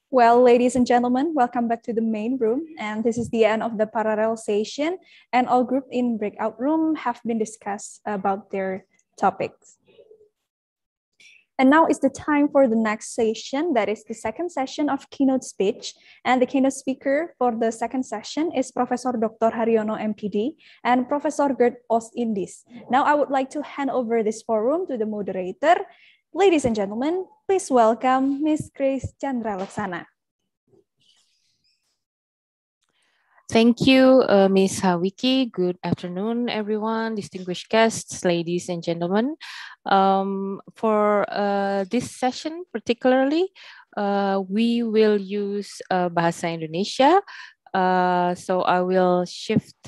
Well, ladies and gentlemen, welcome back to the main room. And this is the end of the parallel session. And all group in breakout room have been discussed about their topics. And now is the time for the next session. That is the second session of keynote speech. And the keynote speaker for the second session is Professor Dr. Haryono, MPD, and Professor Gert Oostindis. Now I would like to hand over this forum to the moderator. Ladies and gentlemen, please welcome Ms. Grace Chandra Laksana. Thank you, Ms. Hawiki. Good afternoon, everyone, distinguished guests, ladies and gentlemen. For this session particularly, we will use Bahasa Indonesia. So I will shift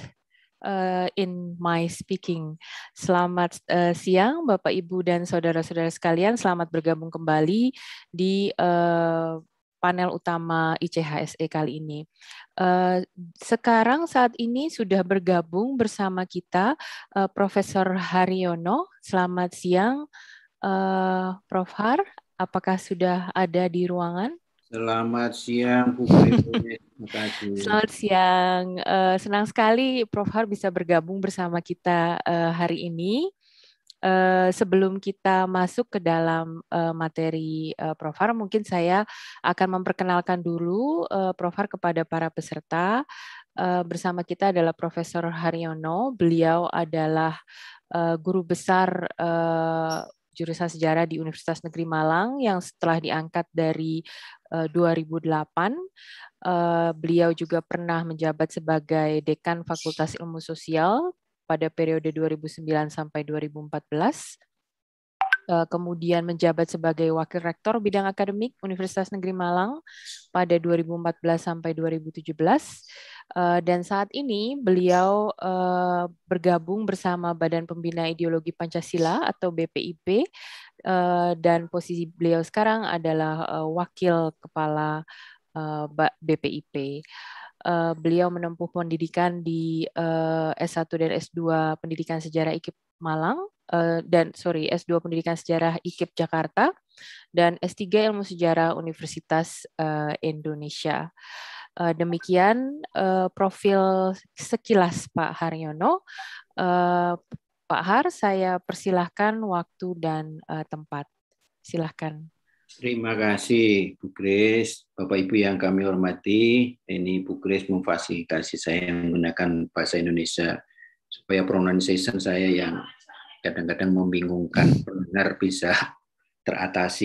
in my speaking. Selamat siang, Bapak, Ibu, dan saudara-saudara sekalian. Selamat bergabung kembali di panel utama ICHSE kali ini. Sekarang saat ini sudah bergabung bersama kita Profesor Haryono. Selamat siang, Prof. Har. Apakah sudah ada di ruangan? Selamat siang, Bu Putri. Terima kasih. Selamat siang. Senang sekali Prof. Har bisa bergabung bersama kita hari ini. Sebelum kita masuk ke dalam materi Prof. Har, mungkin saya akan memperkenalkan dulu Prof. Har kepada para peserta. Bersama kita adalah Profesor Haryono. Beliau adalah guru besar jurusan sejarah di Universitas Negeri Malang yang setelah diangkat dari 2008. Beliau juga pernah menjabat sebagai Dekan Fakultas Ilmu Sosial pada periode 2009 sampai 2014. Kemudian menjabat sebagai Wakil Rektor Bidang Akademik Universitas Negeri Malang pada 2014 sampai 2017. Dan saat ini beliau bergabung bersama Badan Pembina Ideologi Pancasila atau BPIP, dan posisi beliau sekarang adalah Wakil Kepala BPIP. Beliau menempuh pendidikan di S1 dan S2 Pendidikan Sejarah IKIP Malang, S2 Pendidikan Sejarah IKIP Jakarta, dan S3 Ilmu Sejarah Universitas Indonesia. Demikian profil sekilas Pak Haryono. Pak Har, saya persilahkan waktu dan tempat. Silahkan. Terima kasih, Bu Grace. Bapak Ibu yang kami hormati, ini Bu Grace memfasilitasi saya menggunakan bahasa Indonesia supaya pronunciation saya yang kadang-kadang membingungkan pendengar bisa teratasi.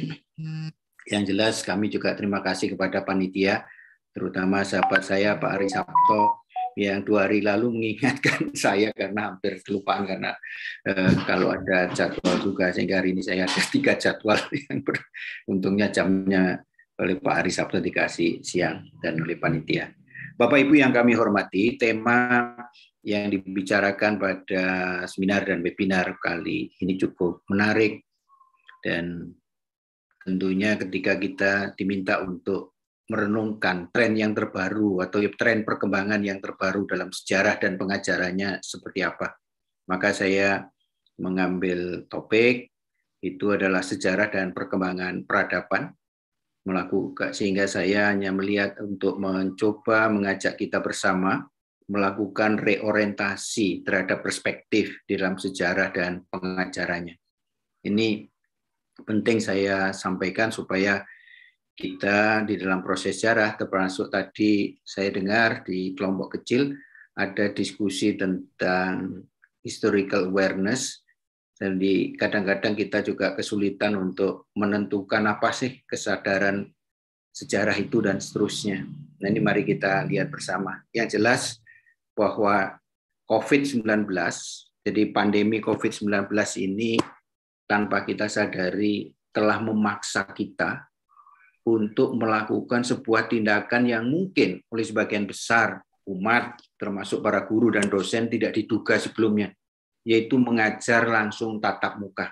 Yang jelas kami juga terima kasih kepada panitia, terutama sahabat saya Pak Ari Sabto yang 2 hari lalu mengingatkan saya karena hampir kelupaan karena kalau ada jadwal juga, sehingga hari ini saya ada 3 jadwal yang untungnya jamnya oleh Pak Ari Sabto dikasih siang dan oleh panitia. Bapak Ibu yang kami hormati, tema yang dibicarakan pada seminar dan webinar kali ini cukup menarik, dan tentunya ketika kita diminta untuk merenungkan tren yang terbaru atau tren perkembangan yang terbaru dalam sejarah dan pengajarannya seperti apa, maka saya mengambil topik itu adalah sejarah dan perkembangan peradaban, sehingga saya hanya melihat untuk mencoba mengajak kita bersama melakukan reorientasi terhadap perspektif di dalam sejarah dan pengajarannya. Ini penting saya sampaikan supaya kita di dalam proses sejarah, termasuk tadi saya dengar di kelompok kecil ada diskusi tentang historical awareness, dan kadang-kadang kita juga kesulitan untuk menentukan apa sih kesadaran sejarah itu dan seterusnya. Nah, ini mari kita lihat bersama. Yang jelas bahwa COVID-19, jadi pandemi COVID-19 ini tanpa kita sadari telah memaksa kita untuk melakukan sebuah tindakan yang mungkin oleh sebagian besar umat, termasuk para guru dan dosen, tidak diduga sebelumnya, yaitu mengajar langsung tatap muka.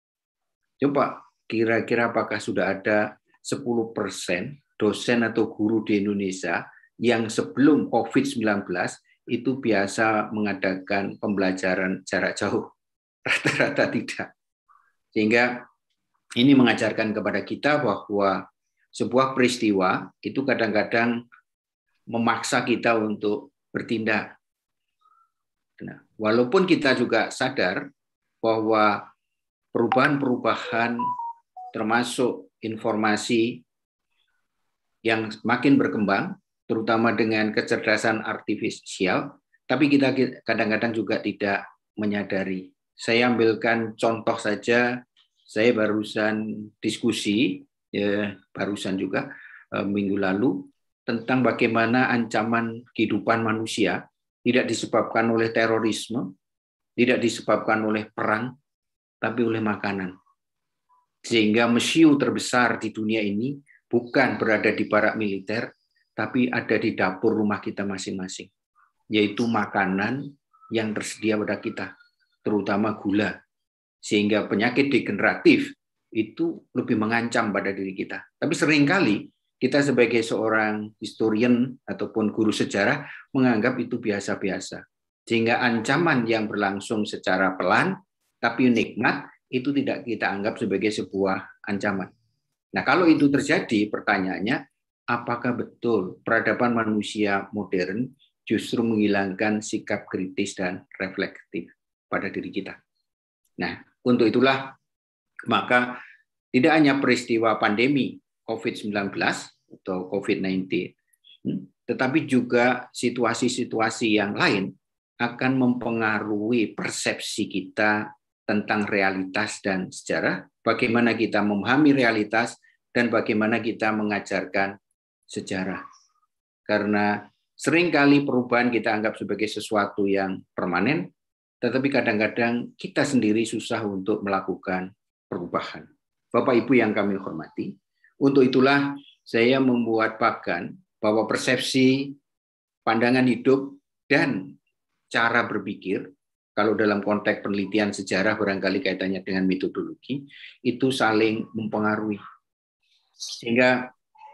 Coba kira-kira apakah sudah ada 10% dosen atau guru di Indonesia yang sebelum COVID-19 itu biasa mengadakan pembelajaran jarak jauh? Rata-rata tidak. Sehingga ini mengajarkan kepada kita bahwa sebuah peristiwa itu kadang-kadang memaksa kita untuk bertindak. Nah, walaupun kita juga sadar bahwa perubahan-perubahan termasuk informasi yang makin berkembang, terutama dengan kecerdasan artifisial, tapi kita kadang-kadang juga tidak menyadari. Saya ambilkan contoh saja, saya barusan diskusi, barusan juga minggu lalu, tentang bagaimana ancaman kehidupan manusia tidak disebabkan oleh terorisme, tidak disebabkan oleh perang, tapi oleh makanan. Sehingga mesiu terbesar di dunia ini bukan berada di barak militer, tapi ada di dapur rumah kita masing-masing, yaitu makanan yang tersedia pada kita, terutama gula. Sehingga penyakit degeneratif itu lebih mengancam pada diri kita. Tapi seringkali kita sebagai seorang historian ataupun guru sejarah menganggap itu biasa-biasa. Sehingga ancaman yang berlangsung secara pelan, tapi nikmat, itu tidak kita anggap sebagai sebuah ancaman. Nah, kalau itu terjadi, pertanyaannya, apakah betul peradaban manusia modern justru menghilangkan sikap kritis dan reflektif pada diri kita? Nah, untuk itulah, maka tidak hanya peristiwa pandemi COVID-19 atau COVID-19, tetapi juga situasi-situasi yang lain akan mempengaruhi persepsi kita tentang realitas dan sejarah, bagaimana kita memahami realitas, dan bagaimana kita mengajarkan sejarah. Karena seringkali perubahan kita anggap sebagai sesuatu yang permanen, tetapi kadang-kadang kita sendiri susah untuk melakukan perubahan. Bapak Ibu yang kami hormati, untuk itulah saya membuat pagan bahwa persepsi, pandangan hidup, dan cara berpikir, kalau dalam konteks penelitian sejarah barangkali kaitannya dengan metodologi, itu saling mempengaruhi. Sehingga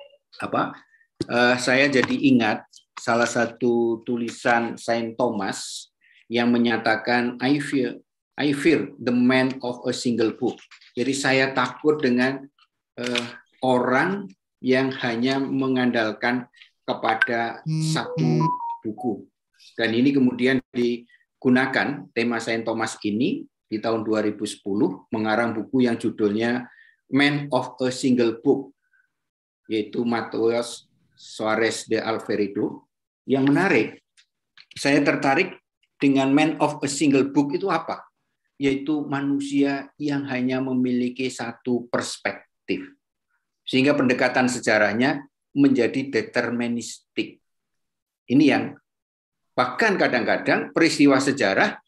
saya jadi ingat salah satu tulisan Saint Thomas yang menyatakan I fear the man of a single book. Jadi saya takut dengan orang yang hanya mengandalkan kepada satu buku. Dan ini kemudian digunakan, tema Saint Thomas ini di tahun 2010 mengarang buku yang judulnya Man of a Single Book, yaitu Mateus Soares de Alfredo. Yang menarik, saya tertarik dengan Man of a Single Book itu apa? Yaitu manusia yang hanya memiliki satu perspektif. Sehingga pendekatan sejarahnya menjadi deterministik. Ini yang bahkan kadang-kadang peristiwa sejarah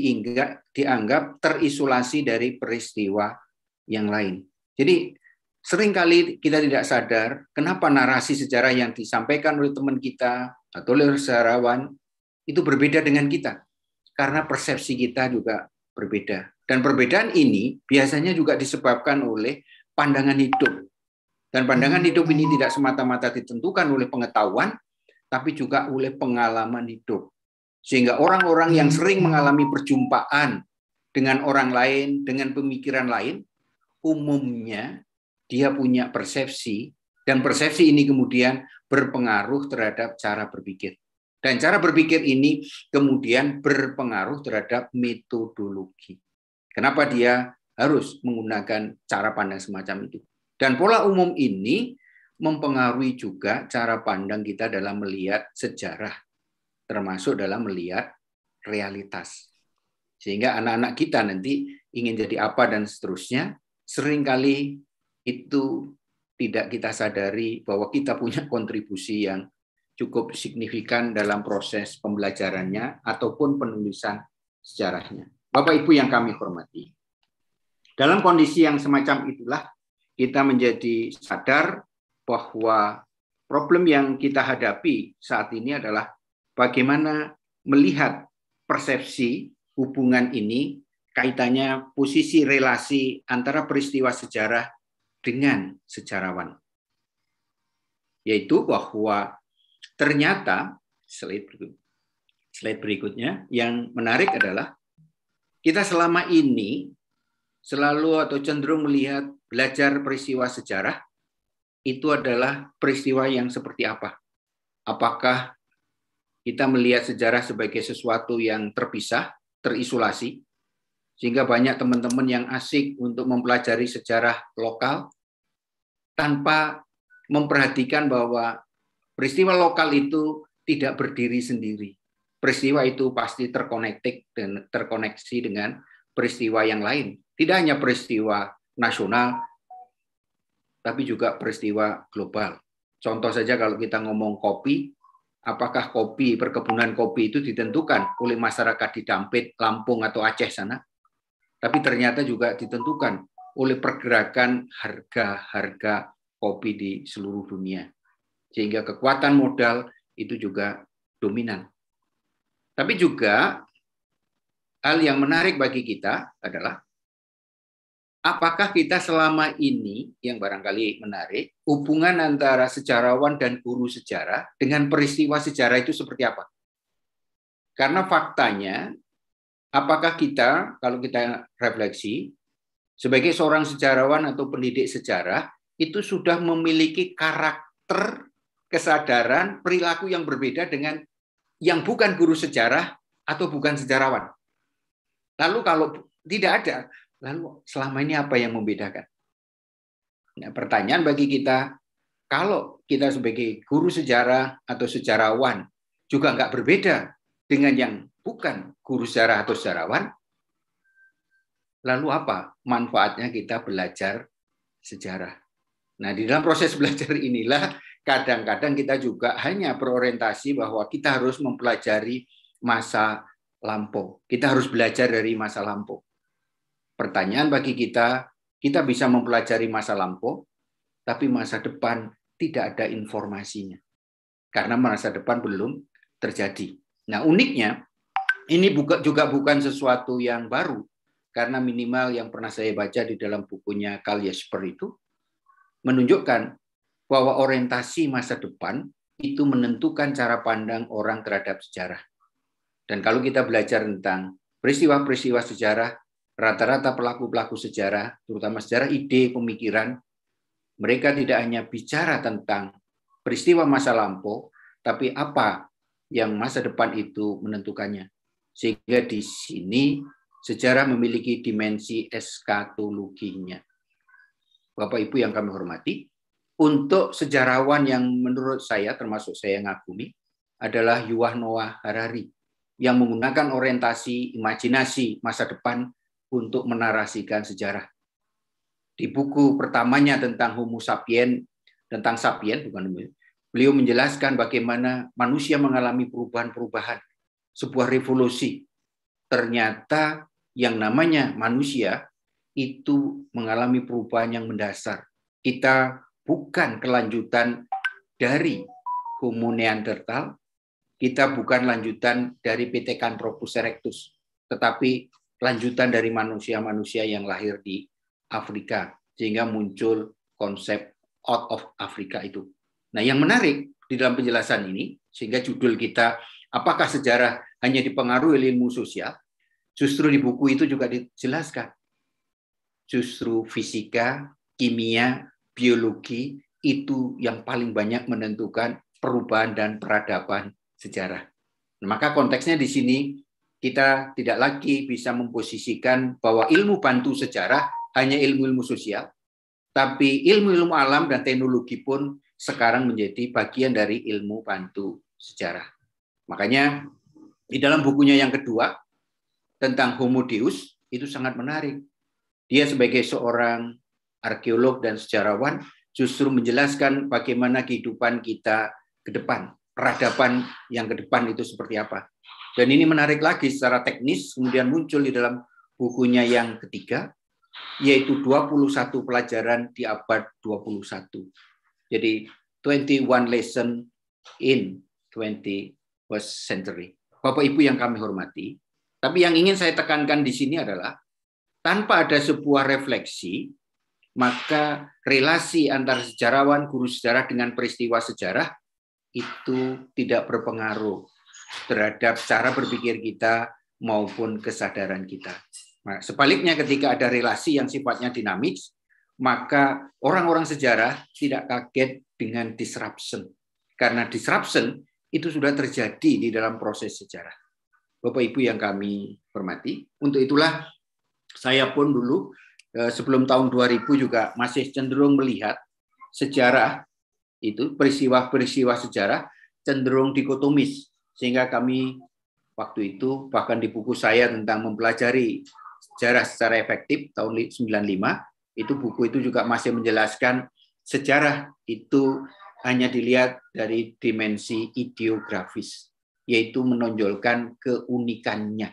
dianggap terisolasi dari peristiwa yang lain. Jadi seringkali kita tidak sadar kenapa narasi sejarah yang disampaikan oleh teman kita atau oleh sejarawan itu berbeda dengan kita. Karena persepsi kita juga berbeda. Dan perbedaan ini biasanya juga disebabkan oleh pandangan hidup. Dan pandangan hidup ini tidak semata-mata ditentukan oleh pengetahuan, tapi juga oleh pengalaman hidup. Sehingga orang-orang yang sering mengalami perjumpaan dengan orang lain, dengan pemikiran lain, umumnya dia punya persepsi, dan persepsi ini kemudian berpengaruh terhadap cara berpikir. Dan cara berpikir ini kemudian berpengaruh terhadap metodologi. Kenapa dia harus menggunakan cara pandang semacam itu? Dan pola umum ini mempengaruhi juga cara pandang kita dalam melihat sejarah, termasuk dalam melihat realitas. Sehingga anak-anak kita nanti ingin jadi apa dan seterusnya, seringkali itu tidak kita sadari bahwa kita punya kontribusi yang cukup signifikan dalam proses pembelajarannya ataupun penulisan sejarahnya. Bapak Ibu yang kami hormati, dalam kondisi yang semacam itulah kita menjadi sadar bahwa problem yang kita hadapi saat ini adalah bagaimana melihat persepsi hubungan ini, kaitannya posisi relasi antara peristiwa sejarah dengan sejarawan. Yaitu bahwa ternyata, slide berikutnya, yang menarik adalah kita selama ini selalu atau cenderung melihat belajar peristiwa sejarah itu adalah peristiwa yang seperti apa? Apakah kita melihat sejarah sebagai sesuatu yang terpisah, terisolasi, sehingga banyak teman-teman yang asik untuk mempelajari sejarah lokal tanpa memperhatikan bahwa peristiwa lokal itu tidak berdiri sendiri. Peristiwa itu pasti terkoneksi dengan peristiwa yang lain. Tidak hanya peristiwa nasional, tapi juga peristiwa global. Contoh saja kalau kita ngomong kopi, apakah perkebunan kopi itu ditentukan oleh masyarakat di Dampit, Lampung, atau Aceh sana? Tapi ternyata juga ditentukan oleh pergerakan harga-harga kopi di seluruh dunia. Sehingga kekuatan modal itu juga dominan. Tapi juga hal yang menarik bagi kita adalah apakah kita selama ini, yang barangkali menarik, hubungan antara sejarawan dan guru sejarah dengan peristiwa sejarah itu seperti apa? Karena faktanya, apakah kita, kalau kita refleksi, sebagai seorang sejarawan atau pendidik sejarah, itu sudah memiliki karakter, kesadaran, perilaku yang berbeda dengan yang bukan guru sejarah atau bukan sejarawan. Lalu kalau tidak ada, lalu selama ini apa yang membedakan? Nah, pertanyaan bagi kita, kalau kita sebagai guru sejarah atau sejarawan juga nggak berbeda dengan yang bukan guru sejarah atau sejarawan, lalu apa manfaatnya kita belajar sejarah? Nah, di dalam proses belajar inilah kadang-kadang kita juga hanya berorientasi bahwa kita harus mempelajari masa lampau. Kita harus belajar dari masa lampau. Pertanyaan bagi kita bisa mempelajari masa lampau, tapi masa depan tidak ada informasinya. Karena masa depan belum terjadi. Nah, uniknya, ini juga bukan sesuatu yang baru. Karena minimal yang pernah saya baca di dalam bukunya Carl Jesper itu, menunjukkan bahwa orientasi masa depan itu menentukan cara pandang orang terhadap sejarah. Dan kalau kita belajar tentang peristiwa-peristiwa sejarah, rata-rata pelaku-pelaku sejarah, terutama sejarah ide, pemikiran, mereka tidak hanya bicara tentang peristiwa masa lampau, tapi apa yang masa depan itu menentukannya. Sehingga di sini sejarah memiliki dimensi eskatologinya. Bapak Ibu yang kami hormati, untuk sejarawan yang menurut saya, termasuk saya yang ngagumi, adalah Yuval Noah Harari, yang menggunakan orientasi imajinasi masa depan untuk menarasikan sejarah. Di buku pertamanya tentang Homo sapien, beliau menjelaskan bagaimana manusia mengalami perubahan-perubahan, sebuah revolusi. Ternyata yang namanya manusia itu mengalami perubahan yang mendasar. Kita bukan kelanjutan dari Homo neanderthal, kita bukan lanjutan dari Pithecanthropus erectus, tetapi lanjutan dari manusia-manusia yang lahir di Afrika, sehingga muncul konsep out of Africa itu. Nah, yang menarik di dalam penjelasan ini, sehingga judul kita, apakah sejarah hanya dipengaruhi oleh ilmu sosial? Justru di buku itu juga dijelaskan. Justru fisika, kimia, biologi itu yang paling banyak menentukan perubahan dan peradaban sejarah. Maka konteksnya di sini kita tidak lagi bisa memposisikan bahwa ilmu bantu sejarah hanya ilmu-ilmu sosial, tapi ilmu-ilmu alam dan teknologi pun sekarang menjadi bagian dari ilmu bantu sejarah. Makanya di dalam bukunya yang kedua tentang Homo Deus itu sangat menarik. Dia sebagai seorang arkeolog dan sejarawan justru menjelaskan bagaimana kehidupan kita ke depan, peradaban yang ke depan itu seperti apa. Dan ini menarik lagi secara teknis, kemudian muncul di dalam bukunya yang ketiga, yaitu 21 pelajaran di abad 21. Jadi 21 lesson in 21st century. Bapak Ibu yang kami hormati, tapi yang ingin saya tekankan di sini adalah tanpa ada sebuah refleksi, maka relasi antara sejarawan, guru sejarah dengan peristiwa sejarah itu tidak berpengaruh terhadap cara berpikir kita maupun kesadaran kita. Nah, sebaliknya ketika ada relasi yang sifatnya dinamis, maka orang-orang sejarah tidak kaget dengan disruption. Karena disruption itu sudah terjadi di dalam proses sejarah. Bapak Ibu yang kami hormati, untuk itulah saya pun dulu sebelum tahun 2000 juga masih cenderung melihat sejarah itu, peristiwa-peristiwa sejarah cenderung dikotomis. Sehingga kami waktu itu, bahkan di buku saya tentang mempelajari sejarah secara efektif tahun 95, itu buku itu juga masih menjelaskan sejarah itu hanya dilihat dari dimensi ideografis, yaitu menonjolkan keunikannya.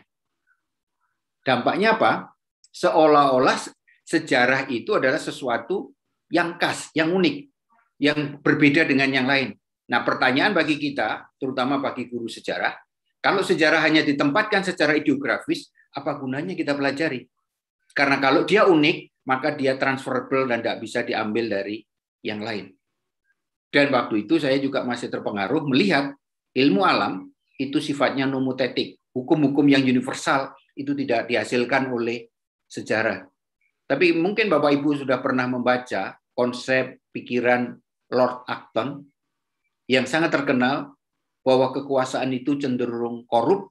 Dampaknya apa? Seolah-olah sejarah itu adalah sesuatu yang khas, yang unik, yang berbeda dengan yang lain. Nah, pertanyaan bagi kita, terutama bagi guru sejarah, kalau sejarah hanya ditempatkan secara ideografis, apa gunanya kita pelajari? Karena kalau dia unik, maka dia transferable dan tidak bisa diambil dari yang lain. Dan waktu itu saya juga masih terpengaruh melihat ilmu alam itu sifatnya nomotetik. Hukum-hukum yang universal itu tidak dihasilkan oleh sejarah. Tapi mungkin Bapak Ibu sudah pernah membaca konsep pikiran Lord Acton yang sangat terkenal bahwa kekuasaan itu cenderung korup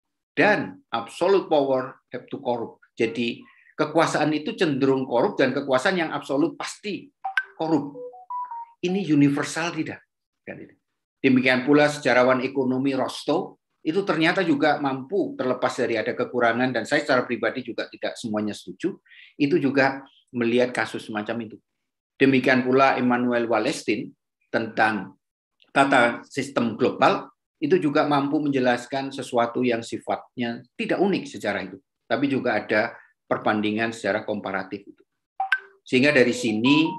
dan absolute power have to corrupt. Jadi kekuasaan itu cenderung korup dan kekuasaan yang absolut pasti korup. Ini universal tidak? Demikian pula sejarawan ekonomi Rostow itu ternyata juga mampu, terlepas dari ada kekurangan, dan saya secara pribadi juga tidak semuanya setuju, itu juga melihat kasus semacam itu. Demikian pula Immanuel Wallerstein tentang tata sistem global, itu juga mampu menjelaskan sesuatu yang sifatnya tidak unik sejarah itu, tapi juga ada perbandingan secara komparatif itu. Sehingga dari sini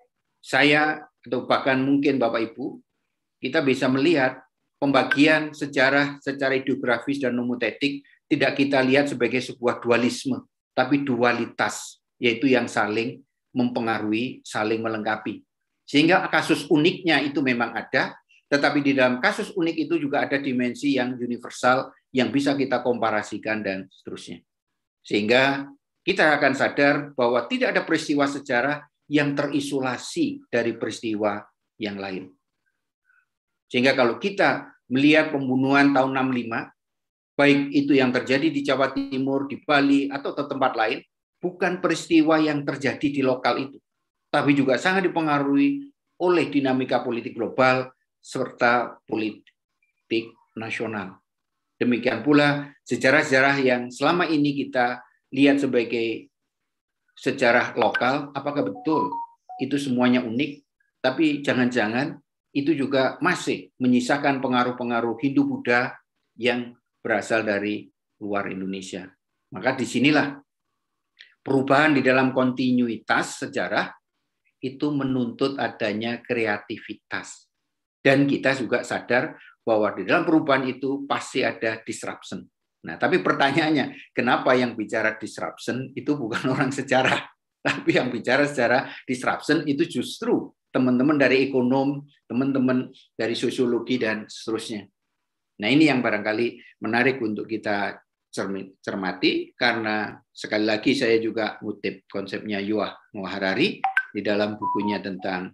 saya, atau bahkan mungkin Bapak Ibu, kita bisa melihat pembagian sejarah secara ideografis dan nomotetik tidak kita lihat sebagai sebuah dualisme, tapi dualitas, yaitu yang saling mempengaruhi, saling melengkapi. Sehingga kasus uniknya itu memang ada, tetapi di dalam kasus unik itu juga ada dimensi yang universal yang bisa kita komparasikan dan seterusnya. Sehingga kita akan sadar bahwa tidak ada peristiwa sejarah yang terisolasi dari peristiwa yang lain. Sehingga kalau kita melihat pembunuhan tahun 65, baik itu yang terjadi di Jawa Timur, di Bali, atau di tempat lain, bukan peristiwa yang terjadi di lokal itu, tapi juga sangat dipengaruhi oleh dinamika politik global serta politik nasional. Demikian pula sejarah-sejarah yang selama ini kita lihat sebagai sejarah lokal, apakah betul itu semuanya unik? Tapi jangan-jangan itu juga masih menyisakan pengaruh-pengaruh Hindu-Buddha yang berasal dari luar Indonesia. Maka disinilah perubahan di dalam kontinuitas sejarah itu menuntut adanya kreativitas. Dan kita juga sadar bahwa di dalam perubahan itu pasti ada disruption. Nah, tapi pertanyaannya, kenapa yang bicara disruption itu bukan orang sejarah, tapi yang bicara secara disruption itu justru teman-teman dari ekonom, teman-teman dari sosiologi, dan seterusnya. Nah, ini yang barangkali menarik untuk kita cermati, karena sekali lagi saya juga ngutip konsepnya Yuval Noah Harari di dalam bukunya tentang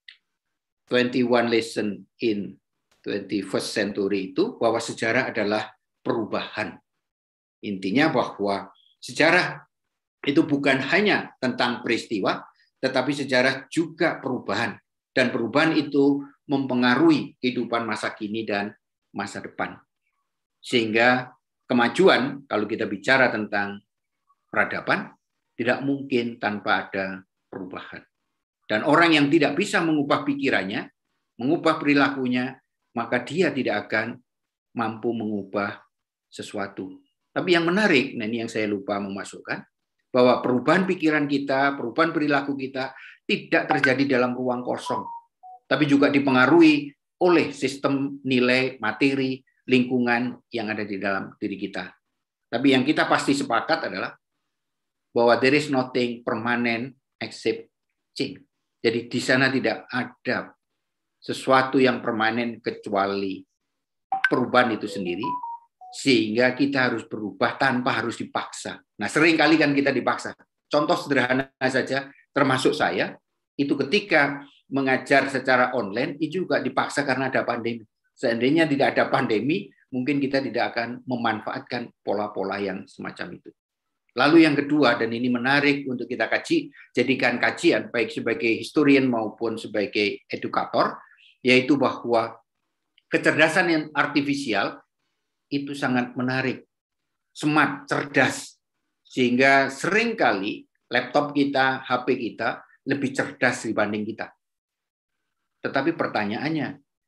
21 Lesson in 21st Century itu, bahwa sejarah adalah perubahan. Intinya bahwa sejarah itu bukan hanya tentang peristiwa, tetapi sejarah juga perubahan. Dan perubahan itu mempengaruhi kehidupan masa kini dan masa depan. Sehingga kemajuan, kalau kita bicara tentang peradaban, tidak mungkin tanpa ada perubahan. Dan orang yang tidak bisa mengubah pikirannya, mengubah perilakunya, maka dia tidak akan mampu mengubah sesuatu. Tapi yang menarik, nah ini yang saya lupa memasukkan, bahwa perubahan pikiran kita, perubahan perilaku kita tidak terjadi dalam ruang kosong, tapi juga dipengaruhi oleh sistem nilai, materi, lingkungan yang ada di dalam diri kita. Tapi yang kita pasti sepakat adalah bahwa there is nothing permanent except change. Jadi di sana tidak ada sesuatu yang permanen kecuali perubahan itu sendiri, sehingga kita harus berubah tanpa harus dipaksa. Nah, sering kali kan kita dipaksa. Contoh sederhana saja, termasuk saya, itu ketika mengajar secara online itu juga dipaksa karena ada pandemi. Seandainya tidak ada pandemi, mungkin kita tidak akan memanfaatkan pola-pola yang semacam itu. Lalu yang kedua, dan ini menarik untuk kita kaji, jadikan kajian baik sebagai historian maupun sebagai edukator, yaitu bahwa kecerdasan yang artifisial itu sangat menarik, smart, cerdas, sehingga seringkali laptop kita, HP kita lebih cerdas dibanding kita. Tetapi pertanyaannya,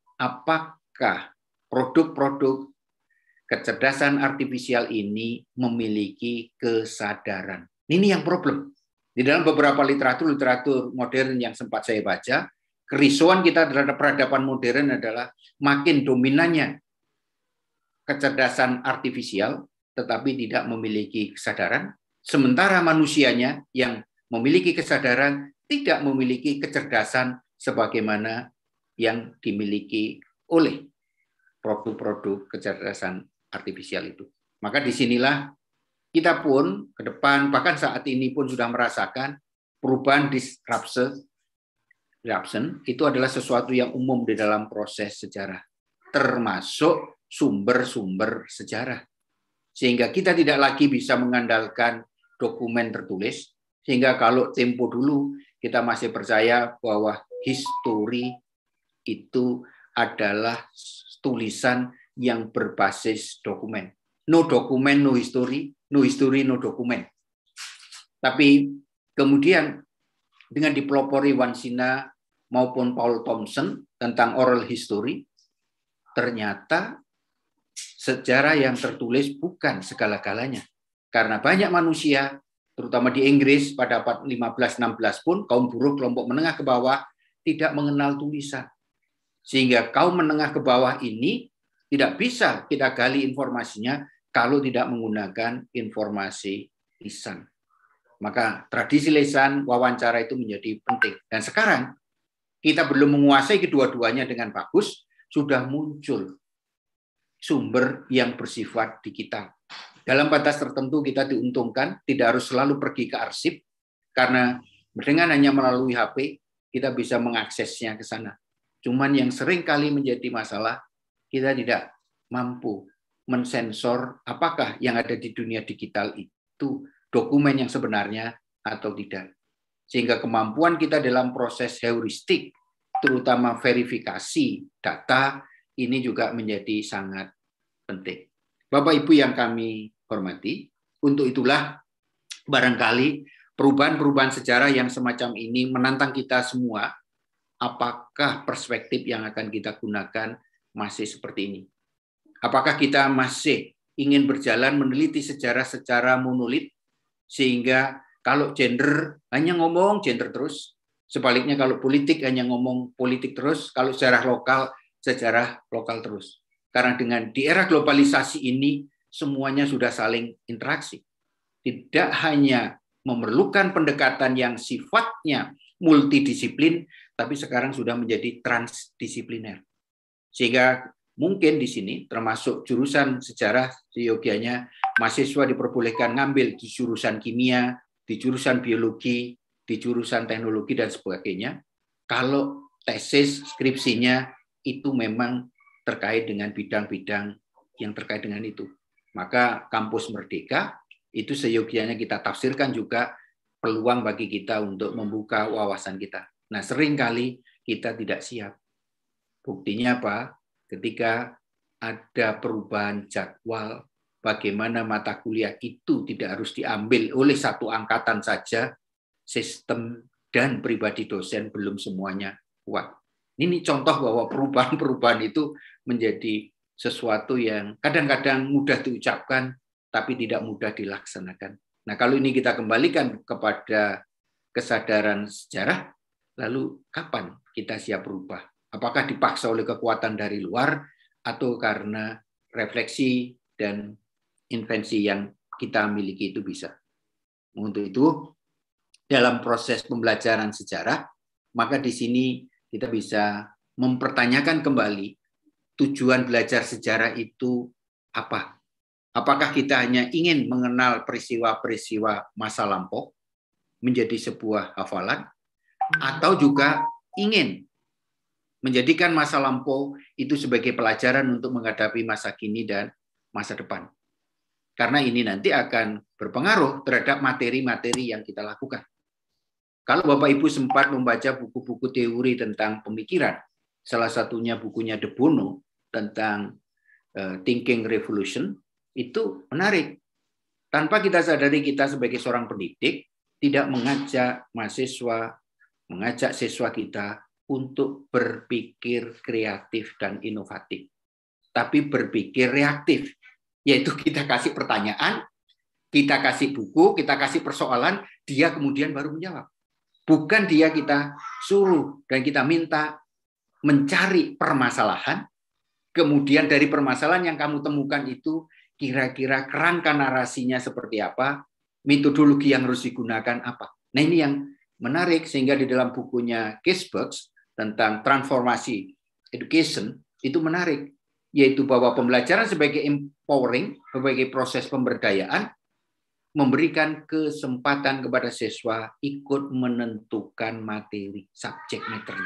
apakah produk-produk kecerdasan artifisial ini memiliki kesadaran? Ini yang problem. Di dalam beberapa literatur modern yang sempat saya baca, kerisauan kita terhadap peradaban modern adalah makin dominannya kecerdasan artifisial, tetapi tidak memiliki kesadaran, sementara manusianya yang memiliki kesadaran tidak memiliki kecerdasan sebagaimana yang dimiliki oleh produk-produk kecerdasan artifisial itu. Maka disinilah kita pun ke depan, bahkan saat ini pun sudah merasakan perubahan disruption itu adalah sesuatu yang umum di dalam proses sejarah, termasuk sumber-sumber sejarah. Sehingga kita tidak lagi bisa mengandalkan dokumen tertulis, sehingga kalau tempo dulu kita masih percaya bahwa histori itu adalah tulisan yang berbasis dokumen. No dokumen, no history, no history, no dokumen. Tapi kemudian dengan dipelopori Wansina maupun Paul Thompson tentang oral history, ternyata sejarah yang tertulis bukan segala-galanya. Karena banyak manusia, terutama di Inggris pada abad 15-16 pun, kaum buruh kelompok menengah ke bawah tidak mengenal tulisan. Sehingga kaum menengah ke bawah ini tidak bisa kita gali informasinya kalau tidak menggunakan informasi lisan. Maka tradisi lisan, wawancara itu menjadi penting. Dan sekarang kita belum menguasai kedua-duanya dengan bagus, sudah muncul sumber yang bersifat digital. Dalam batas tertentu kita diuntungkan, tidak harus selalu pergi ke arsip, karena dengan hanya melalui HP, kita bisa mengaksesnya ke sana. Cuman yang sering kali menjadi masalah, kita tidak mampu mensensor apakah yang ada di dunia digital itu dokumen yang sebenarnya atau tidak. Sehingga kemampuan kita dalam proses heuristik, terutama verifikasi data, ini juga menjadi sangat penting. Bapak Ibu yang kami hormati, untuk itulah barangkali perubahan-perubahan sejarah yang semacam ini menantang kita semua. Apakah perspektif yang akan kita gunakan masih seperti ini? Apakah kita masih ingin berjalan meneliti sejarah secara monolit, sehingga kalau gender hanya ngomong gender terus, sebaliknya kalau politik hanya ngomong politik terus, kalau sejarah lokal terus. Karena dengan di era globalisasi ini, semuanya sudah saling interaksi. Tidak hanya memerlukan pendekatan yang sifatnya multidisiplin, tapi sekarang sudah menjadi transdisipliner. Sehingga mungkin di sini, termasuk jurusan sejarah, seyogianya mahasiswa diperbolehkan ngambil di jurusan kimia, di jurusan biologi, di jurusan teknologi, dan sebagainya. Kalau tesis, skripsinya, itu memang terkait dengan bidang-bidang yang terkait dengan itu. Maka kampus Merdeka, itu seyogianya kita tafsirkan juga peluang bagi kita untuk membuka wawasan kita. Nah, seringkali kita tidak siap. Buktinya apa? Ketika ada perubahan jadwal, bagaimana mata kuliah itu tidak harus diambil oleh satu angkatan saja, sistem dan pribadi dosen belum semuanya kuat. Ini contoh bahwa perubahan-perubahan itu menjadi sesuatu yang kadang-kadang mudah diucapkan, tapi tidak mudah dilaksanakan. Nah, kalau ini kita kembalikan kepada kesadaran sejarah, lalu kapan kita siap berubah? Apakah dipaksa oleh kekuatan dari luar atau karena refleksi dan invensi yang kita miliki itu bisa? Untuk itu, dalam proses pembelajaran sejarah, maka di sini kita bisa mempertanyakan kembali tujuan belajar sejarah itu apa? Apakah kita hanya ingin mengenal peristiwa-peristiwa masa lampau, menjadi sebuah hafalan, atau juga ingin menjadikan masa lampau itu sebagai pelajaran untuk menghadapi masa kini dan masa depan. Karena ini nanti akan berpengaruh terhadap materi-materi yang kita lakukan. Kalau Bapak Ibu sempat membaca buku-buku teori tentang pemikiran, salah satunya bukunya De Bono tentang Thinking Revolution, itu menarik. Tanpa kita sadari, kita sebagai seorang pendidik tidak mengajak mahasiswa, mengajak siswa kita untuk berpikir kreatif dan inovatif, tapi berpikir reaktif, yaitu kita kasih pertanyaan, kita kasih buku, kita kasih persoalan, dia kemudian baru menjawab. Bukan dia kita suruh dan kita minta mencari permasalahan, kemudian dari permasalahan yang kamu temukan itu kira-kira kerangka narasinya seperti apa, metodologi yang harus digunakan apa. Nah, ini yang menarik, sehingga di dalam bukunya Gisberts tentang transformasi education itu menarik, yaitu bahwa pembelajaran sebagai empowering, sebagai proses pemberdayaan, memberikan kesempatan kepada siswa ikut menentukan materi, subjek matter.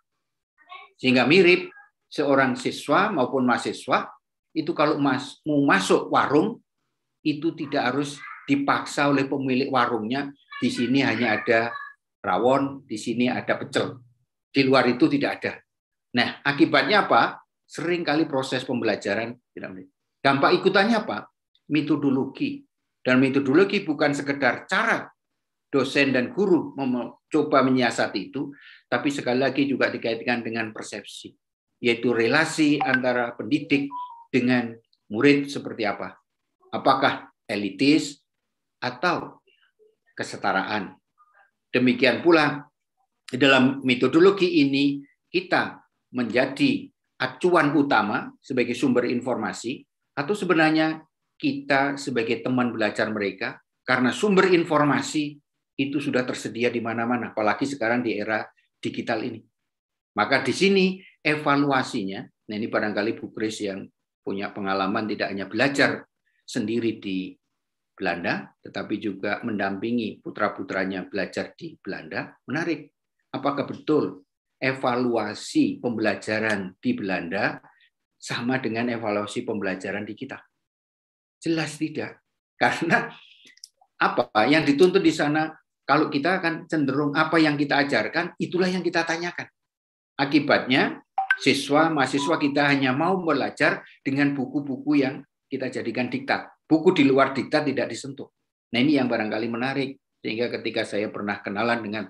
Sehingga mirip seorang siswa maupun mahasiswa itu kalau mau masuk warung itu tidak harus dipaksa oleh pemilik warungnya, di sini hanya ada rawon, di sini ada pecel. Di luar itu tidak ada. Nah, akibatnya apa? Seringkali proses pembelajaran tidak menarik. Dampak ikutannya apa? Metodologi. Dan metodologi bukan sekedar cara dosen dan guru mencoba menyiasati itu, tapi sekali lagi juga dikaitkan dengan persepsi, yaitu relasi antara pendidik dengan murid seperti apa. Apakah elitis atau kesetaraan. Demikian pula dalam metodologi ini kita menjadi acuan utama sebagai sumber informasi, atau sebenarnya kita sebagai teman belajar mereka, karena sumber informasi itu sudah tersedia di mana-mana, apalagi sekarang di era digital ini. Maka di sini evaluasinya, nah ini barangkali Bu Grace yang punya pengalaman tidak hanya belajar sendiri di Belanda, tetapi juga mendampingi putra-putranya belajar di Belanda. Menarik, apakah betul evaluasi pembelajaran di Belanda sama dengan evaluasi pembelajaran di kita? Jelas tidak. Karena apa yang dituntut di sana, kalau kita akan cenderung apa yang kita ajarkan, itulah yang kita tanyakan. Akibatnya, mahasiswa kita hanya mau belajar dengan buku-buku yang kita jadikan diktat. Buku di luar diktat tidak disentuh. Nah, ini yang barangkali menarik. Sehingga ketika saya pernah kenalan dengan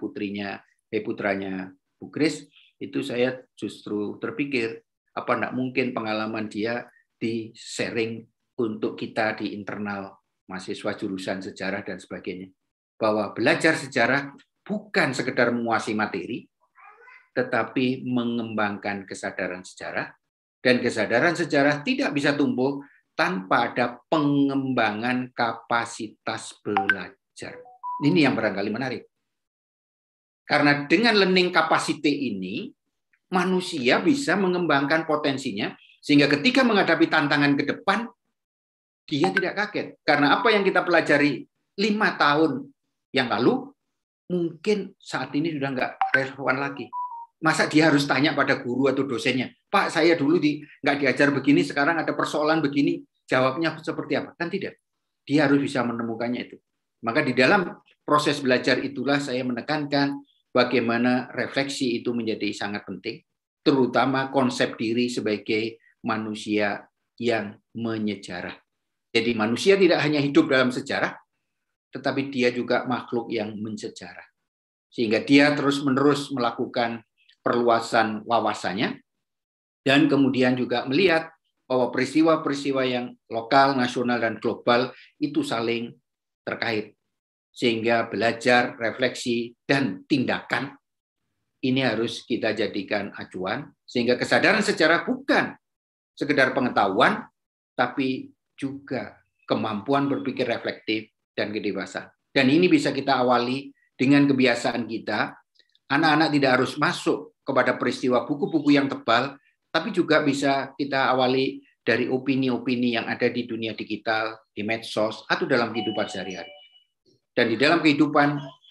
putranya Bu Grace, itu saya justru terpikir, apa enggak mungkin pengalaman dia di-sharing untuk kita di internal mahasiswa jurusan sejarah dan sebagainya. Bahwa belajar sejarah bukan sekedar menguasai materi, tetapi mengembangkan kesadaran sejarah. Dan kesadaran sejarah tidak bisa tumbuh tanpa ada pengembangan kapasitas belajar. Ini yang barangkali menarik. Karena dengan learning capacity ini, manusia bisa mengembangkan potensinya, sehingga ketika menghadapi tantangan ke depan, dia tidak kaget. Karena apa yang kita pelajari 5 tahun yang lalu, mungkin saat ini sudah nggak relevan lagi. Masa dia harus tanya pada guru atau dosennya, Pak, saya dulu nggak diajar begini, sekarang ada persoalan begini, jawabnya seperti apa? Kan tidak. Dia harus bisa menemukannya itu. Maka di dalam proses belajar itulah saya menekankan bagaimana refleksi itu menjadi sangat penting, terutama konsep diri sebagai manusia yang menyejarah. Jadi manusia tidak hanya hidup dalam sejarah, tetapi dia juga makhluk yang mensejarah. Sehingga dia terus-menerus melakukan perluasan wawasannya, dan kemudian juga melihat bahwa peristiwa-peristiwa yang lokal, nasional, dan global itu saling terkait. Sehingga belajar, refleksi, dan tindakan ini harus kita jadikan acuan, sehingga kesadaran sejarah bukan sekedar pengetahuan, tapi juga kemampuan berpikir reflektif dan kedewasaan. Dan ini bisa kita awali dengan kebiasaan kita. Anak-anak tidak harus masuk kepada peristiwa buku-buku yang tebal, tapi juga bisa kita awali dari opini-opini yang ada di dunia digital, di medsos, atau dalam kehidupan sehari-hari. Dan di dalam kehidupan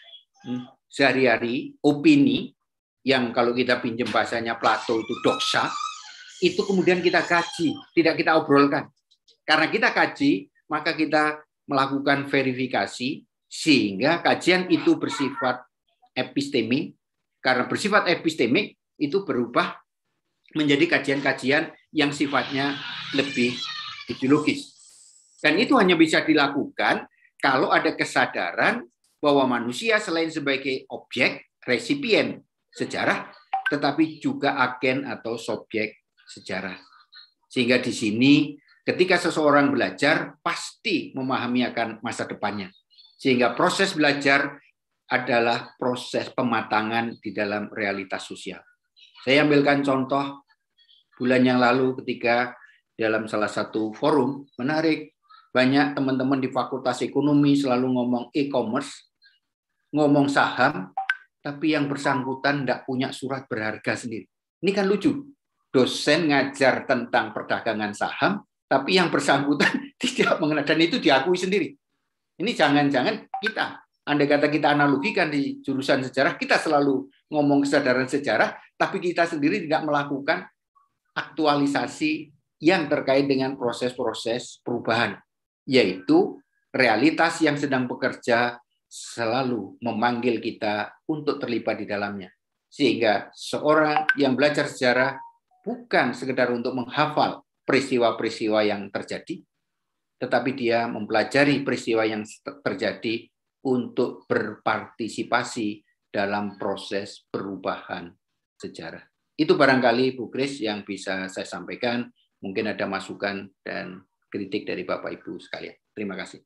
sehari-hari, opini, yang kalau kita pinjam bahasanya Plato itu doxa, itu kemudian kita kaji, tidak kita obrolkan. Karena kita kaji, maka kita melakukan verifikasi, sehingga kajian itu bersifat epistemik. Karena bersifat epistemik, itu berubah menjadi kajian-kajian yang sifatnya lebih ideologis. Dan itu hanya bisa dilakukan kalau ada kesadaran bahwa manusia selain sebagai objek, resipien sejarah, tetapi juga agen atau subjek sejarah. Sehingga di sini ketika seseorang belajar pasti memahami akan masa depannya. Sehingga proses belajar adalah proses pematangan di dalam realitas sosial. Saya ambilkan contoh bulan yang lalu ketika dalam salah satu forum menarik, banyak teman-teman di Fakultas Ekonomi selalu ngomong e-commerce, ngomong saham, tapi yang bersangkutan tidak punya surat berharga sendiri. Ini kan lucu. Dosen ngajar tentang perdagangan saham, tapi yang bersangkutan tidak mengenal, dan itu diakui sendiri. Ini jangan-jangan kita, andai kata kita analogikan di jurusan sejarah, kita selalu ngomong kesadaran sejarah, tapi kita sendiri tidak melakukan aktualisasi yang terkait dengan proses-proses perubahan, yaitu realitas yang sedang bekerja selalu memanggil kita untuk terlibat di dalamnya. Sehingga seorang yang belajar sejarah bukan sekedar untuk menghafal peristiwa-peristiwa yang terjadi, tetapi dia mempelajari peristiwa yang terjadi untuk berpartisipasi dalam proses perubahan sejarah. Itu barangkali Bu Kris yang bisa saya sampaikan. Mungkin ada masukan dan kritik dari Bapak Ibu sekalian. Terima kasih.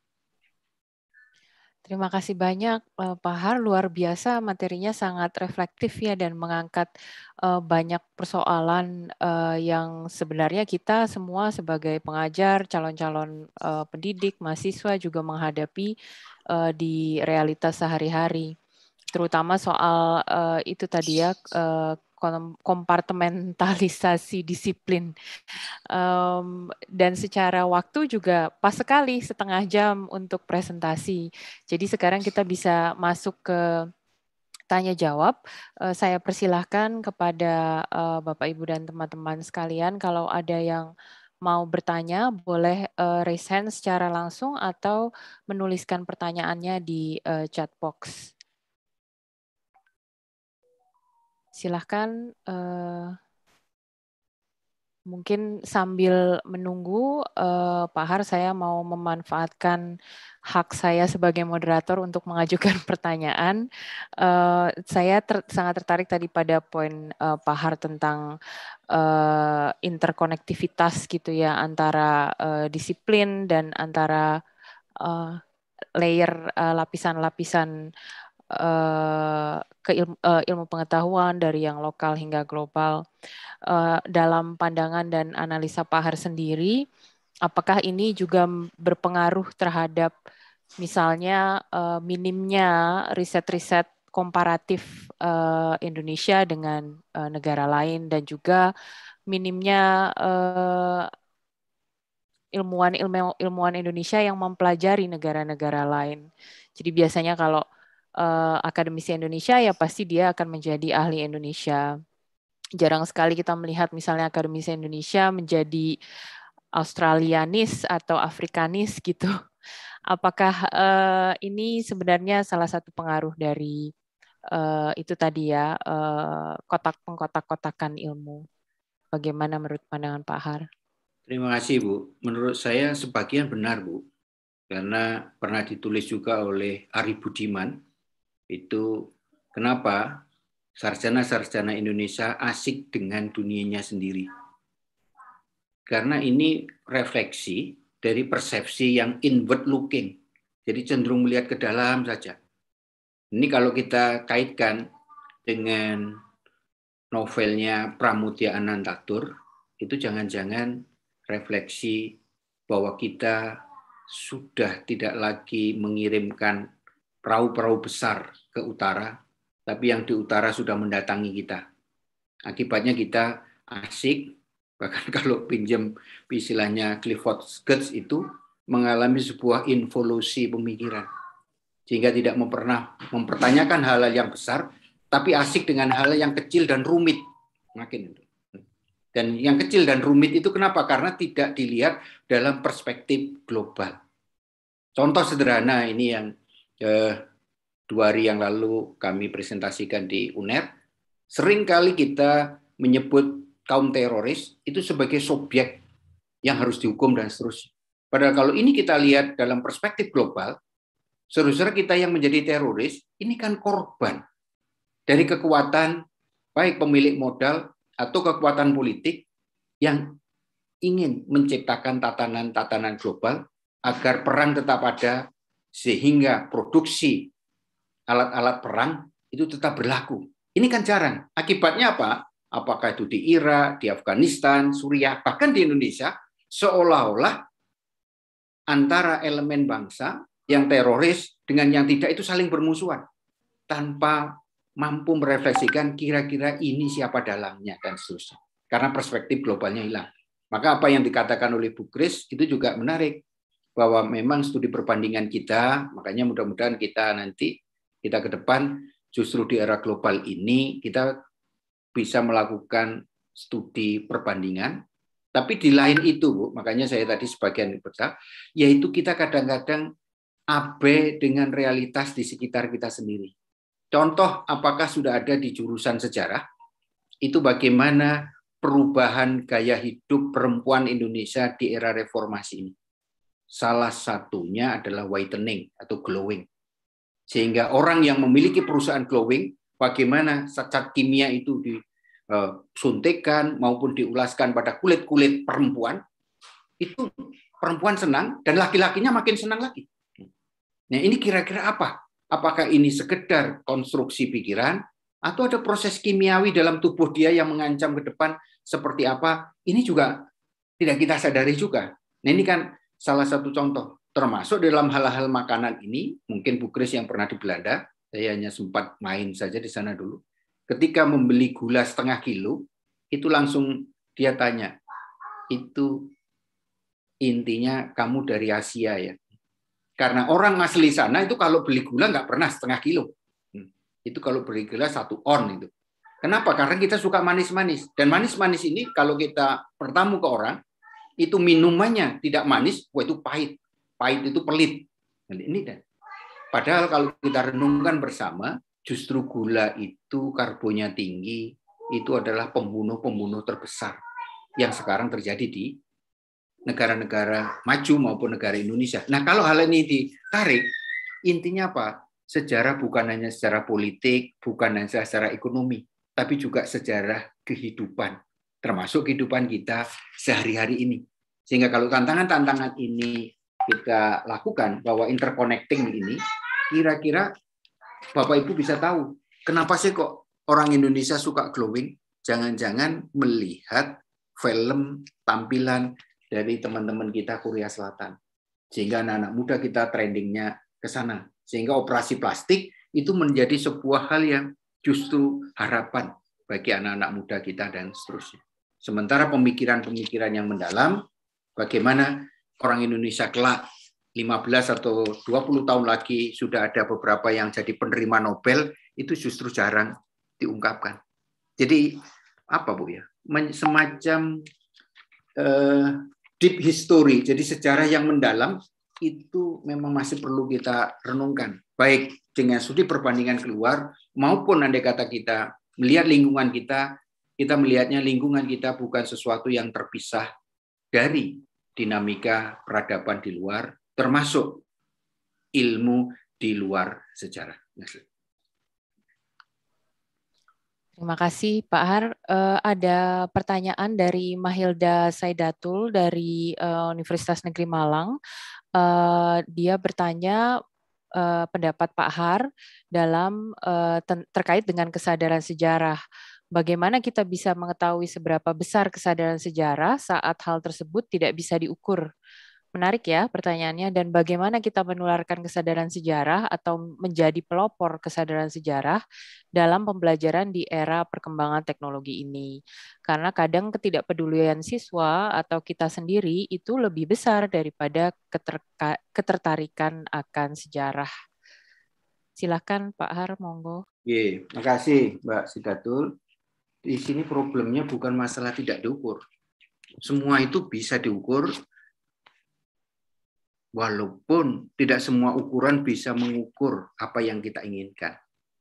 Terima kasih banyak Pak Har, luar biasa materinya sangat reflektif ya dan mengangkat banyak persoalan yang sebenarnya kita semua sebagai pengajar, calon-calon pendidik, mahasiswa juga menghadapi di realitas sehari-hari. Terutama soal itu tadi ya, kompartementalisasi disiplin. Dan secara waktu juga pas sekali, setengah jam untuk presentasi. Jadi sekarang kita bisa masuk ke tanya jawab. Saya persilahkan kepada Bapak Ibu dan teman-teman sekalian, kalau ada yang mau bertanya boleh raise hand secara langsung atau menuliskan pertanyaannya di chat box. Silahkan. Mungkin sambil menunggu, Pak Har, saya mau memanfaatkan hak saya sebagai moderator untuk mengajukan pertanyaan. Saya sangat tertarik tadi pada poin Pak Har tentang interkonektivitas gitu ya, antara disiplin dan antara layer lapisan-lapisan ke ilmu pengetahuan dari yang lokal hingga global. Dalam pandangan dan analisa Pak Har sendiri, apakah ini juga berpengaruh terhadap misalnya minimnya riset-riset komparatif Indonesia dengan negara lain dan juga minimnya ilmuwan Indonesia yang mempelajari negara-negara lain. Jadi biasanya kalau akademisi Indonesia ya pasti dia akan menjadi ahli Indonesia. Jarang sekali kita melihat misalnya akademisi Indonesia menjadi Australianis atau Afrikanis gitu. Apakah ini sebenarnya salah satu pengaruh dari itu tadi ya, pengkotak-kotakan ilmu? Bagaimana menurut pandangan Pak Har? Terima kasih Bu. Menurut saya sebagian benar Bu. Karena pernah ditulis juga oleh Ari Budiman, itu kenapa sarjana-sarjana Indonesia asik dengan dunianya sendiri. Karena ini refleksi dari persepsi yang inward looking. Jadi cenderung melihat ke dalam saja. Ini kalau kita kaitkan dengan novelnya Pramudia Anantatur, itu jangan-jangan refleksi bahwa kita sudah tidak lagi mengirimkan perahu-perahu besar ke utara, tapi yang di utara sudah mendatangi kita. Akibatnya kita asik, bahkan kalau pinjam istilahnya Clifford Geertz itu mengalami sebuah involusi pemikiran. sehingga tidak pernah mempertanyakan hal-hal yang besar, tapi asik dengan hal yang kecil dan rumit. Makin itu. Dan yang kecil dan rumit itu kenapa? Karena tidak dilihat dalam perspektif global. Contoh sederhana ini yang 2 hari yang lalu kami presentasikan di UNER, seringkali kita menyebut kaum teroris itu sebagai subjek yang harus dihukum dan seterusnya. Padahal kalau ini kita lihat dalam perspektif global, saudara-saudara kita yang menjadi teroris, ini kan korban dari kekuatan baik pemilik modal atau kekuatan politik yang ingin menciptakan tatanan-tatanan global agar perang tetap ada, sehingga produksi alat-alat perang itu tetap berlaku. Ini kan jarang. Akibatnya apa? Apakah itu di Irak, di Afghanistan, Suriah, bahkan di Indonesia, seolah-olah antara elemen bangsa yang teroris dengan yang tidak itu saling bermusuhan, tanpa mampu merefleksikan kira-kira ini siapa dalangnya dan seterusnya. Karena perspektif globalnya hilang. Maka apa yang dikatakan oleh Bu Kris itu juga menarik, bahwa memang studi perbandingan kita, makanya mudah-mudahan kita nanti, kita ke depan justru di era global ini kita bisa melakukan studi perbandingan. Tapi di lain itu, Bu, makanya saya tadi sebagian besar, yaitu kita kadang-kadang abai dengan realitas di sekitar kita sendiri. Contoh, apakah sudah ada di jurusan sejarah, itu bagaimana perubahan gaya hidup perempuan Indonesia di era reformasi ini. Salah satunya adalah whitening atau glowing. Sehingga orang yang memiliki perusahaan glowing, bagaimana zat kimia itu disuntikkan maupun diulaskan pada kulit-kulit perempuan, itu perempuan senang dan laki-lakinya makin senang lagi. Nah, ini kira-kira apa? Apakah ini sekedar konstruksi pikiran atau ada proses kimiawi dalam tubuh dia yang mengancam ke depan seperti apa? Ini juga tidak kita sadari juga. Nah, ini kan salah satu contoh. Termasuk dalam hal-hal makanan ini, mungkin Bu Kris yang pernah di Belanda, saya hanya sempat main saja di sana dulu. Ketika membeli gula setengah kilo, itu langsung dia tanya, itu intinya kamu dari Asia ya? Karena orang asli sana itu kalau beli gula nggak pernah setengah kilo. Itu kalau beli gula 1 on itu. Kenapa? Karena kita suka manis-manis. Dan manis-manis ini kalau kita bertamu ke orang, itu minumannya tidak manis, wah itu pahit. Pahit itu pelit. Ini dan padahal kalau kita renungkan bersama, justru gula itu karbonnya tinggi, itu adalah pembunuh-pembunuh terbesar yang sekarang terjadi di negara-negara maju maupun negara Indonesia. Nah, kalau hal ini ditarik, intinya apa? Sejarah bukan hanya sejarah politik, bukan hanya sejarah ekonomi, tapi juga sejarah kehidupan, termasuk kehidupan kita sehari-hari ini. Sehingga kalau tantangan-tantangan ini kita lakukan, bahwa interconnecting ini, kira-kira Bapak Ibu bisa tahu, kenapa sih kok orang Indonesia suka glowing? Jangan-jangan melihat film, tampilan dari teman-teman kita Korea Selatan. Sehingga anak-anak muda kita trendingnya ke sana. Sehingga operasi plastik itu menjadi sebuah hal yang justru harapan bagi anak-anak muda kita dan seterusnya. Sementara pemikiran-pemikiran yang mendalam, bagaimana orang Indonesia kelak 15 atau 20 tahun lagi sudah ada beberapa yang jadi penerima Nobel, itu justru jarang diungkapkan. Jadi apa Bu ya? Semacam deep history, jadi sejarah yang mendalam itu memang masih perlu kita renungkan. Baik dengan studi perbandingan keluar maupun andai kata kita melihat lingkungan kita melihatnya lingkungan kita bukan sesuatu yang terpisah dari dinamika peradaban di luar, termasuk ilmu di luar sejarah. Terima kasih Pak Har. Ada pertanyaan dari Mahilda Saidatul dari Universitas Negeri Malang. Dia bertanya pendapat Pak Har dalam terkait dengan kesadaran sejarah. Bagaimana kita bisa mengetahui seberapa besar kesadaran sejarah saat hal tersebut tidak bisa diukur? Menarik ya pertanyaannya, dan bagaimana kita menularkan kesadaran sejarah atau menjadi pelopor kesadaran sejarah dalam pembelajaran di era perkembangan teknologi ini. Karena kadang ketidakpedulian siswa atau kita sendiri itu lebih besar daripada ketertarikan akan sejarah. Silakan Pak Har, monggo. Makasih Mbak Sidatul. Di sini problemnya bukan masalah tidak diukur. Semua itu bisa diukur, walaupun tidak semua ukuran bisa mengukur apa yang kita inginkan.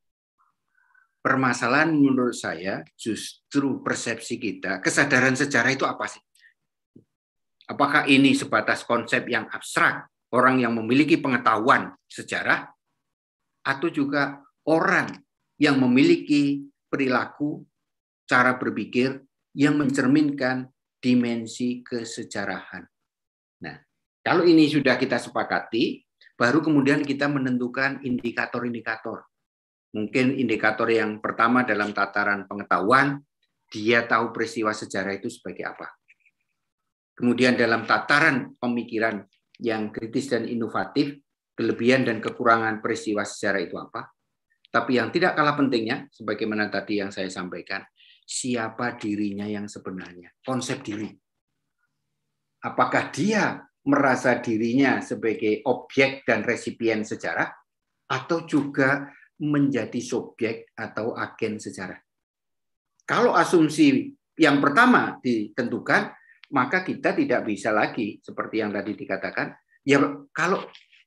Permasalahan menurut saya justru persepsi kita, kesadaran sejarah itu apa sih? Apakah ini sebatas konsep yang abstrak, orang yang memiliki pengetahuan sejarah, atau juga orang yang memiliki perilaku, cara berpikir yang mencerminkan dimensi kesejarahan. Nah, kalau ini sudah kita sepakati, baru kemudian kita menentukan indikator-indikator. Mungkin indikator yang pertama dalam tataran pengetahuan, dia tahu peristiwa sejarah itu sebagai apa. Kemudian dalam tataran pemikiran yang kritis dan inovatif, kelebihan dan kekurangan peristiwa sejarah itu apa. Tapi yang tidak kalah pentingnya, sebagaimana tadi yang saya sampaikan, siapa dirinya yang sebenarnya, konsep diri. Apakah dia merasa dirinya sebagai objek dan resipien sejarah, atau juga menjadi subjek atau agen sejarah. Kalau asumsi yang pertama ditentukan, maka kita tidak bisa lagi, seperti yang tadi dikatakan, ya kalau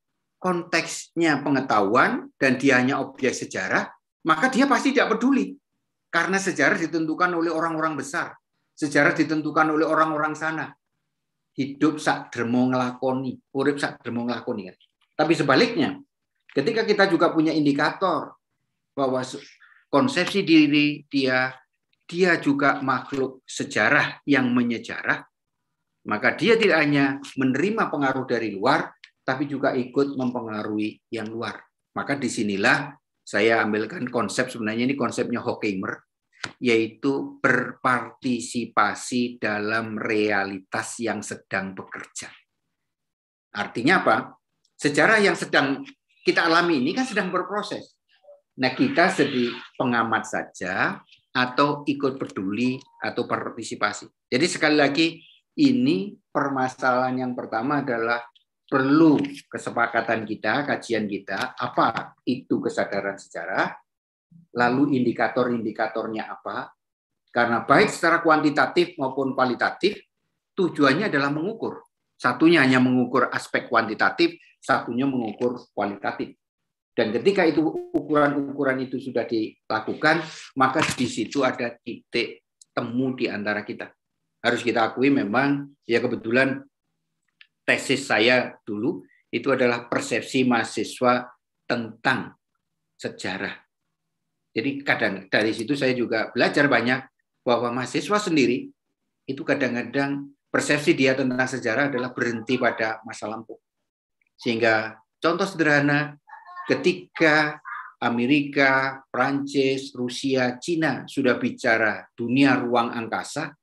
konteksnya pengetahuan dan dia hanya objek sejarah, maka dia pasti tidak peduli. Karena sejarah ditentukan oleh orang-orang besar. Sejarah ditentukan oleh orang-orang sana. Hidup sak dremo nglakoni, urip sak dremo nglakoni kan. Tapi sebaliknya, ketika kita juga punya indikator bahwa konsepsi diri dia juga makhluk sejarah yang menyejarah, maka dia tidak hanya menerima pengaruh dari luar, tapi juga ikut mempengaruhi yang luar. Maka disinilah saya ambilkan konsep, sebenarnya ini konsepnya Horkheimer, yaitu berpartisipasi dalam realitas yang sedang bekerja. Artinya apa? Sejarah yang sedang kita alami ini kan sedang berproses. Nah, kita jadi pengamat saja atau ikut peduli atau partisipasi. Jadi sekali lagi, ini permasalahan yang pertama adalah perlu kesepakatan kita, kajian kita, apa itu kesadaran sejarah, lalu indikator-indikatornya apa, karena baik secara kuantitatif maupun kualitatif, tujuannya adalah mengukur. Satunya hanya mengukur aspek kuantitatif, satunya mengukur kualitatif. Dan ketika itu ukuran-ukuran itu sudah dilakukan, maka di situ ada titik temu di antara kita. Harus kita akui memang, ya kebetulan tesis saya dulu itu adalah persepsi mahasiswa tentang sejarah. Jadi kadang dari situ saya juga belajar banyak bahwa mahasiswa sendiri itu kadang-kadang persepsi dia tentang sejarah adalah berhenti pada masa lampau. Sehingga contoh sederhana, ketika Amerika, Prancis, Rusia, Cina sudah bicara dunia ruang angkasa,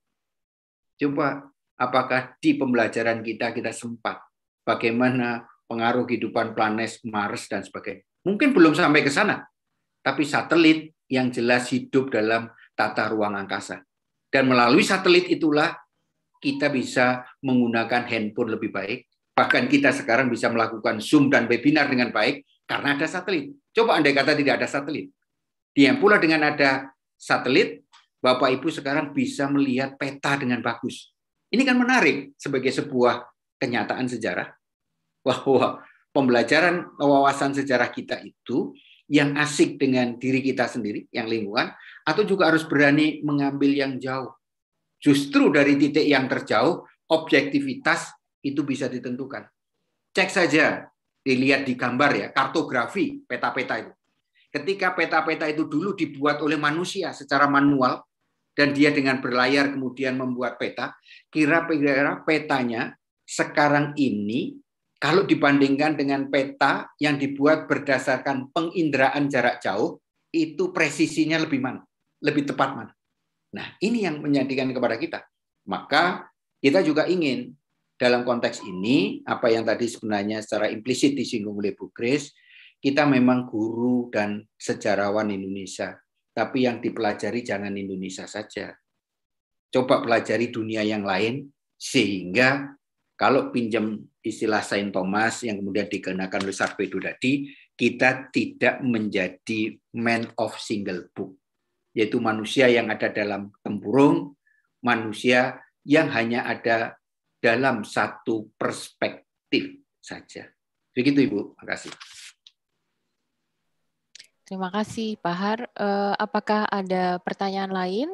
coba apakah di pembelajaran kita sempat bagaimana pengaruh kehidupan planet Mars dan sebagainya. Mungkin belum sampai ke sana, tapi satelit yang jelas hidup dalam tata ruang angkasa. Dan melalui satelit itulah kita bisa menggunakan handphone lebih baik. Bahkan kita sekarang bisa melakukan Zoom dan webinar dengan baik karena ada satelit. Coba andai kata tidak ada satelit. Dia pula dengan ada satelit, Bapak Ibu sekarang bisa melihat peta dengan bagus. Ini kan menarik sebagai sebuah kenyataan sejarah bahwa pembelajaran wawasan sejarah kita itu yang asik dengan diri kita sendiri, yang lingkungan, atau juga harus berani mengambil yang jauh. Justru dari titik yang terjauh, objektivitas itu bisa ditentukan. Cek saja, dilihat di gambar ya, kartografi peta-peta itu. Ketika peta-peta itu dulu dibuat oleh manusia secara manual, dan dia dengan berlayar kemudian membuat peta, kira-kira petanya sekarang ini kalau dibandingkan dengan peta yang dibuat berdasarkan penginderaan jarak jauh, itu presisinya lebih mana? Lebih tepat mana? Nah, ini yang menjadikan kepada kita. Maka kita juga ingin dalam konteks ini, apa yang tadi sebenarnya secara implisit disinggung oleh Bu Grace, kita memang guru dan sejarawan Indonesia. Tapi yang dipelajari jangan Indonesia saja. Coba pelajari dunia yang lain, sehingga kalau pinjam istilah Saint Thomas yang kemudian dikenakan oleh Sarpedo tadi, kita tidak menjadi man of single book, yaitu manusia yang ada dalam tempurung, manusia yang hanya ada dalam satu perspektif saja. Begitu Ibu, terima kasih. Terima kasih Pak Har. Apakah ada pertanyaan lain?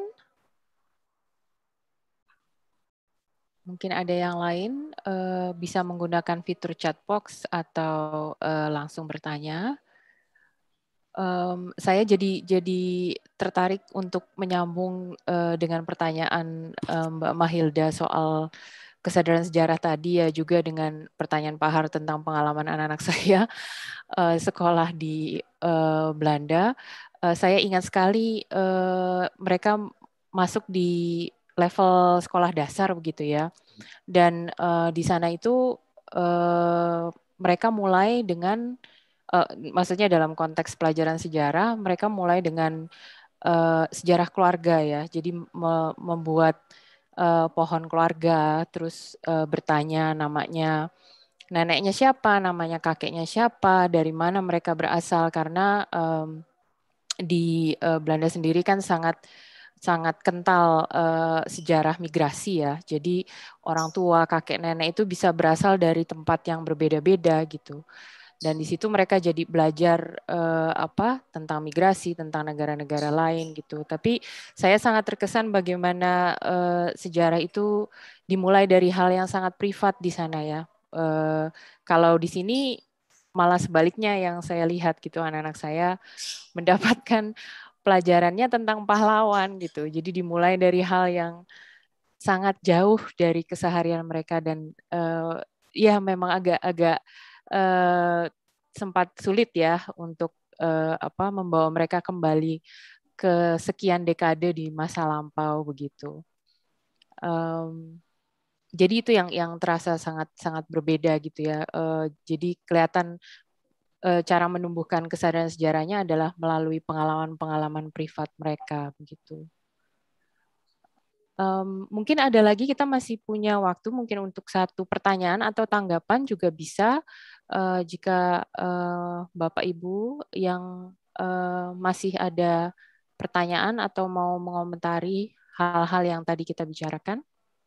Mungkin ada yang lain bisa menggunakan fitur chat box atau langsung bertanya. Saya jadi tertarik untuk menyambung dengan pertanyaan Mbak Mahilda soal kesadaran sejarah tadi ya, juga dengan pertanyaan Pak Har tentang pengalaman anak-anak saya sekolah di Belanda. Saya ingat sekali mereka masuk di level sekolah dasar begitu ya, dan di sana itu mereka mulai dengan maksudnya dalam konteks pelajaran sejarah, mereka mulai dengan sejarah keluarga ya, jadi membuat pohon keluarga, terus bertanya namanya neneknya siapa, namanya kakeknya siapa, dari mana mereka berasal, karena di Belanda sendiri kan sangat kental sejarah migrasi ya. Jadi orang tua, kakek nenek itu bisa berasal dari tempat yang berbeda-beda gitu. Dan di situ mereka jadi belajar tentang migrasi, tentang negara-negara lain gitu. Tapi saya sangat terkesan bagaimana sejarah itu dimulai dari hal yang sangat privat di sana ya. Kalau di sini malah sebaliknya yang saya lihat gitu, anak-anak saya mendapatkan pelajarannya tentang pahlawan gitu. Jadi dimulai dari hal yang sangat jauh dari keseharian mereka, dan ya memang agak sempat sulit ya untuk membawa mereka kembali ke sekian dekade di masa lampau begitu. Jadi itu yang terasa sangat berbeda gitu ya. Jadi kelihatan cara menumbuhkan kesadaran sejarahnya adalah melalui pengalaman-pengalaman privat mereka begitu. Mungkin ada lagi, kita masih punya waktu mungkin untuk satu pertanyaan atau tanggapan juga bisa, jika Bapak Ibu yang masih ada pertanyaan atau mau mengomentari hal-hal yang tadi kita bicarakan.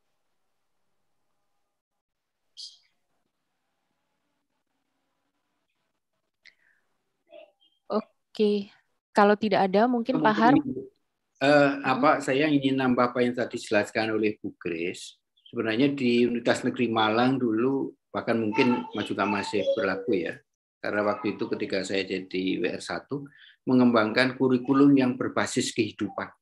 Oke, kalau tidak ada mungkin Pak Har. Saya ingin nambah apa yang tadi dijelaskan oleh Bu Grace. Sebenarnya di Universitas Negeri Malang dulu, bahkan mungkin juga masih berlaku ya. Karena waktu itu ketika saya jadi WR1, mengembangkan kurikulum yang berbasis kehidupan.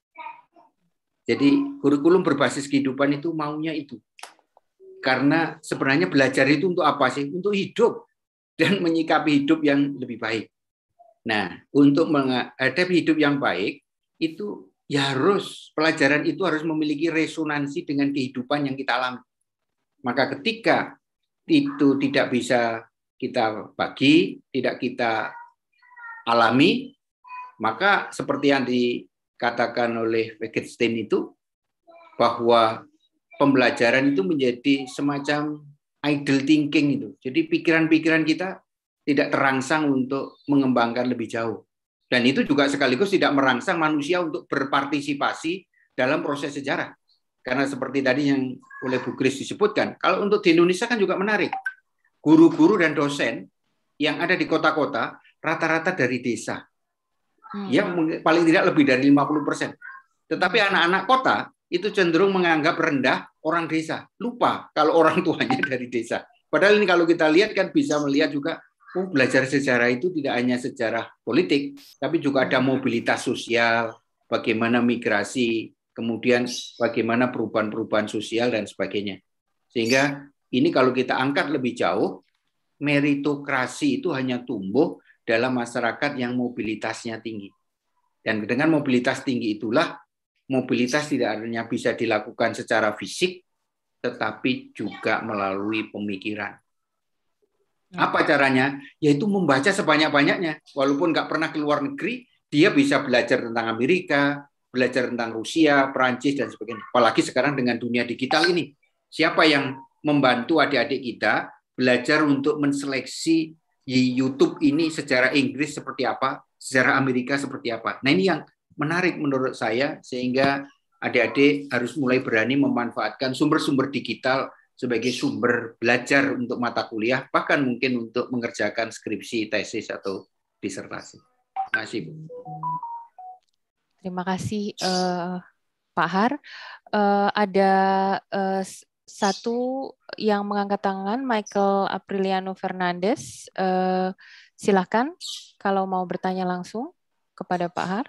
Jadi kurikulum berbasis kehidupan itu maunya itu. Karena sebenarnya belajar itu untuk apa sih? Untuk hidup dan menyikapi hidup yang lebih baik. Nah, untuk menghadapi hidup yang baik, itu ya pelajaran itu harus memiliki resonansi dengan kehidupan yang kita alami. Maka ketika itu tidak bisa kita bagi, tidak kita alami, maka seperti yang dikatakan oleh Wittgenstein itu, bahwa pembelajaran itu menjadi semacam idle thinking itu. Jadi pikiran-pikiran kita tidak terangsang untuk mengembangkan lebih jauh. Dan itu juga sekaligus tidak merangsang manusia untuk berpartisipasi dalam proses sejarah. Karena seperti tadi yang oleh Bu Grace disebutkan, kalau untuk di Indonesia kan juga menarik. Guru-guru dan dosen yang ada di kota-kota rata-rata dari desa. Yang paling tidak lebih dari 50%. Tetapi anak-anak kota itu cenderung menganggap rendah orang desa. Lupa kalau orang tuanya dari desa. Padahal ini kalau kita lihat kan bisa melihat juga, belajar sejarah itu tidak hanya sejarah politik, tapi juga ada mobilitas sosial, bagaimana migrasi, kemudian bagaimana perubahan-perubahan sosial dan sebagainya. Sehingga ini kalau kita angkat lebih jauh, meritokrasi itu hanya tumbuh dalam masyarakat yang mobilitasnya tinggi. Dan dengan mobilitas tinggi itulah, mobilitas tidak hanya bisa dilakukan secara fisik, tetapi juga melalui pemikiran. Apa caranya? Yaitu membaca sebanyak-banyaknya. Walaupun nggak pernah ke luar negeri, dia bisa belajar tentang Amerika, belajar tentang Rusia, Perancis, dan sebagainya. Apalagi sekarang dengan dunia digital ini. Siapa yang membantu adik-adik kita belajar untuk menseleksi di YouTube ini secara Inggris seperti apa, secara Amerika seperti apa. Nah ini yang menarik menurut saya, sehingga adik-adik harus mulai berani memanfaatkan sumber-sumber digital sebagai sumber belajar untuk mata kuliah, bahkan mungkin untuk mengerjakan skripsi, tesis, atau disertasi. Terima kasih, Bu. Terima kasih, Pak Har. Ada satu yang mengangkat tangan, Michael Apriliano Fernandes. Silakan kalau mau bertanya langsung kepada Pak Har.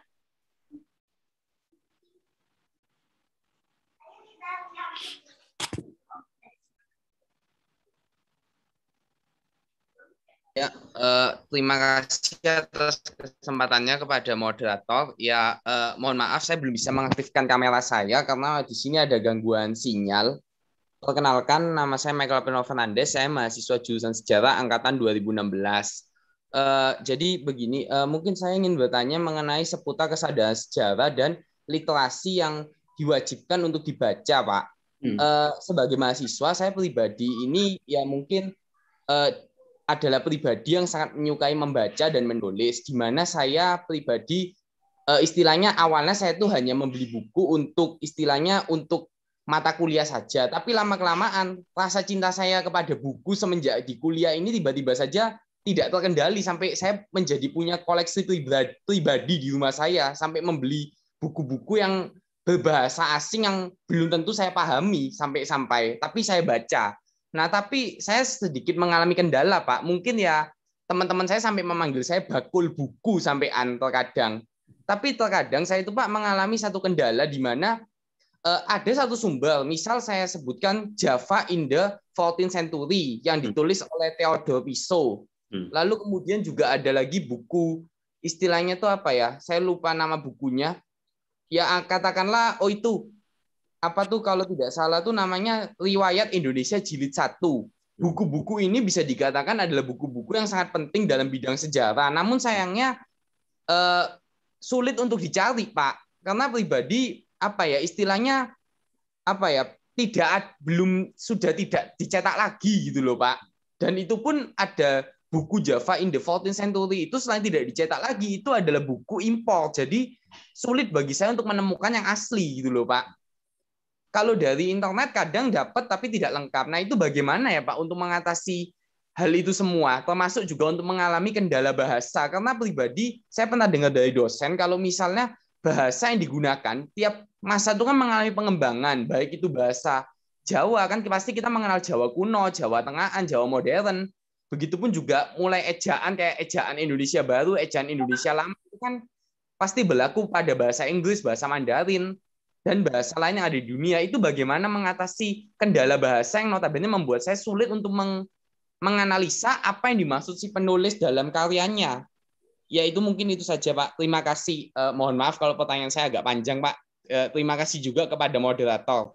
Ya, terima kasih atas kesempatannya kepada moderator. Ya, mohon maaf saya belum bisa mengaktifkan kamera saya karena di sini ada gangguan sinyal. Perkenalkan, nama saya Michael Apriliano Fernandes. Saya mahasiswa jurusan Sejarah angkatan 2016. Jadi begini, mungkin saya ingin bertanya mengenai seputar kesadaran sejarah dan literasi yang diwajibkan untuk dibaca, Pak. Sebagai mahasiswa, saya pribadi ini ya mungkin adalah pribadi yang sangat menyukai membaca dan menulis, di mana saya pribadi istilahnya awalnya saya tuh hanya membeli buku untuk istilahnya untuk mata kuliah saja, tapi lama-kelamaan rasa cinta saya kepada buku semenjak di kuliah ini tiba-tiba saja tidak terkendali sampai saya menjadi punya koleksi pribadi di rumah saya, sampai membeli buku-buku yang berbahasa asing yang belum tentu saya pahami sampai-sampai, tapi saya baca. Nah, tapi saya sedikit mengalami kendala, Pak. Mungkin ya teman-teman saya sampai memanggil saya bakul buku sampean terkadang. Tapi terkadang saya itu, Pak, mengalami satu kendala di mana ada satu sumber, misal saya sebutkan Java in the 14th century yang ditulis oleh Theodore Piso. Lalu kemudian juga ada lagi buku, istilahnya itu apa ya? Saya lupa nama bukunya. Ya katakanlah, oh itu apa tuh kalau tidak salah tuh namanya Riwayat Indonesia Jilid 1. Buku-buku ini bisa dikatakan adalah buku-buku yang sangat penting dalam bidang sejarah. Namun sayangnya sulit untuk dicari, Pak. Karena pribadi apa ya istilahnya apa ya sudah tidak dicetak lagi gitu loh, Pak. Dan itu pun ada buku Java in the 14th century itu selain tidak dicetak lagi itu adalah buku impor. Jadi sulit bagi saya untuk menemukan yang asli gitu loh, Pak. Kalau dari internet kadang dapat tapi tidak lengkap. Nah, itu bagaimana ya, Pak, untuk mengatasi hal itu semua, termasuk juga untuk mengalami kendala bahasa. Karena pribadi saya pernah dengar dari dosen kalau misalnya bahasa yang digunakan tiap masa itu kan mengalami pengembangan, baik itu bahasa Jawa kan pasti kita mengenal Jawa kuno, Jawa tengahan, Jawa modern. Begitupun juga mulai ejaan kayak ejaan Indonesia baru, ejaan Indonesia lama itu kan pasti berlaku pada bahasa Inggris, bahasa Mandarin, dan bahasa lain yang ada di dunia. Itu bagaimana mengatasi kendala bahasa yang notabene membuat saya sulit untuk menganalisa apa yang dimaksud si penulis dalam karyanya. Ya itu mungkin itu saja, Pak. Terima kasih. Mohon maaf kalau pertanyaan saya agak panjang, Pak. Terima kasih juga kepada moderator.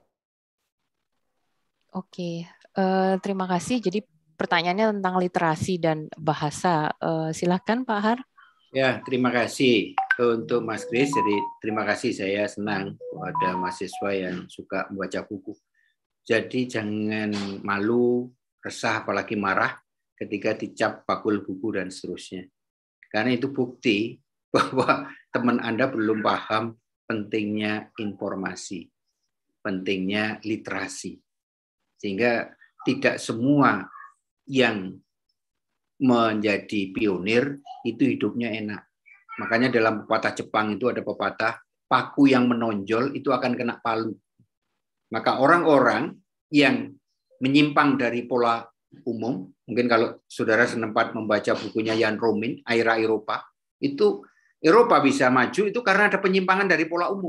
Oke, terima kasih. Jadi pertanyaannya tentang literasi dan bahasa. Silakan Pak Har. Ya, terima kasih untuk Mas Kris. Jadi terima kasih, saya senang ada mahasiswa yang suka membaca buku. Jadi jangan malu, resah, apalagi marah ketika dicap bakul buku dan seterusnya. Karena itu bukti bahwa teman Anda belum paham pentingnya informasi, pentingnya literasi. Sehingga tidak semua yang menjadi pionir itu hidupnya enak. Makanya dalam pepatah Jepang itu ada pepatah, paku yang menonjol itu akan kena palu. Maka orang-orang yang menyimpang dari pola umum, mungkin kalau saudara sempat membaca bukunya Jan Romin, Aira Eropa, itu Eropa bisa maju itu karena ada penyimpangan dari pola umum.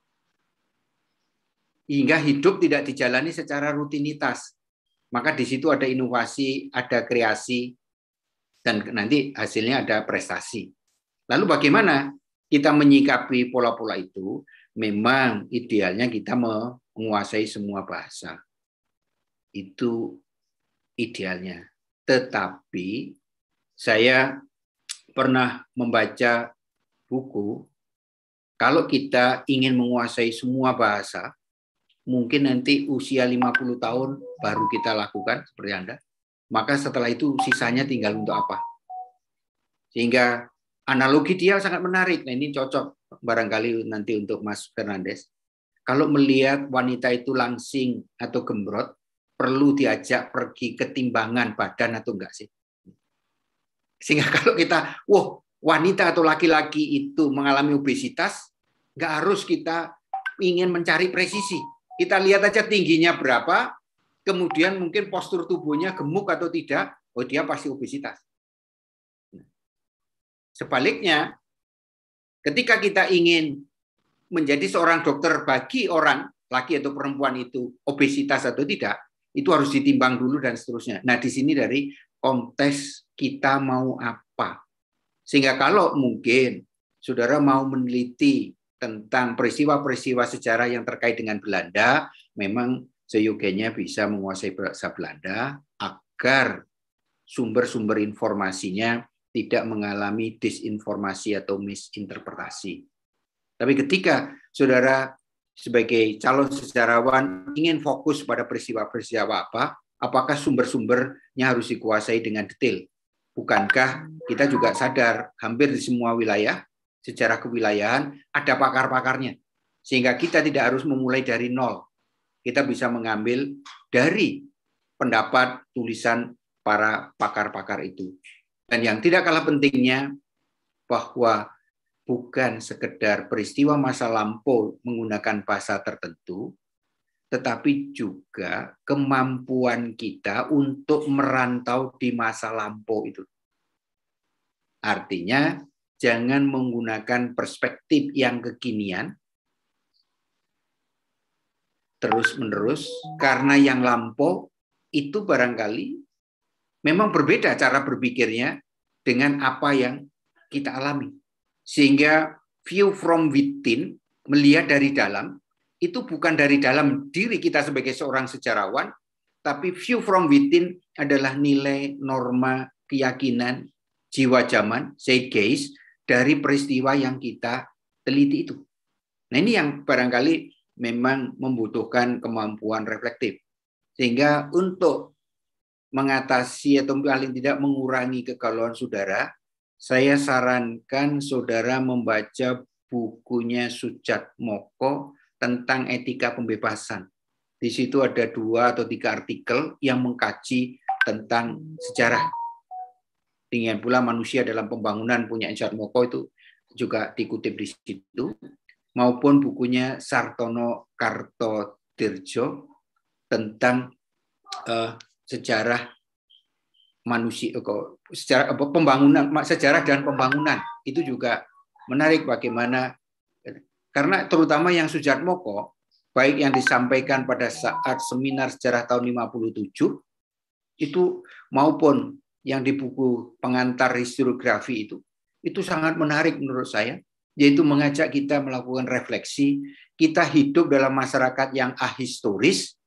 Hingga hidup tidak dijalani secara rutinitas. Maka di situ ada inovasi, ada kreasi, dan nanti hasilnya ada prestasi. Lalu bagaimana kita menyikapi pola-pola itu? Memang idealnya kita menguasai semua bahasa. Itu idealnya. Tetapi saya pernah membaca buku, kalau kita ingin menguasai semua bahasa, mungkin nanti usia 50 tahun baru kita lakukan seperti Anda. Maka setelah itu sisanya tinggal untuk apa? Sehingga analogi dia sangat menarik. Nah, ini cocok barangkali nanti untuk Mas Fernandes. Kalau melihat wanita itu langsing atau gembrot, perlu diajak pergi ke timbangan badan atau enggak sih? Sehingga kalau kita, wanita atau laki-laki itu mengalami obesitas, enggak harus kita ingin mencari presisi. Kita lihat aja tingginya berapa, kemudian mungkin postur tubuhnya gemuk atau tidak, dia pasti obesitas. Sebaliknya, ketika kita ingin menjadi seorang dokter bagi orang, laki atau perempuan itu obesitas atau tidak, itu harus ditimbang dulu dan seterusnya. Nah, di sini dari konteks kita mau apa. Sehingga kalau mungkin saudara mau meneliti tentang peristiwa-peristiwa sejarah yang terkait dengan Belanda, memang seyogianya bisa menguasai bahasa Belanda agar sumber-sumber informasinya tidak mengalami disinformasi atau misinterpretasi. Tapi ketika saudara sebagai calon sejarawan ingin fokus pada peristiwa-peristiwa apa, apakah sumber-sumbernya harus dikuasai dengan detail? Bukankah kita juga sadar hampir di semua wilayah, sejarah kewilayahan, ada pakar-pakarnya. Sehingga kita tidak harus memulai dari nol. Kita bisa mengambil dari pendapat tulisan para pakar-pakar itu. Dan yang tidak kalah pentingnya, bahwa bukan sekedar peristiwa masa lampau menggunakan bahasa tertentu, tetapi juga kemampuan kita untuk merantau di masa lampau itu. Artinya, jangan menggunakan perspektif yang kekinian, terus-menerus, karena yang lampau itu barangkali memang berbeda cara berpikirnya dengan apa yang kita alami. Sehingga view from within, melihat dari dalam, itu bukan dari dalam diri kita sebagai seorang sejarawan, tapi view from within adalah nilai, norma, keyakinan, jiwa zaman, zeitgeist, dari peristiwa yang kita teliti itu. Nah, ini yang barangkali memang membutuhkan kemampuan reflektif. Sehingga untuk mengatasi atau paling tidak mengurangi kegalauan saudara, saya sarankan saudara membaca bukunya Soejatmoko tentang etika pembebasan. Di situ ada 2 atau 3 artikel yang mengkaji tentang sejarah. Dengan pula manusia dalam pembangunan punya Soejatmoko itu juga dikutip di situ, maupun bukunya Sartono Kartodirjo tentang sejarah manusia, sejarah pembangunan, sejarah dan pembangunan. Itu juga menarik bagaimana, karena terutama yang Soejatmoko, baik yang disampaikan pada saat seminar sejarah tahun 57 itu maupun yang di buku pengantar historiografi itu sangat menarik menurut saya, yaitu mengajak kita melakukan refleksi. Kita hidup dalam masyarakat yang ahistoris,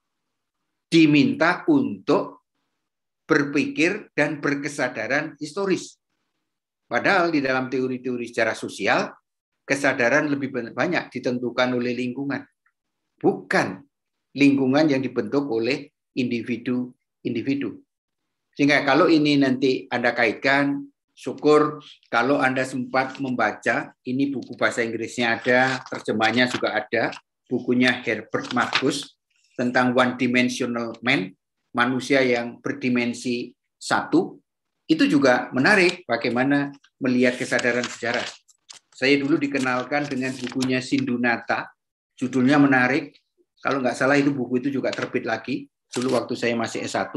diminta untuk berpikir dan berkesadaran historis. Padahal di dalam teori-teori sejarah sosial, kesadaran lebih banyak ditentukan oleh lingkungan. Bukan lingkungan yang dibentuk oleh individu-individu. Sehingga kalau ini nanti Anda kaitkan, syukur kalau Anda sempat membaca, ini buku bahasa Inggrisnya ada, terjemahnya juga ada, bukunya Herbert Marcuse tentang One Dimensional Man, manusia yang berdimensi 1, itu juga menarik bagaimana melihat kesadaran sejarah. Saya dulu dikenalkan dengan bukunya Sindhunata, judulnya menarik, kalau nggak salah itu buku itu juga terbit lagi, dulu waktu saya masih S1,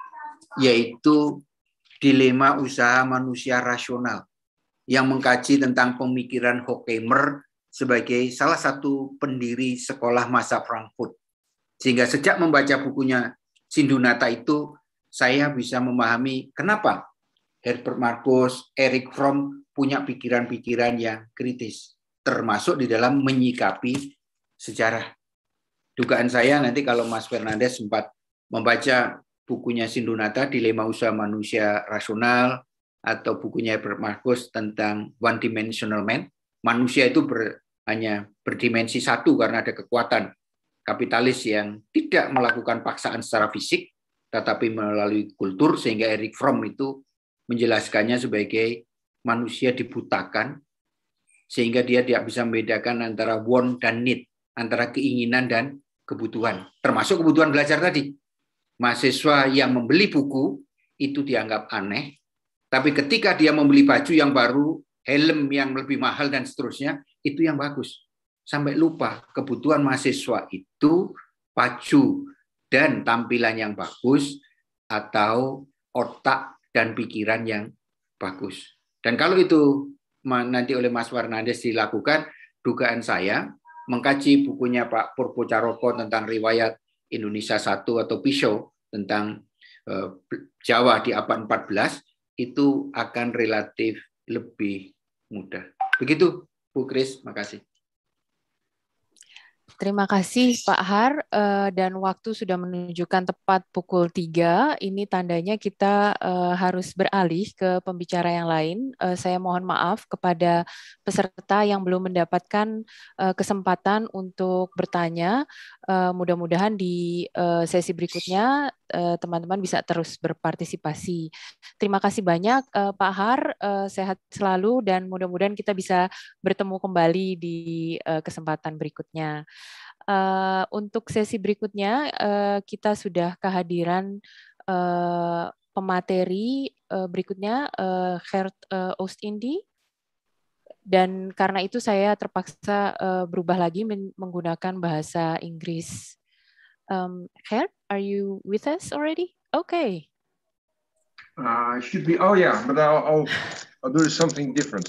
yaitu Dilema Usaha Manusia Rasional, yang mengkaji tentang pemikiran Horkheimer sebagai salah satu pendiri sekolah masa Frankfurt. Sehingga sejak membaca bukunya Sindhunata itu, saya bisa memahami kenapa Herbert Marcuse, Erich Fromm punya pikiran-pikiran yang kritis, termasuk di dalam menyikapi sejarah. Dugaan saya nanti kalau Mas Fernandes sempat membaca bukunya Sindhunata, Dilema Usaha Manusia Rasional, atau bukunya Herbert Marcuse tentang One Dimensional Man, manusia itu hanya berdimensi 1 karena ada kekuatan kapitalis yang tidak melakukan paksaan secara fisik, tetapi melalui kultur, sehingga Erich Fromm itu menjelaskannya sebagai manusia dibutakan sehingga dia tidak bisa membedakan antara want dan need, antara keinginan dan kebutuhan, termasuk kebutuhan belajar tadi. Mahasiswa yang membeli buku itu dianggap aneh, tapi ketika dia membeli baju yang baru, helm yang lebih mahal dan seterusnya, itu yang bagus. Sampai lupa kebutuhan mahasiswa itu baju dan tampilan yang bagus atau otak dan pikiran yang bagus. Dan kalau itu nanti oleh Mas Fernandes dilakukan, dugaan saya mengkaji bukunya Pak Purbo Caroko tentang riwayat Indonesia 1 atau Pisau tentang Jawa di abad 14 itu akan relatif lebih mudah. Begitu Bu Kris, makasih. Terima kasih Pak Har, dan waktu sudah menunjukkan tepat pukul 3. Ini tandanya kita harus beralih ke pembicara yang lain. Saya mohon maaf kepada peserta yang belum mendapatkan kesempatan untuk bertanya. Mudah-mudahan di sesi berikutnya teman-teman bisa terus berpartisipasi. Terima kasih banyak Pak Har, sehat selalu dan mudah-mudahan kita bisa bertemu kembali di kesempatan berikutnya. Untuk sesi berikutnya kita sudah kehadiran pemateri berikutnya Gert Oostindie, dan karena itu saya terpaksa berubah lagi menggunakan bahasa Inggris. Gert, are you with us already? Okay. Should be. Oh yeah, but I'll do something different.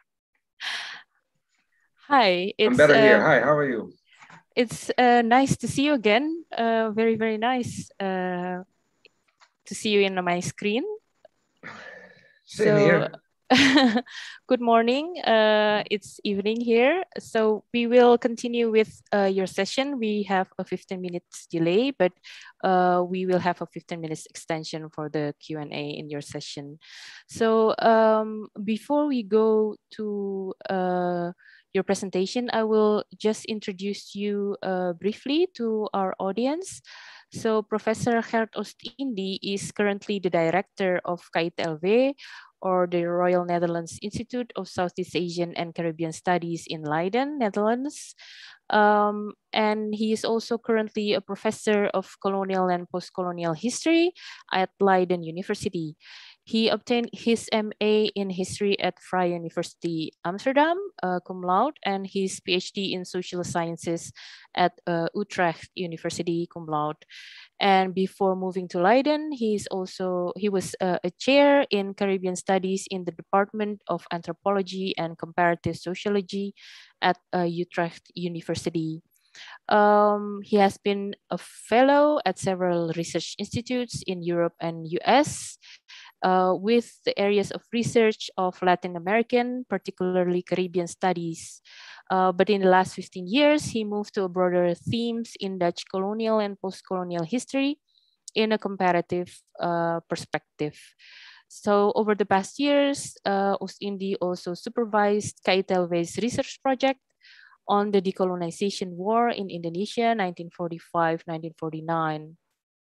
Hi, I'm better here. Hi, how are you? It's nice to see you again. Very, very nice to see you in my screen. Same here. Good morning. It's evening here. So we will continue with your session. We have a 15 minutes delay, but we will have a 15 minutes extension for the Q&A in your session. So before we go to your presentation, I will just introduce you briefly to our audience. So Professor Gert Oostindie is currently the director of KITLW, or the Royal Netherlands Institute of Southeast Asian and Caribbean Studies in Leiden, Netherlands. And he is also currently a professor of colonial and post-colonial history at Leiden University. He obtained his MA in history at Vrije University Amsterdam, cum laude, and his PhD in social sciences at Utrecht University, cum laude. And before moving to Leiden, he was a chair in Caribbean Studies in the Department of Anthropology and Comparative Sociology at Utrecht University. He has been a fellow at several research institutes in Europe and US, with the areas of research of Latin American, particularly Caribbean studies. But in the last 15 years, he moved to broader themes in Dutch colonial and post-colonial history in a comparative perspective. So over the past years, Oostindie also supervised KITLW's research project on the decolonization war in Indonesia, 1945-1949.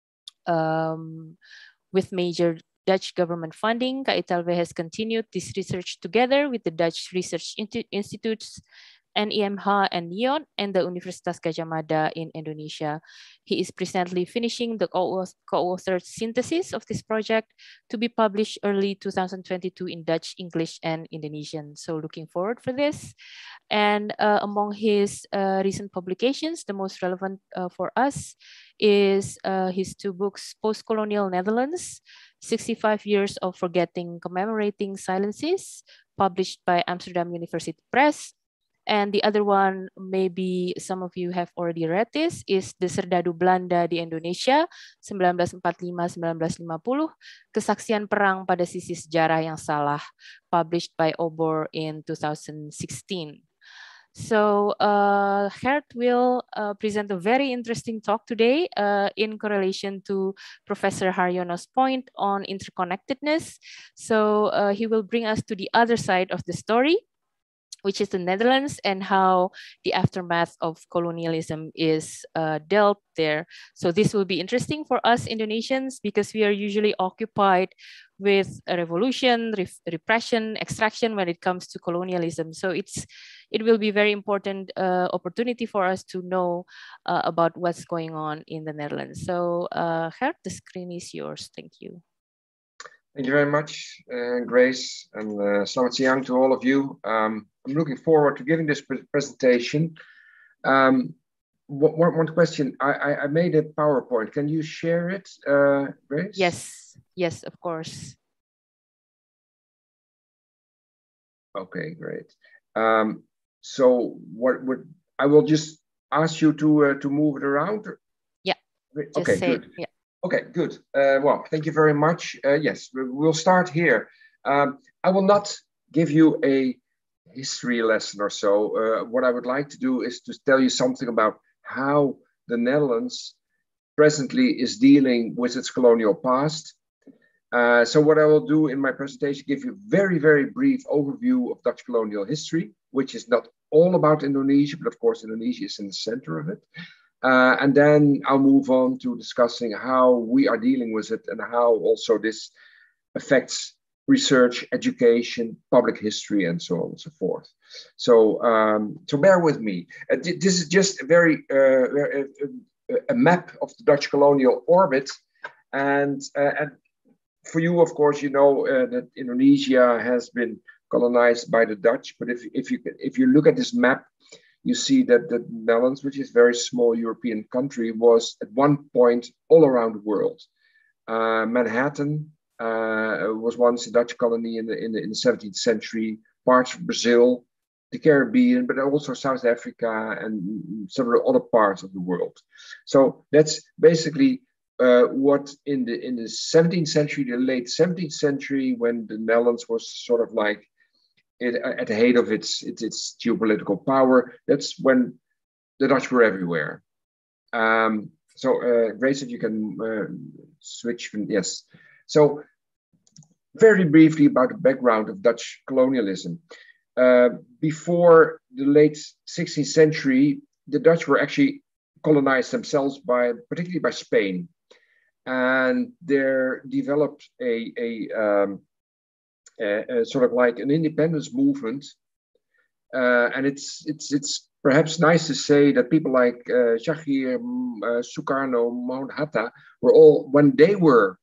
With major Dutch government funding, KITLW has continued this research together with the Dutch Research Institutes, NIMH and NION, and the Universitas Gadjah Mada in Indonesia. He is presently finishing the co-authored synthesis of this project to be published early 2022 in Dutch, English, and Indonesian. So looking forward for this. And among his recent publications, the most relevant for us is his two books, Post-Colonial Netherlands, 65 Years of Forgetting, Commemorating Silences, published by Amsterdam University Press. And the other one, maybe some of you have already read this, is The Serdadu Belanda di Indonesia, 1945-1950, Kesaksian Perang pada Sisi Sejarah yang Salah, published by Obor in 2016. So Gert will present a very interesting talk today in correlation to Professor Haryono's point on interconnectedness. So he will bring us to the other side of the story. which is the Netherlands, and how the aftermath of colonialism is dealt there. So this will be interesting for us Indonesians because we are usually occupied with a revolution, repression, extraction when it comes to colonialism. So it will be very important opportunity for us to know about what's going on in the Netherlands. So Gert, the screen is yours. Thank you. Thank you very much, Grace, and selamat siang to all of you. I'm looking forward to giving this presentation. One question, I made a PowerPoint. Can you share it, Grace? Yes, of course. Okay, great. So what would I will just ask you to move it around? Yeah. Okay, good. Yeah. Okay, good. Well, thank you very much. Yes, we'll start here. I will not give you a history lesson or so. What I would like to do is to tell you something about how the Netherlands presently is dealing with its colonial past. So what I will do in my presentation, give you a very, very brief overview of Dutch colonial history, which is not all about Indonesia, but of course Indonesia is in the center of it. And then I'll move on to discussing how we are dealing with it and how also this affects research, education, public history, and so on and so forth. So, so bear with me. This is just a very a map of the Dutch colonial orbit, and for you, of course, you know that Indonesia has been colonized by the Dutch. But if you look at this map, you see that the Netherlands, which is a very small European country, was at one point all around the world. Manhattan was once a Dutch colony in the 17th century, parts of Brazil, the Caribbean, but also South Africa and several other parts of the world. So that's basically what in the 17th century, the late 17th century, when the Netherlands was sort of like at the height of its geopolitical power, that's when the Dutch were everywhere. So Grace, if you can switch, yes. So very briefly about the background of Dutch colonialism. Before the late 16th century, the Dutch were actually colonized themselves particularly by Spain, and there developed a sort of like an independence movement, and it's perhaps nice to say that people like Shahir, Sukarno, Mahmud Hatta were all, when they were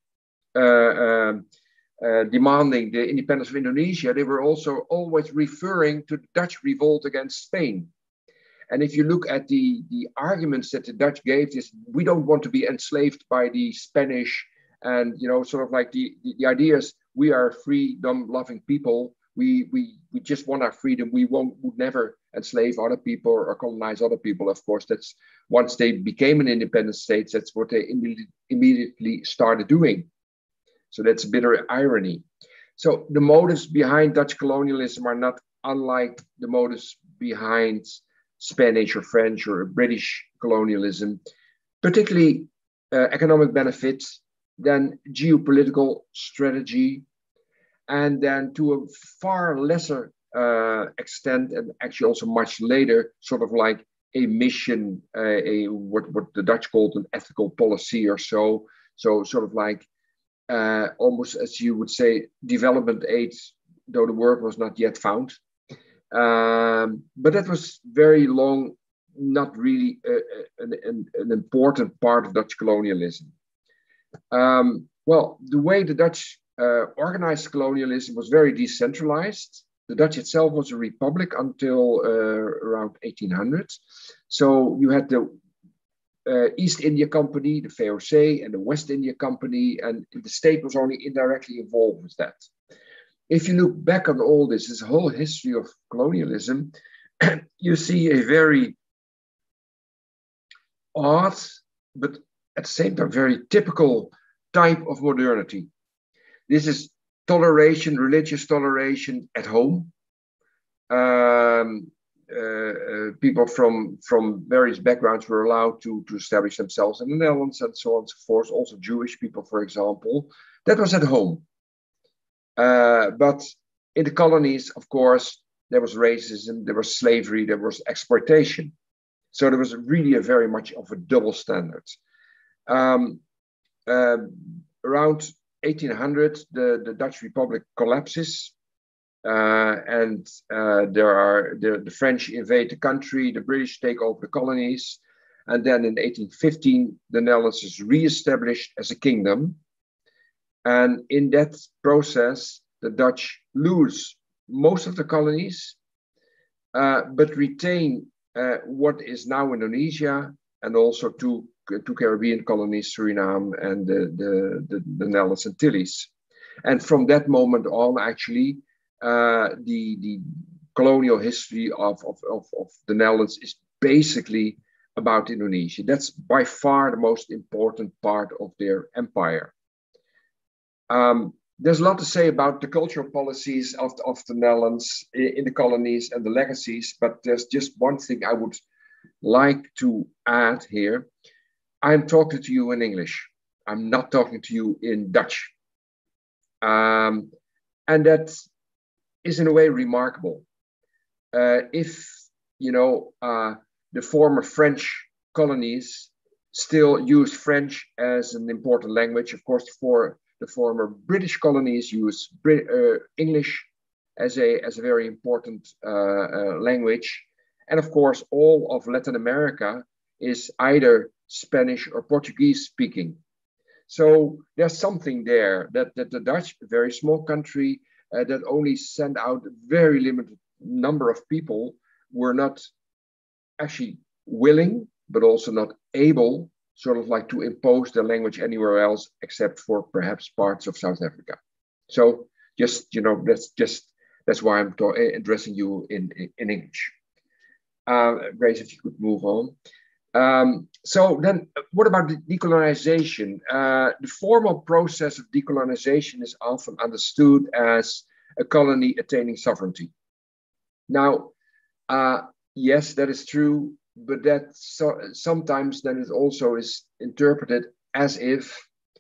demanding the independence of Indonesia, they were also always referring to the Dutch revolt against Spain. And if you look at the arguments that the Dutch gave, is we don't want to be enslaved by the Spanish, and you know, sort of like the idea is we are freedom-loving people. We just want our freedom. We would never enslave other people or colonize other people. Of course, that's once they became an independent state, that's what they immediately started doing. So that's a bitter irony. So the motives behind Dutch colonialism are not unlike the motives behind Spanish or French or British colonialism, particularly economic benefits, then geopolitical strategy, and then to a far lesser extent, and actually also much later, sort of like a mission, what the Dutch called an ethical policy or so. So sort of like almost, as you would say, development aid, though the word was not yet found. But that was very long, not really an important part of Dutch colonialism. Well, the way the Dutch organized colonialism was very decentralized. The Dutch itself was a republic until around 1800. So you had the East India Company, the VOC, and the West India Company, and the state was only indirectly involved with that. If you look back on all this whole history of colonialism, you see a very odd, but at the same time very typical type of modernity. This is toleration, religious toleration at home. People from various backgrounds were allowed to establish themselves in the Netherlands and so on and so forth. Also Jewish people, for example. That was at home. But in the colonies, of course, there was racism, there was slavery, there was exploitation. So there was really a very much of a double standard. Around 1800, the Dutch Republic collapses, and the French invade the country, the British take over the colonies, and then in 1815, the Netherlands is re-established as a kingdom. And in that process, the Dutch lose most of the colonies, but retain what is now Indonesia, and also two Caribbean colonies, Suriname and the Netherlands Antilles. And from that moment on, actually, the colonial history of the Netherlands is basically about Indonesia. That's by far the most important part of their empire. There's a lot to say about the cultural policies of the Netherlands in the colonies and the legacies, but there's just one thing I would like to add here. I'm talking to you in English. I'm not talking to you in Dutch. And that is in a way remarkable. If, you know, the former French colonies still use French as an important language, of course, for the former British colonies use English as a very important language. And of course, all of Latin America is either Spanish or Portuguese speaking. So there's something there that the Dutch, a very small country that only sent out a very limited number of people, were not actually willing, but also not able, sort of like to impose their language anywhere else except for perhaps parts of South Africa. So just, you know, that's why I'm addressing you in English. Grace, if you could move on. So then what about the decolonization? The formal process of decolonization is often understood as a colony attaining sovereignty. Now, yes, that is true, but that sometimes then it also is interpreted as if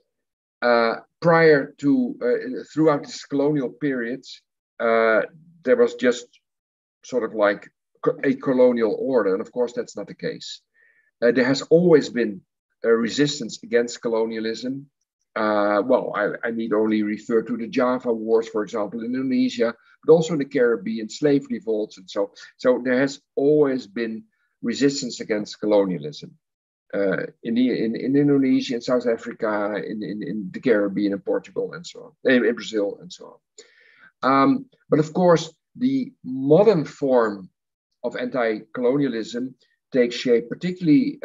prior to, throughout this colonial period, there was just sort of like a colonial order. And of course, that's not the case. There has always been a resistance against colonialism. Well, I need only refer to the Java Wars, for example, in Indonesia, but also in the Caribbean, slave revolts and so. So there has always been resistance against colonialism in Indonesia, in South Africa, in the Caribbean, in Portugal, and so on, in Brazil, and so on. But of course, the modern form of anti-colonialism takes shape, particularly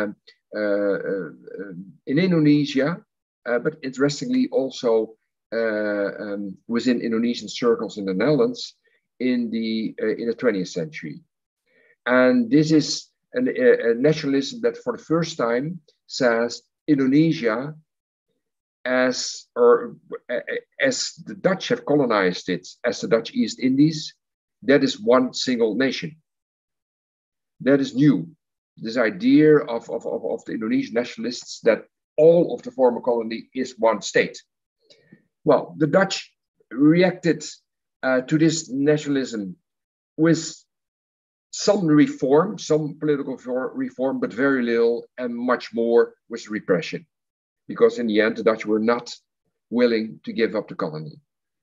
in Indonesia, but interestingly also within Indonesian circles in the Netherlands in the 20th century. And this is a nationalism that for the first time says Indonesia, as the Dutch have colonized it, as the Dutch East Indies, that is one single nation. That is new. This idea of the Indonesian nationalists that all of the former colony is one state. Well, the Dutch reacted to this nationalism with some reform, some political reform, but very little, and much more with repression. Because in the end, the Dutch were not willing to give up the colony.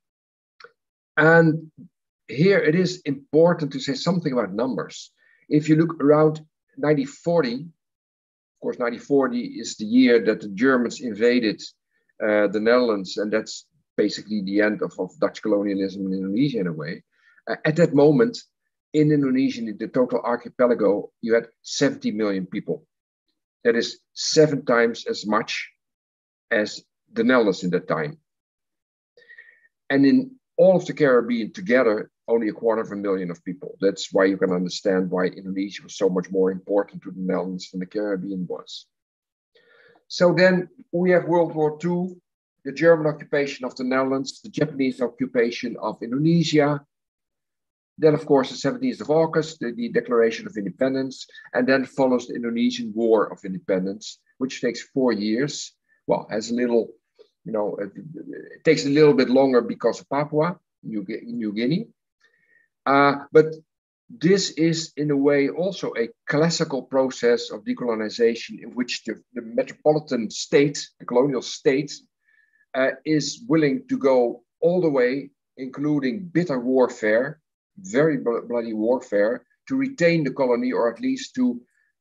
And here it is important to say something about numbers. If you look around 1940, of course, 1940 is the year that the Germans invaded the Netherlands, and that's basically the end of Dutch colonialism in Indonesia in a way. At that moment, in Indonesia, in the total archipelago, you had 70 million people. That is 7 times as much as the Netherlands in that time. And in all of the Caribbean together, only 250,000 of people. That's why you can understand why Indonesia was so much more important to the Netherlands than the Caribbean was. So then we have World War II, the German occupation of the Netherlands, the Japanese occupation of Indonesia. Then, of course, the 17th of August, the Declaration of Independence, and then follows the Indonesian War of Independence, which takes 4 years. Well, has a little, you know, it takes a little bit longer because of Papua, New Guinea. But this is in a way also a classical process of decolonization in which the metropolitan state, the colonial state, is willing to go all the way, including bitter warfare, very bloody warfare, to retain the colony, or at least to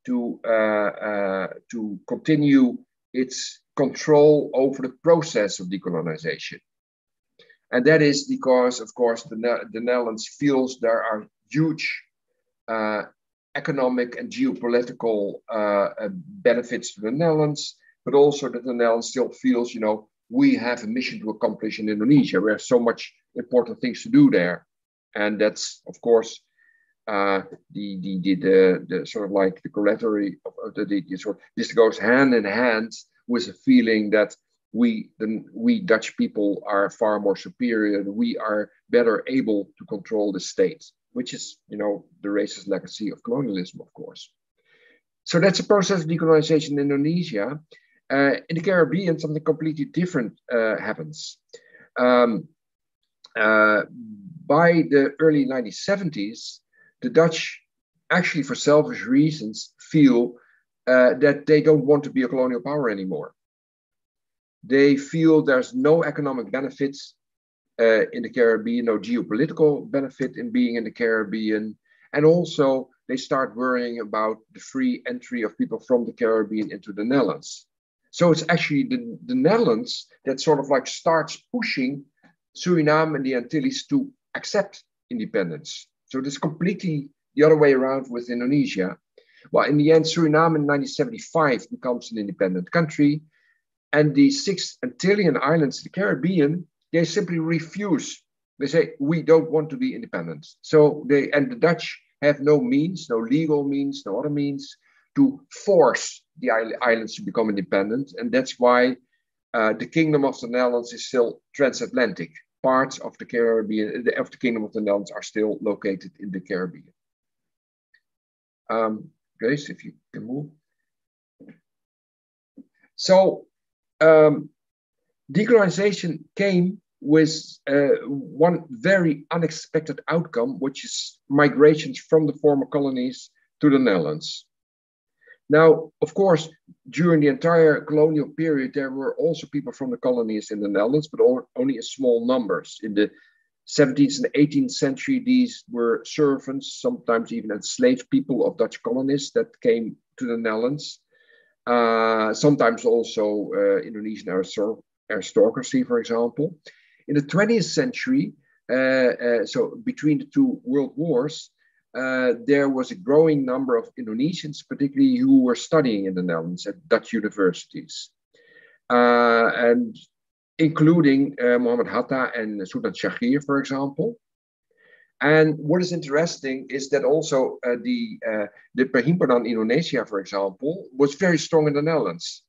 continue its control over the process of decolonization. And that is because, of course, the Netherlands feels there are huge economic and geopolitical benefits to the Netherlands, but also that the Netherlands still feels, we have a mission to accomplish in Indonesia. We have so much important things to do there. And that's, of course, the sort of like the corollary of this goes hand in hand with a feeling that we Dutch people are far more superior, and we are better able to control the state, which is, the racist legacy of colonialism, of course. So that's a process of decolonization in Indonesia. In the Caribbean, something completely different happens. By the early 1970s, the Dutch, actually for selfish reasons, feel that they don't want to be a colonial power anymore. They feel there's no economic benefits in the Caribbean, no geopolitical benefit in being in the Caribbean. And also they start worrying about the free entry of people from the Caribbean into the Netherlands. So it's actually the Netherlands that sort of like starts pushing Suriname and the Antilles to accept independence. So it's completely the other way around with Indonesia. Well, in the end, Suriname in 1975 becomes an independent country. And the 6 Antillean islands, the Caribbean, they simply refuse. They say, we don't want to be independent. So the Dutch have no means, no legal means, no other means to force the islands to become independent. And that's why the Kingdom of the Netherlands is still transatlantic. Parts of the Caribbean, of the Kingdom of the Netherlands are still located in the Caribbean. Grace, if you can move. So decolonization came with one very unexpected outcome, which is migrations from the former colonies to the Netherlands. Now, of course, during the entire colonial period, there were also people from the colonies in the Netherlands, but only in small numbers. In the 17th and 18th century, these were servants, sometimes even enslaved people of Dutch colonists that came to the Netherlands. Sometimes also Indonesian aristocracy, for example. In the 20th century, so between the two world wars, there was a growing number of Indonesians, particularly who were studying in the Netherlands at Dutch universities, and including Muhammad Hatta and Sultan Shahir, for example. And what is interesting is that also the Perhimpunan Indonesia, for example, was very strong in the Netherlands.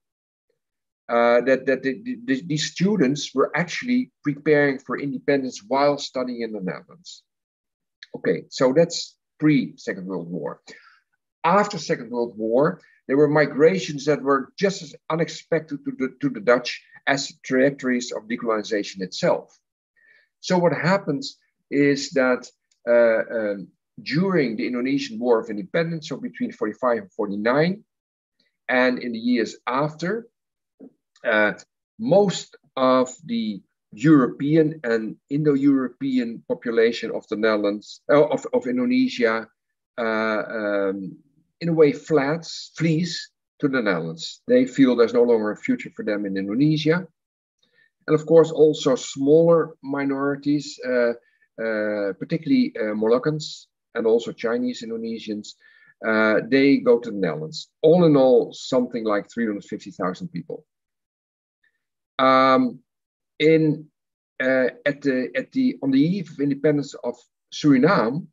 These students were actually preparing for independence while studying in the Netherlands. Okay, so that's pre-Second World War. After Second World War, there were migrations that were just as unexpected to the Dutch as the trajectories of decolonization itself. So what happens is that during the Indonesian War of Independence, so between 45 and 49, and in the years after, most of the European and Indo-European population of the Netherlands, of Indonesia, in a way flees to the Netherlands. They feel there's no longer a future for them in Indonesia. And of course, also smaller minorities, particularly Moluccans and also Chinese Indonesians, they go to the Netherlands. All in all, something like 350,000 people. On the eve of independence of Suriname,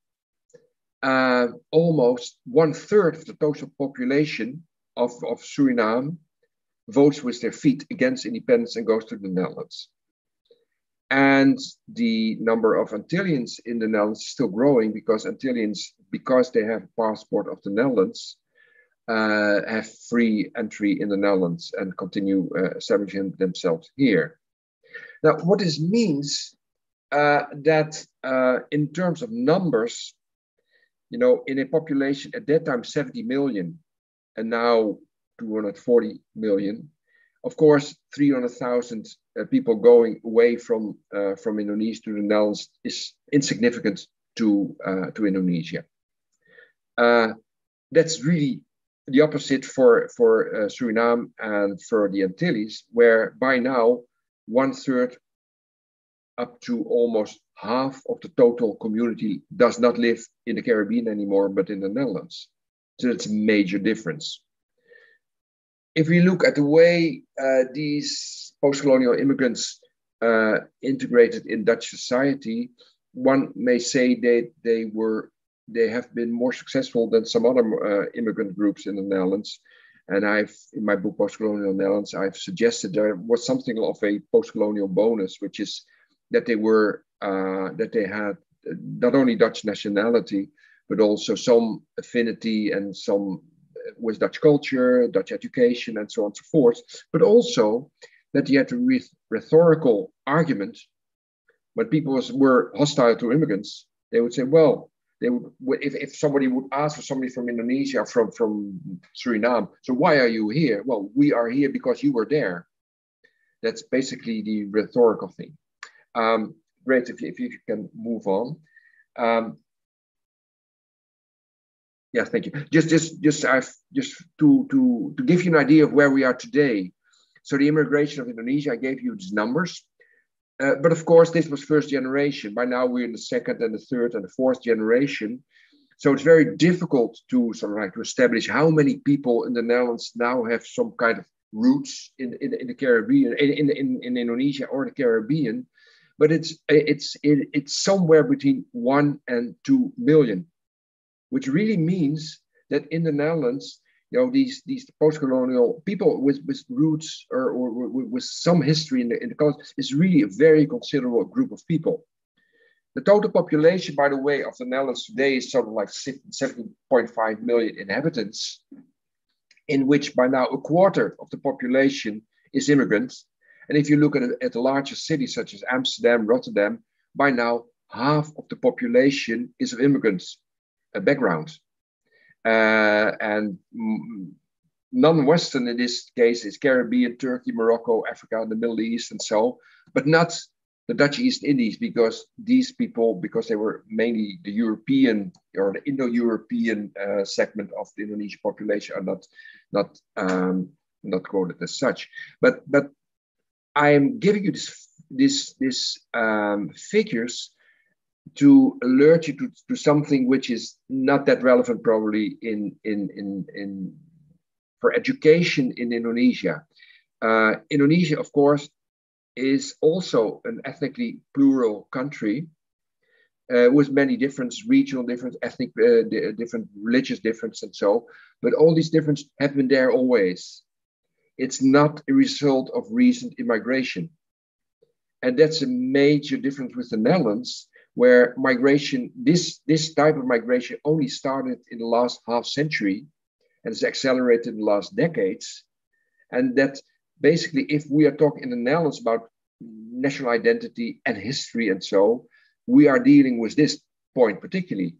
almost 1/3 of the total population of Suriname votes with their feet against independence and goes to the Netherlands. And the number of Antillians in the Netherlands is still growing because Antillians, because they have a passport of the Netherlands, have free entry in the Netherlands and continue establishing themselves here. Now, what this means that in terms of numbers, in a population at that time 70 million and now 240 million, of course, 300,000 people going away from Indonesia to the Netherlands is insignificant to Indonesia. That's really the opposite for Suriname and for the Antilles, where by now 1/3 up to almost half of the total community does not live in the Caribbean anymore, but in the Netherlands. So that's a major difference. If we look at the way these post-colonial immigrants integrated in Dutch society, one may say they have been more successful than some other immigrant groups in the Netherlands. And in my book, Post-Colonial Netherlands, I've suggested there was something of a post-colonial bonus, which is that they had not only Dutch nationality, but also some affinity and some with Dutch culture, Dutch education, and so on and so forth, but also that you had a rhetorical argument. When people were hostile to immigrants, they would say, well, if somebody would ask for somebody from Indonesia, from Suriname, so why are you here? Well, we are here because you were there. That's basically the rhetorical thing. Great, if you can move on. Yeah, thank you. Just to give you an idea of where we are today. So the immigration of Indonesia, I gave you these numbers. But of course, this was first generation. By now, we're in the second and the third and the fourth generation. So it's very difficult to to establish how many people in the Netherlands now have some kind of roots in the Caribbean, in Indonesia or the Caribbean. But it's somewhere between 1 and 2 million, which really means that in the Netherlands, these post-colonial people with roots or with some history in the country is really a very considerable group of people. The total population, by the way, of the Netherlands today is sort of like 17.5 million inhabitants, in which by now 1/4 of the population is immigrants. And if you look at the larger cities such as Amsterdam, Rotterdam, by now half of the population is of immigrants background. And non-Western in this case is Caribbean, Turkey, Morocco, Africa, the Middle East, and so, but not the Dutch East Indies, because these people, because they were mainly the European or the Indo-European segment of the Indonesian population, are not quoted as such. But I am giving you this figures to alert you to something which is not that relevant probably for education in Indonesia. Indonesia, of course, is also an ethnically plural country with many different regional difference, ethnic different religious difference, and so. But all these differences have been there always. It's not a result of recent immigration, and that's a major difference with the Netherlands, where migration, this type of migration only started in the last half century and has accelerated in the last decades. And that basically, if we are talking in the Netherlands about national identity and history and so, we are dealing with this point particularly.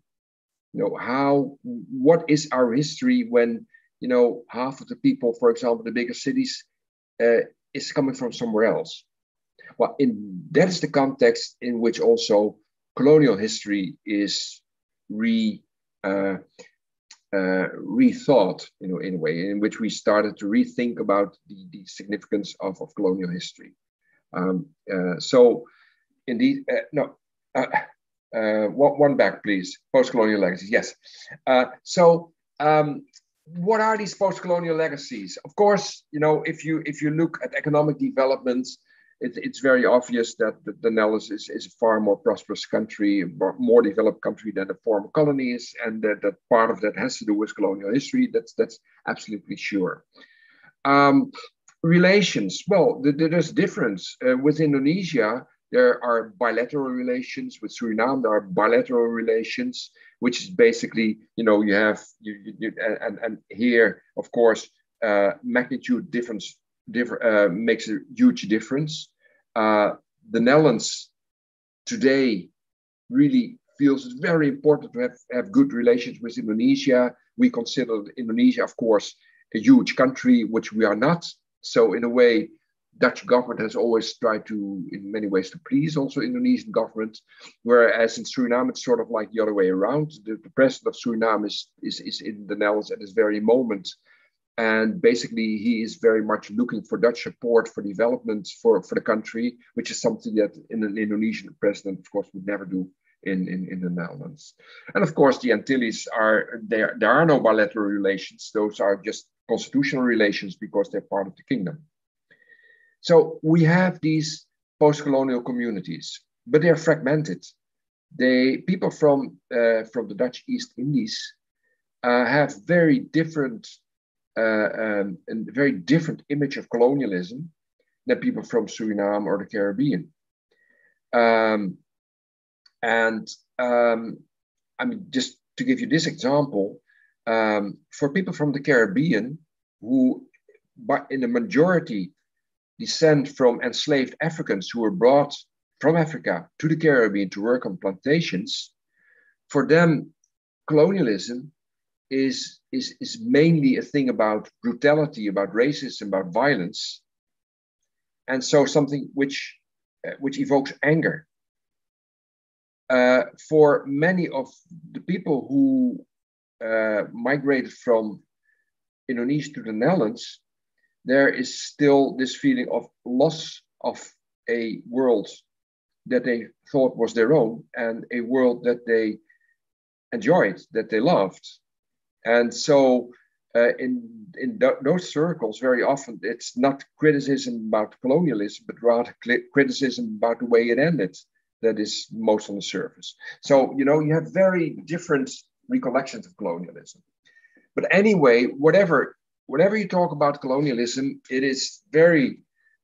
What is our history when, half of the people, for example, the bigger cities is coming from somewhere else? Well, that is the context in which also colonial history is rethought, in a way, in which we started to rethink about the significance of colonial history. So, indeed, one back, please. Post-colonial legacies, yes. What are these post-colonial legacies? Of course, if you look at economic developments, it's very obvious that the Netherlands is a far more prosperous country, more developed country than the former colonies, and that part of that has to do with colonial history. That's absolutely sure. Relations, well, there's difference. With Indonesia, there are bilateral relations. With Suriname, there are bilateral relations, which is basically, you have, and here, of course, magnitude difference makes a huge difference. The Netherlands today really feels it's very important to have good relations with Indonesia. We consider Indonesia, of course, a huge country, which we are not. So in a way, Dutch government has always tried to, in many ways, to please also Indonesian government, whereas in Suriname, it's sort of like the other way around. The president of Suriname is in the Netherlands at this very moment. And basically, he is very much looking for Dutch support for development for the country, which is something that an Indonesian president, of course, would never do in the Netherlands. And of course, the Antilles are, there are no bilateral relations. Those are just constitutional relations because they're part of the kingdom. So we have these post-colonial communities, but they're fragmented. People from the Dutch East Indies have very different and very different image of colonialism than people from Suriname or the Caribbean. I mean, just to give you this example, for people from the Caribbean who, in the majority, descend from enslaved Africans who were brought from Africa to the Caribbean to work on plantations, for them, colonialism is mainly a thing about brutality, about racism, about violence, and so something which evokes anger. For many of the people who migrated from Indonesia to the Netherlands, there is still this feeling of loss of a world that they thought was their own and a world that they enjoyed, that they loved. And so in those circles, very often it's not criticism about colonialism, but rather criticism about the way it ended that is most on the surface. So, you know, you have very different recollections of colonialism. But anyway, whatever you talk about colonialism, it is very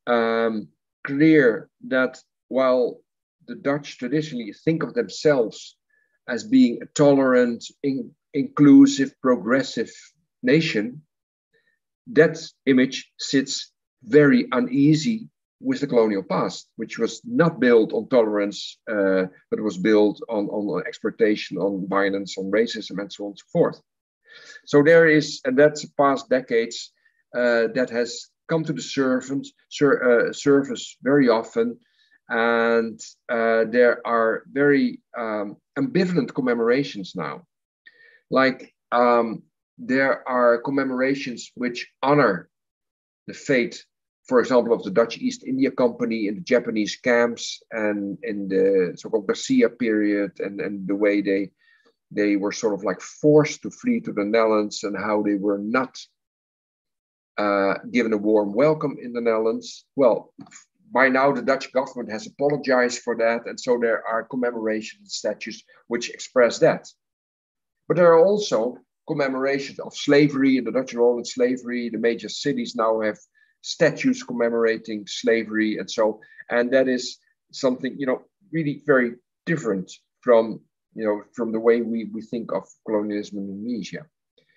clear that while the Dutch traditionally think of themselves as being a tolerant, inclusive, progressive nation, that image sits very uneasy with the colonial past, which was not built on tolerance, but was built on exploitation, on violence, on racism, and so on and so forth. So there is, and that's past decades, that has come to the surface very often, and there are very ambivalent commemorations now. Like there are commemorations which honor the fate, for example, of the Dutch East India Company in the Japanese camps and in the so-called Garcia period, and the way they were sort of like forced to flee to the Netherlands and how they were not given a warm welcome in the Netherlands. Well, by now the Dutch government has apologized for that, and so there are commemoration statues which express that. But there are also commemorations of slavery and the Dutch role in slavery. The major cities now have statues commemorating slavery, and that is something, you know, really very different from, you know, from the way we think of colonialism in Indonesia.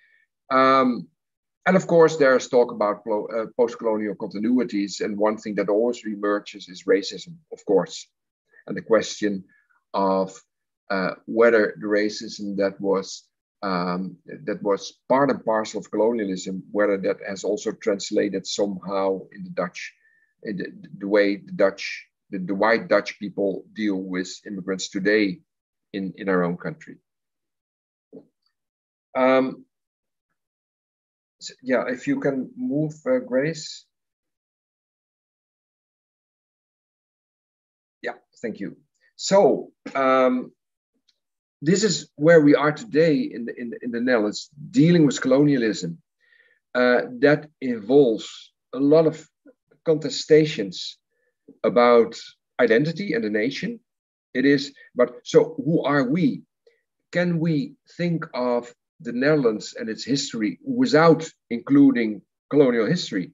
And of course, there's talk about post-colonial continuities, and one thing that always reemerges is racism, of course, and the question of whether the racism that was part and parcel of colonialism, whether that has also translated somehow in the Dutch, in the way the white Dutch people deal with immigrants today in our own country. So, yeah, if you can move, Grace. Yeah, thank you. So this is where we are today in the Netherlands, dealing with colonialism that involves a lot of contestations about identity and the nation. It is, but so who are we? Can we think of the Netherlands and its history without including colonial history?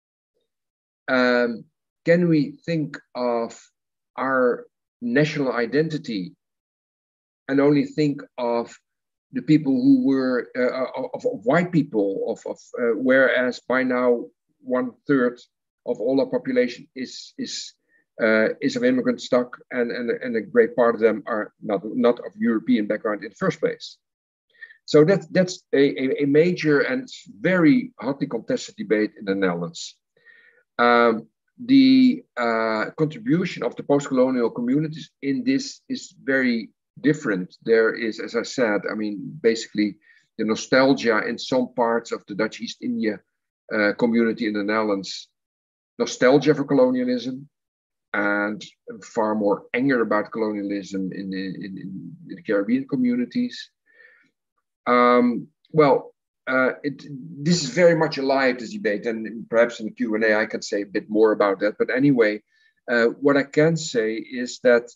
Can we think of our national identity and only think of the people who were of white people, whereas by now 1/3 of all our population is is of immigrant stock, and a great part of them are not of European background in the first place. So that's a major and very hotly contested debate in the Netherlands. The contribution of the post-colonial communities in this is very different. There is, as I said, I mean, basically the nostalgia in some parts of the Dutch East India community in the Netherlands, nostalgia for colonialism, and far more anger about colonialism in the Caribbean communities. This is very much alive, this debate, and perhaps in the Q&A I can say a bit more about that. But anyway, what I can say is that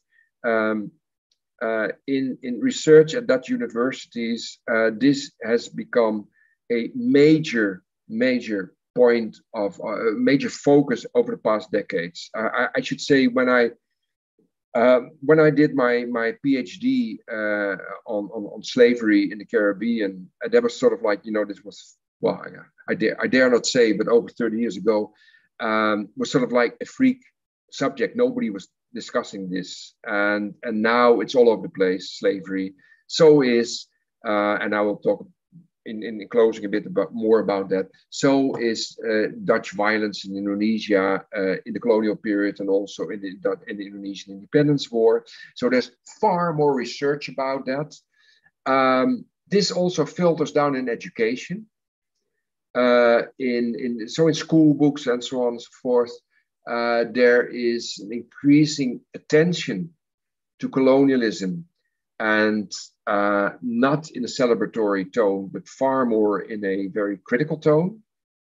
in research at Dutch universities, this has become a major point of major focus over the past decades. I should say when I did my PhD on slavery in the Caribbean, that was sort of like, you know, this was, well, I dare not say, but over 30 years ago, was sort of like a freak subject. Nobody was discussing this, and now it's all over the place. Slavery. So is, and I will talk in closing a bit more about that. So is Dutch violence in Indonesia in the colonial period, and also in the Indonesian independence war. So there's far more research about that. This also filters down in education, in school books and so on and so forth. There is an increasing attention to colonialism, and not in a celebratory tone, but far more in a very critical tone.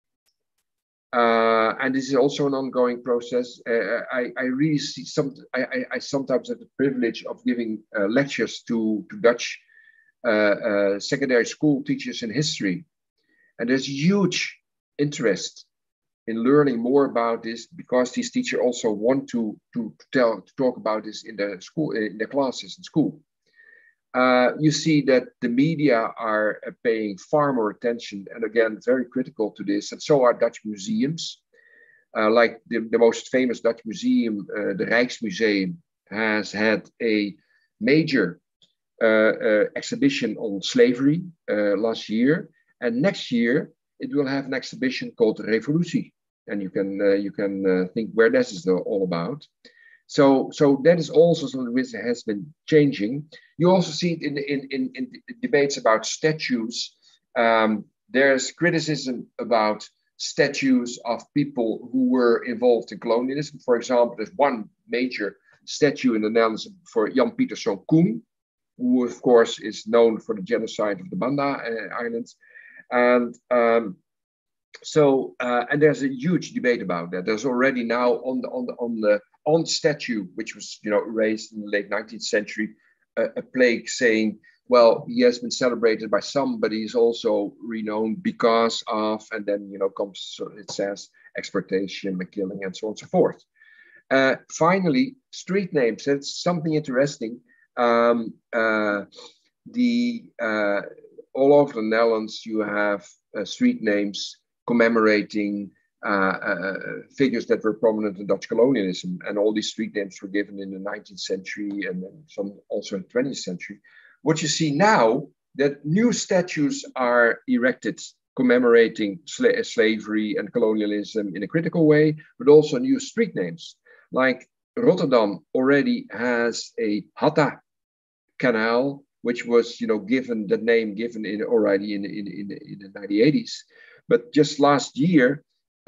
And this is also an ongoing process. I really see I sometimes have the privilege of giving lectures to Dutch secondary school teachers in history. And there's huge interest in learning more about this, because these teachers also want to talk about this in their school, in their classes in school. You see that the media are paying far more attention, and again, very critical to this, and so are Dutch museums. Like the most famous Dutch museum, the Rijksmuseum, has had a major exhibition on slavery last year, and next year it will have an exhibition called Revolutie, and you can think where this is all about. So that is also something which has been changing. You also see it in debates about statues. There's criticism about statues of people who were involved in colonialism. For example, there's one major statue in the Netherlands for Jan Pieterszoon Koen, who of course is known for the genocide of the Banda Islands. And and there's a huge debate about that. There's already now on the statue, which was raised in the late 19th century, a plaque saying, well, he has been celebrated by some, but he's also renowned because of, and then it says exploitation, killing, and so on and so forth. Finally, street names. That's something interesting. All over the Netherlands, you have street names commemorating figures that were prominent in Dutch colonialism, and all these street names were given in the 19th century and then some also in the 20th century. What you see now, that new statues are erected commemorating slavery and colonialism in a critical way, but also new street names. Like Rotterdam already has a Hatta Canal, which was given the name already in the 1980s. But just last year,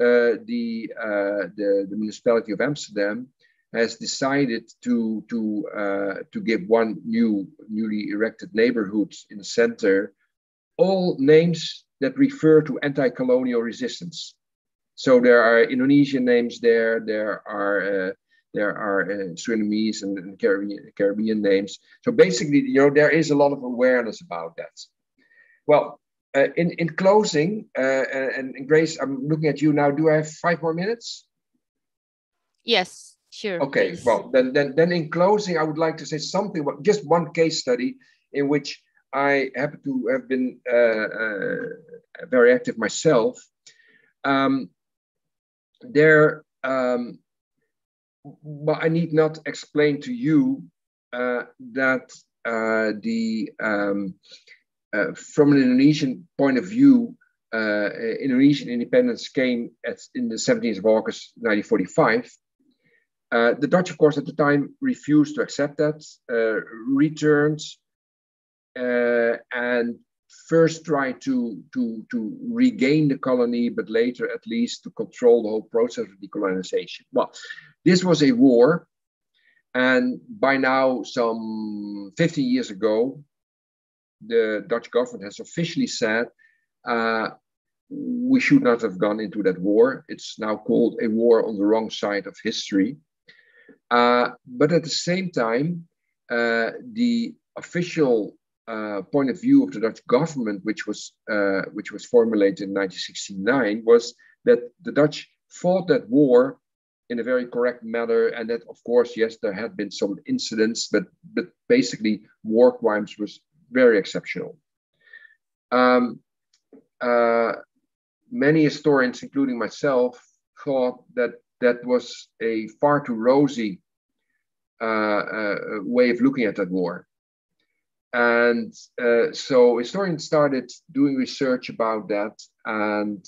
the municipality of Amsterdam has decided to give one newly erected neighborhood in the center all names that refer to anti-colonial resistance. So there are Indonesian names there. There are Surinamese and Caribbean names. So basically, there is a lot of awareness about that. Well, in closing, and Grace, I'm looking at you now. Do I have 5 more minutes? Yes, sure. Okay. Please. Well, then in closing, I would like to say something about just one case study in which I happen to have been very active myself. but I need not explain to you that from an Indonesian point of view, Indonesian independence came in the 17th of August 1945. The Dutch, of course, at the time refused to accept that, returned, and first tried to regain the colony, but later at least to control the whole process of decolonization. Well, this was a war, and by now, some 50 years ago, the Dutch government has officially said we should not have gone into that war. It's now called a war on the wrong side of history. But at the same time, the official point of view of the Dutch government, which was formulated in 1969, was that the Dutch fought that war in a very correct manner, and that, of course, yes, there had been some incidents, but basically war crimes was very exceptional. Many historians, including myself, thought that that was a far too rosy way of looking at that war. And so historians started doing research about that, and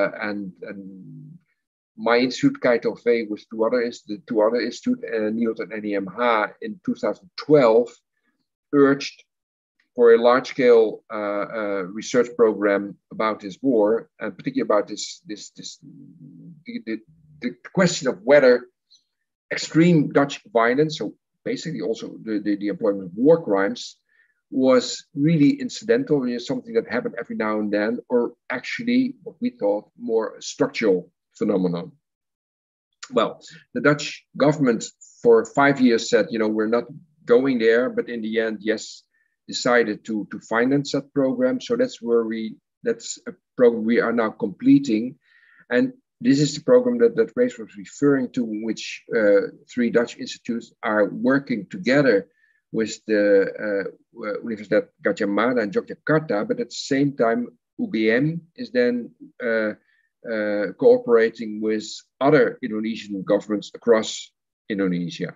my institute, KITOV, with two other institutes, NIOD and NEMH, in 2012, urged for a large-scale research program about this war, and particularly about the question of whether extreme Dutch violence, so basically also the employment of war crimes, was really incidental, something that happened every now and then, or actually what we thought more structural phenomenon. Well, the Dutch government for 5 years said, we're not going there, but in the end, yes, decided to finance that program. So that's a program we are now completing. And this is the program that Grace was referring to, in which 3 Dutch institutes are working together with the Universiteit Gadjah Mada in Yogyakarta, but at the same time, UGM is then cooperating with other Indonesian governments across Indonesia.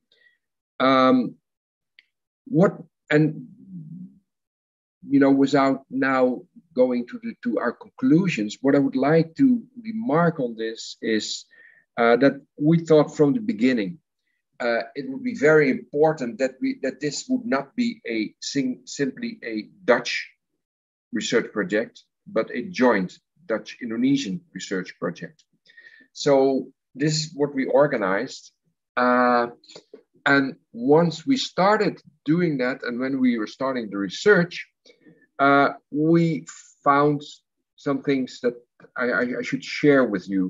Without now going to our conclusions, what I would like to remark on this is that we thought from the beginning it would be very important that this would not be simply a Dutch research project, but a joint Dutch-Indonesian research project. So this is what we organized. And once we started doing that, and when we were starting the research, we found some things that I should share with you.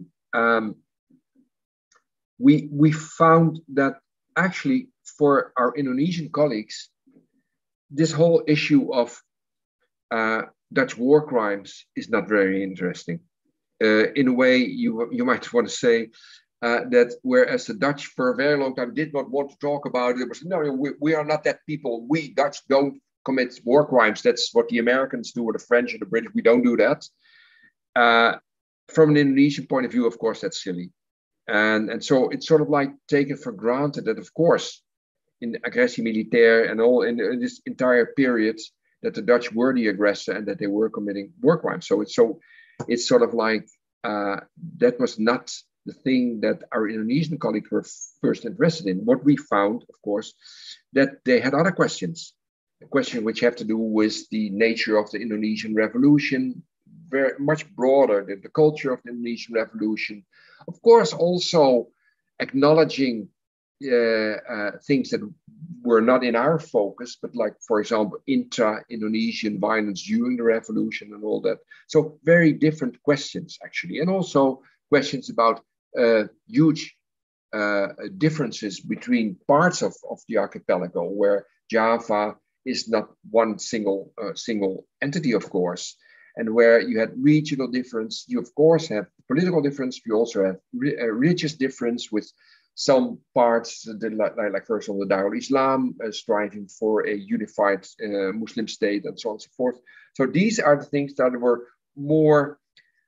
We found that actually for our Indonesian colleagues, this whole issue of Dutch war crimes is not very interesting. In a way, you might want to say that whereas the Dutch for a very long time did not want to talk about it, was no, we are not that people. We Dutch don't commit war crimes. That's what the Americans do, or the French or the British. We don't do that. From an Indonesian point of view, of course, that's silly. And so it's sort of like taken for granted that, of course, in the agressie militaire and all in this entire period, that the Dutch were the aggressor and that they were committing war crimes. So it's sort of like that was not the thing that our Indonesian colleagues were first interested in. What we found, of course, that they had other questions, a question which have to do with the nature of the Indonesian Revolution, very much broader than the culture of the Indonesian Revolution. Of course, also acknowledging things that were not in our focus, but like, for example, intra-Indonesian violence during the revolution and all that. So very different questions, actually. And also questions about huge differences between parts of the archipelago, where Java is not one single entity, of course, and where you had regional difference. You, of course, have political difference. You also have religious difference with some parts, like for example, the Darul Islam striving for a unified Muslim state and so on and so forth. So these are the things that were more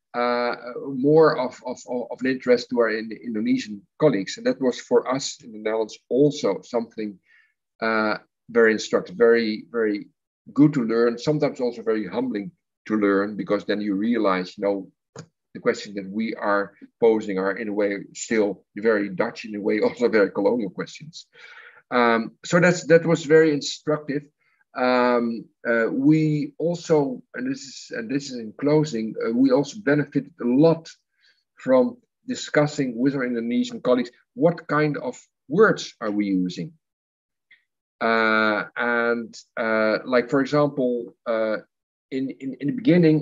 more of an interest to our Indonesian colleagues. And that was for us in the Netherlands also something very instructive, very, very good to learn, sometimes also very humbling to learn, because then you realize, the questions that we are posing are in a way still very Dutch, in a way also very colonial questions. So that was very instructive. We also, and this is in closing, we also benefited a lot from discussing with our Indonesian colleagues what kind of words are we using. Like for example, in the beginning,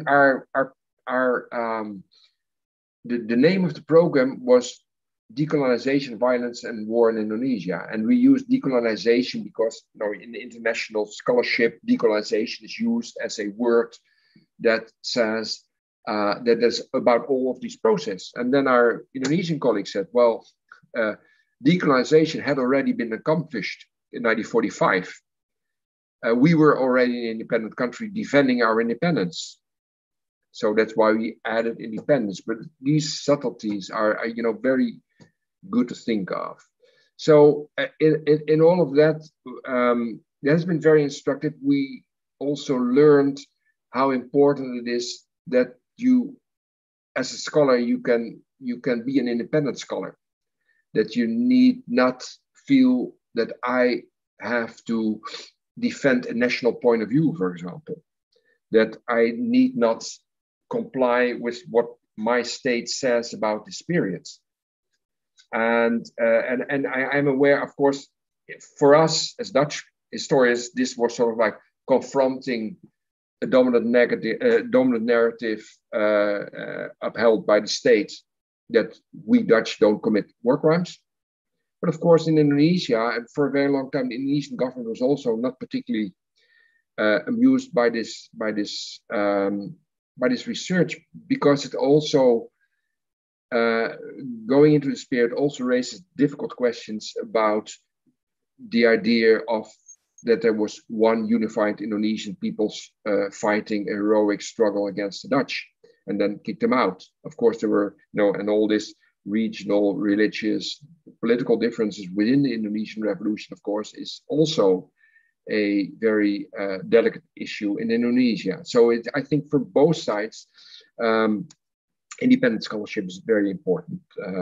the name of the program was Decolonization, Violence and War in Indonesia. And we use decolonization because in the international scholarship, decolonization is used as a word that says that is about all of these processes. And then our Indonesian colleagues said, well, decolonization had already been accomplished in 1945. We were already an independent country defending our independence. So that's why we added independence. But these subtleties are very good to think of. So in all of that, that has been very instructive. We also learned how important it is that you, as a scholar, you can be an independent scholar, that you need not feel that I have to defend a national point of view, for example, that I need not comply with what my state says about this period. And I'm aware, of course, for us as Dutch historians, this was sort of like confronting a dominant narrative upheld by the state that we Dutch don't commit war crimes. But of course, in Indonesia, and for a very long time, the Indonesian government was also not particularly amused by this research, because it also, going into this period, also raises difficult questions about the idea of that there was one unified Indonesian peoples fighting a heroic struggle against the Dutch, and then kicked them out. Of course, there were, and all this regional, religious, political differences within the Indonesian Revolution, of course, is also a very delicate issue in Indonesia. So I think for both sides, independent scholarship is a very important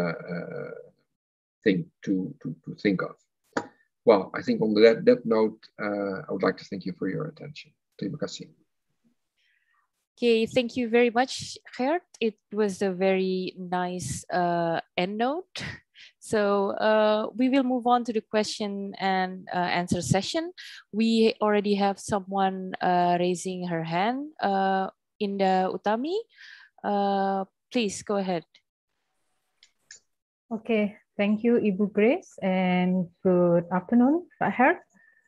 thing to think of. Well, I think on that note, I would like to thank you for your attention. Terima kasih. Okay, thank you very much, Gert. It was a very nice end note. So we will move on to the question and answer session. We already have someone raising her hand. Indah Utami, please go ahead. Okay, thank you, Ibu Grace, and good afternoon, Pak Gert.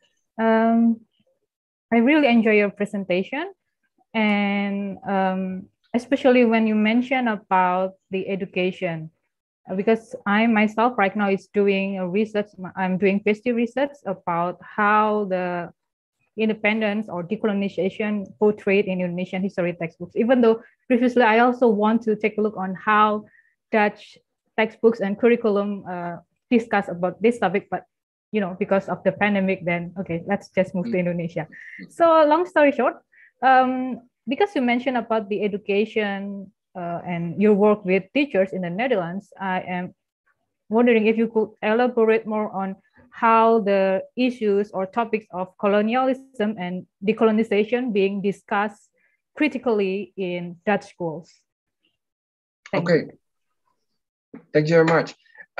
I really enjoy your presentation, and especially when you mention about the education, because I myself right now is doing a research. I'm doing PhD research about how the independence or decolonization portrayed in Indonesian history textbooks. Even though previously I also want to take a look on how Dutch textbooks and curriculum discuss about this topic, but because of the pandemic, then okay, let's just move to Indonesia. So long story short, because you mentioned about the education and your work with teachers in the Netherlands, I am wondering if you could elaborate more on how the issues or topics of colonialism and decolonization being discussed critically in Dutch schools. Thank you. Thank you very much.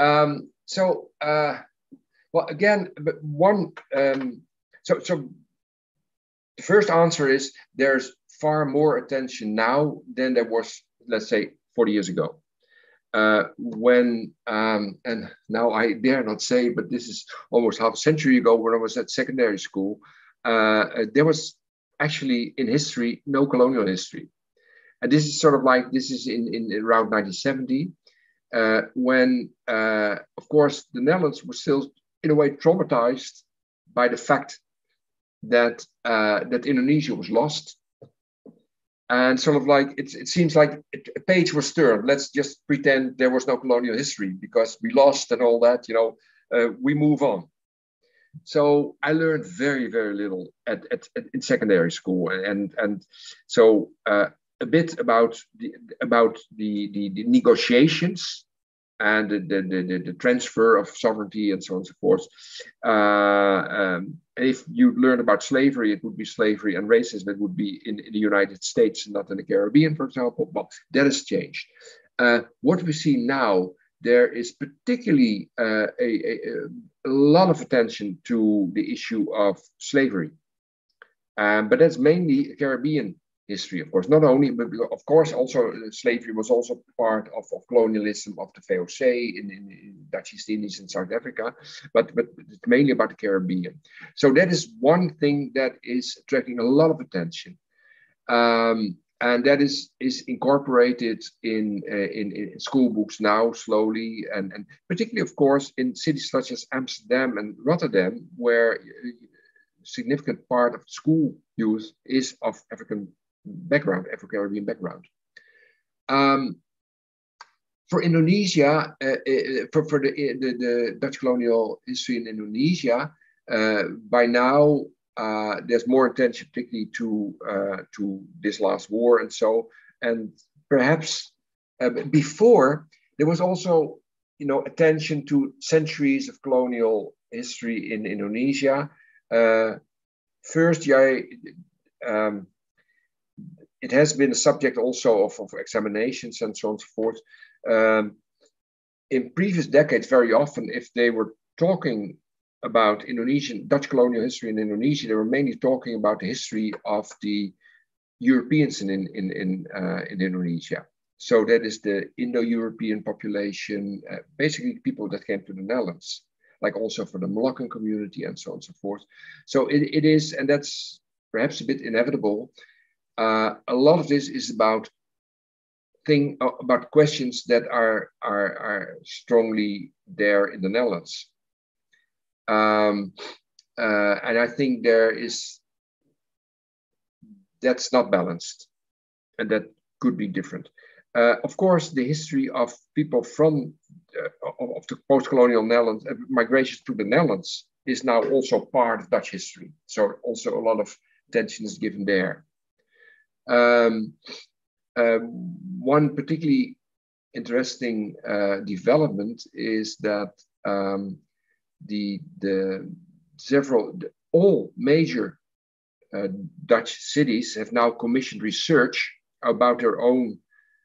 Well, again, so the first answer is there's far more attention now than there was, let's say, 40 years ago. When, and now I dare not say, but this is almost half a century ago when I was at secondary school, there was actually in history, no colonial history. And this is sort of like, this is in around 1970, when, of course, the Netherlands was still, in a way, traumatized by the fact that that Indonesia was lost, And sort of like, it seems like a page was turned. Let's just pretend there was no colonial history because we lost and all that, we move on. So I learned very, very little in secondary school. And so a bit about the negotiations and the transfer of sovereignty and so on and so forth. If you learn about slavery, it would be slavery and racism. It would be in the United States and not in the Caribbean, for example. But that has changed. What we see now, there is particularly a lot of attention to the issue of slavery. But that's mainly Caribbean history, of course. Not only, but of course, also slavery was also part of colonialism of the VOC in Dutch East Indies and South Africa, but it's mainly about the Caribbean. So that is one thing that is attracting a lot of attention. And that is incorporated in school books now slowly, and particularly, of course, in cities such as Amsterdam and Rotterdam, where a significant part of school youth is of African background, Afro-Caribbean background. For Indonesia, for the Dutch colonial history in Indonesia, by now, there's more attention, particularly to this last war, and perhaps before there was also, attention to centuries of colonial history in Indonesia. First, it has been a subject also of examinations and so on and so forth. In previous decades, very often, if they were talking about Dutch colonial history in Indonesia, they were mainly talking about the history of the Europeans in Indonesia. So that is the Indo-European population, basically people that came to the Netherlands, like also for the Moroccan community and so on and so forth. So it is, and that's perhaps a bit inevitable. A lot of this is about questions that are strongly there in the Netherlands. And I think that's not balanced, and that could be different. Of course, the history of people from of the post-colonial Netherlands, migration to the Netherlands, is now also part of Dutch history. So also a lot of attention is given there. One particularly interesting development is that all major Dutch cities have now commissioned research about their own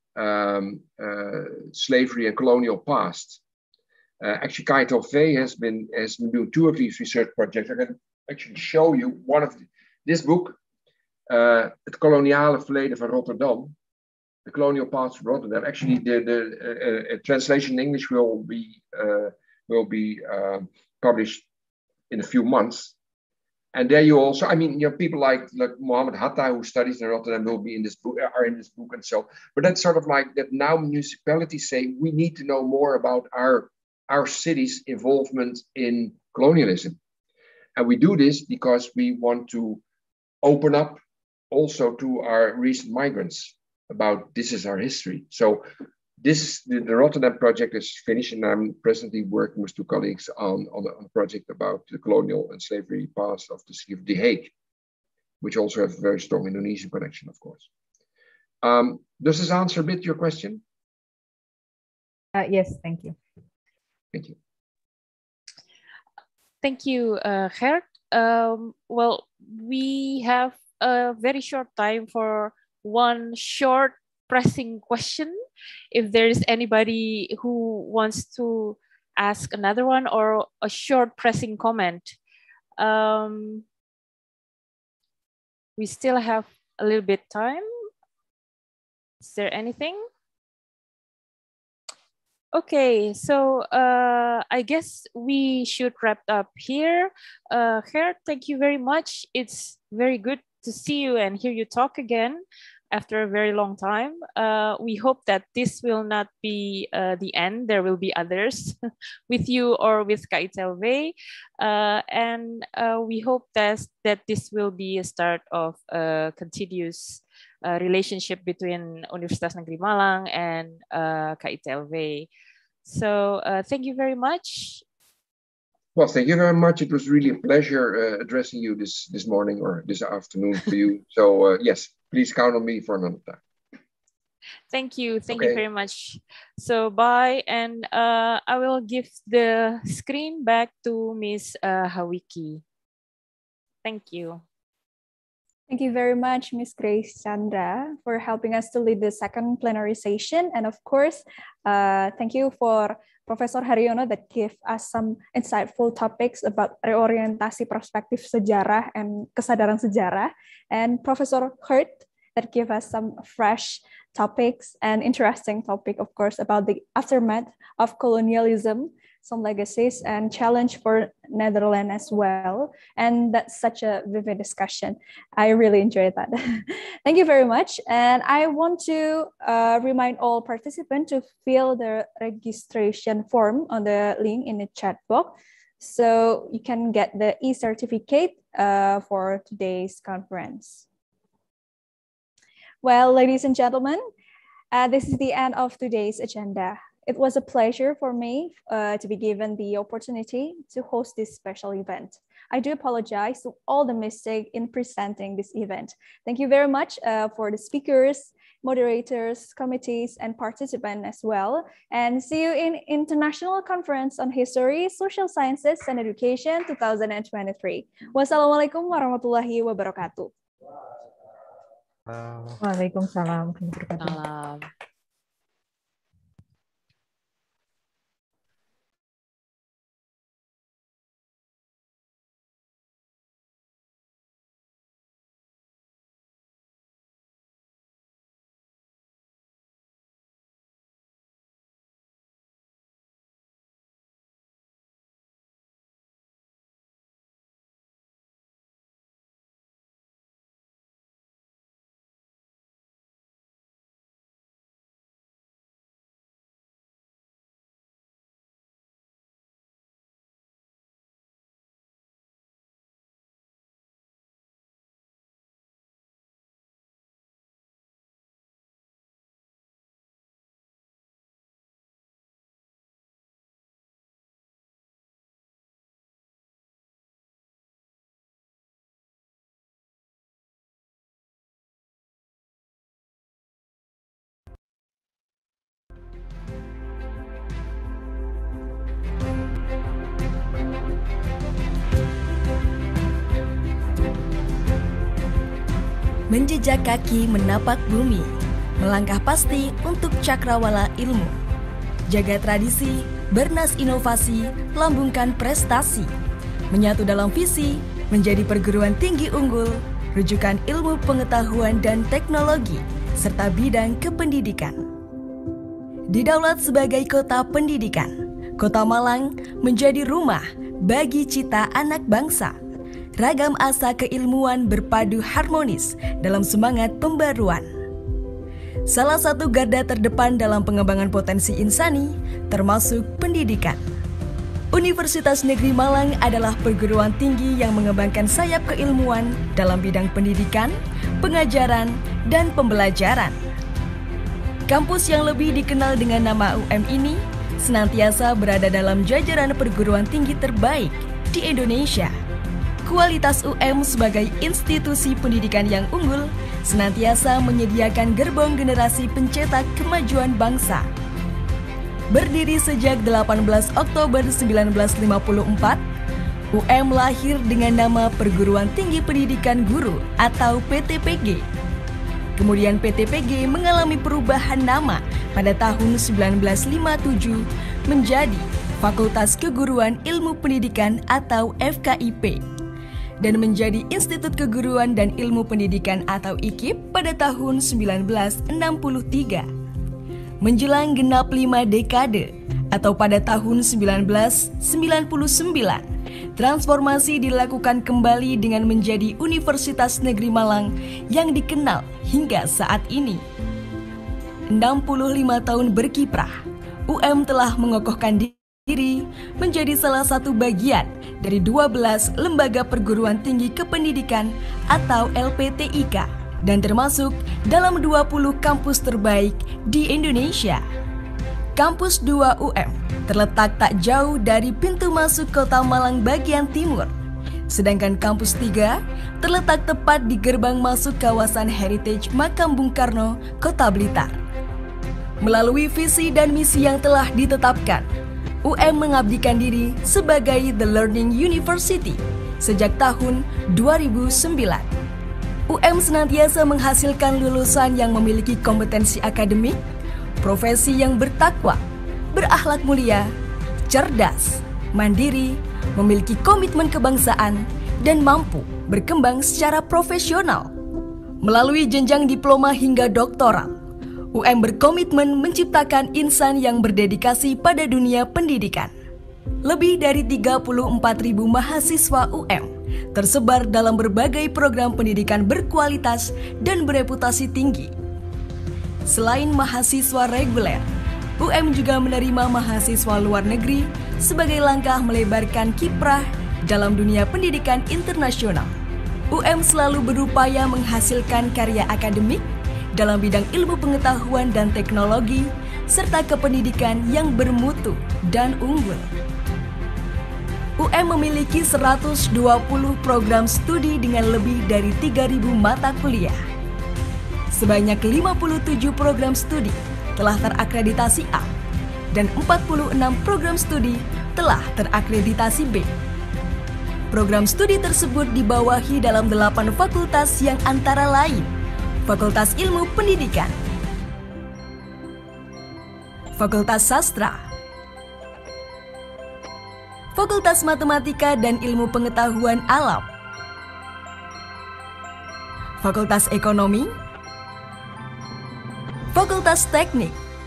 slavery and colonial past. Actually, KITLV has been doing 2 of these research projects. I can actually show you one of this book, Het koloniale verleden van Rotterdam, The Colonial Past of Rotterdam. Actually, the translation in English will be published in a few months. And there you also, people like Mohammed Hatta, who studies in Rotterdam, are in this book and so. But that's sort of like that now municipalities say, we need to know more about our city's involvement in colonialism. And we do this because we want to open up also to our recent migrants about this is our history. So the Rotterdam project is finished, and I'm presently working with 2 colleagues on a project about the colonial and slavery past of the city of The Hague, which also has a very strong Indonesian connection, of course. Does this answer a bit your question? Yes, thank you. Thank you. Thank you, Gert. Well, we have a very short time for one short pressing question. If there is anybody who wants to ask another one or a short pressing comment. We still have a little bit time. Is there anything? Okay, so I guess we should wrap up here. Gert, thank you very much. It's very good to see you and hear you talk again after a very long time. We hope that this will not be the end. There will be others with you or with KITLV. And we hope that this will be a start of a continuous relationship between Universitas Negeri Malang and KITLV. So thank you very much. Well, thank you very much. It was really a pleasure addressing you this morning or this afternoon for you. So yes, please count on me for another time. Thank you. Thank you very much. So bye. And I will give the screen back to Ms. Hawiki. Thank you. Thank you very much, Ms. Grace Chandra, for helping us to lead the second plenary session. And of course, thank you for Professor Haryono that gave us some insightful topics about reorientasi perspektif sejarah and kesadaran sejarah. And Professor Hurt that gave us some fresh topics and interesting topic, of course, about the aftermath of colonialism, some legacies and challenge for Netherlands as well. And that's such a vivid discussion. I really enjoyed that. Thank you very much. And I want to remind all participants to fill the registration form on the link in the chat box, so you can get the e-certificate for today's conference. Well, ladies and gentlemen, this is the end of today's agenda. It was a pleasure for me to be given the opportunity to host this special event. I do apologize to all the mistakes in presenting this event. Thank you very much for the speakers, moderators, committees, and participants as well. And see you in International Conference on History, Social Sciences, and Education 2023. Wassalamualaikum warahmatullahi wabarakatuh. Waalaikumsalam warahmatullahi wabarakatuh. Menjejak kaki menapak bumi, melangkah pasti untuk cakrawala ilmu. Jaga tradisi, bernas inovasi, lambungkan prestasi. Menyatu dalam visi, menjadi perguruan tinggi unggul, rujukan ilmu pengetahuan dan teknologi, serta bidang kependidikan. Didaulat sebagai kota pendidikan, Kota Malang menjadi rumah bagi cita anak bangsa. Ragam asa keilmuan berpadu harmonis dalam semangat pembaruan. Salah satu garda terdepan dalam pengembangan potensi insani, termasuk pendidikan. Universitas Negeri Malang adalah perguruan tinggi yang mengembangkan sayap keilmuan dalam bidang pendidikan, pengajaran, dan pembelajaran. Kampus yang lebih dikenal dengan nama UM ini senantiasa berada dalam jajaran perguruan tinggi terbaik di Indonesia. Kualitas UM sebagai institusi pendidikan yang unggul senantiasa menyediakan gerbong generasi pencetak kemajuan bangsa. Berdiri sejak 18 Oktober 1954, UM lahir dengan nama Perguruan Tinggi Pendidikan Guru atau PTPG. Kemudian PTPG mengalami perubahan nama pada tahun 1957 menjadi Fakultas Keguruan Ilmu Pendidikan atau FKIP. Dan menjadi Institut Keguruan dan Ilmu Pendidikan atau IKIP pada tahun 1963. Menjelang genap 5 dekade atau pada tahun 1999, transformasi dilakukan kembali dengan menjadi Universitas Negeri Malang yang dikenal hingga saat ini. 65 tahun berkiprah, UM telah mengokohkan diri menjadi salah satu bagian dari 12 lembaga perguruan tinggi kependidikan atau LPTIK dan termasuk dalam 20 kampus terbaik di Indonesia. Kampus 2 UM terletak tak jauh dari pintu masuk Kota Malang bagian timur, sedangkan Kampus 3 terletak tepat di gerbang masuk kawasan Heritage Makam Bung Karno, Kota Blitar. Melalui visi dan misi yang telah ditetapkan, UM mengabdikan diri sebagai The Learning University sejak tahun 2009. UM senantiasa menghasilkan lulusan yang memiliki kompetensi akademik, profesi yang bertakwa, berakhlak mulia, cerdas, mandiri, memiliki komitmen kebangsaan, dan mampu berkembang secara profesional. Melalui jenjang diploma hingga doktoral, UM berkomitmen menciptakan insan yang berdedikasi pada dunia pendidikan. Lebih dari 34.000 mahasiswa UM tersebar dalam berbagai program pendidikan berkualitas dan bereputasi tinggi. Selain mahasiswa reguler, UM juga menerima mahasiswa luar negeri sebagai langkah melebarkan kiprah dalam dunia pendidikan internasional. UM selalu berupaya menghasilkan karya akademik dalam bidang ilmu pengetahuan dan teknologi, serta kependidikan yang bermutu dan unggul. UM memiliki 120 program studi dengan lebih dari 3.000 mata kuliah. Sebanyak 57 program studi telah terakreditasi A, dan 46 program studi telah terakreditasi B. Program studi tersebut dibawahi dalam 8 fakultas yang antara lain Fakultas Ilmu Pendidikan, Fakultas Sastra, Fakultas Matematika dan Ilmu Pengetahuan Alam, Fakultas Ekonomi, Fakultas Teknik,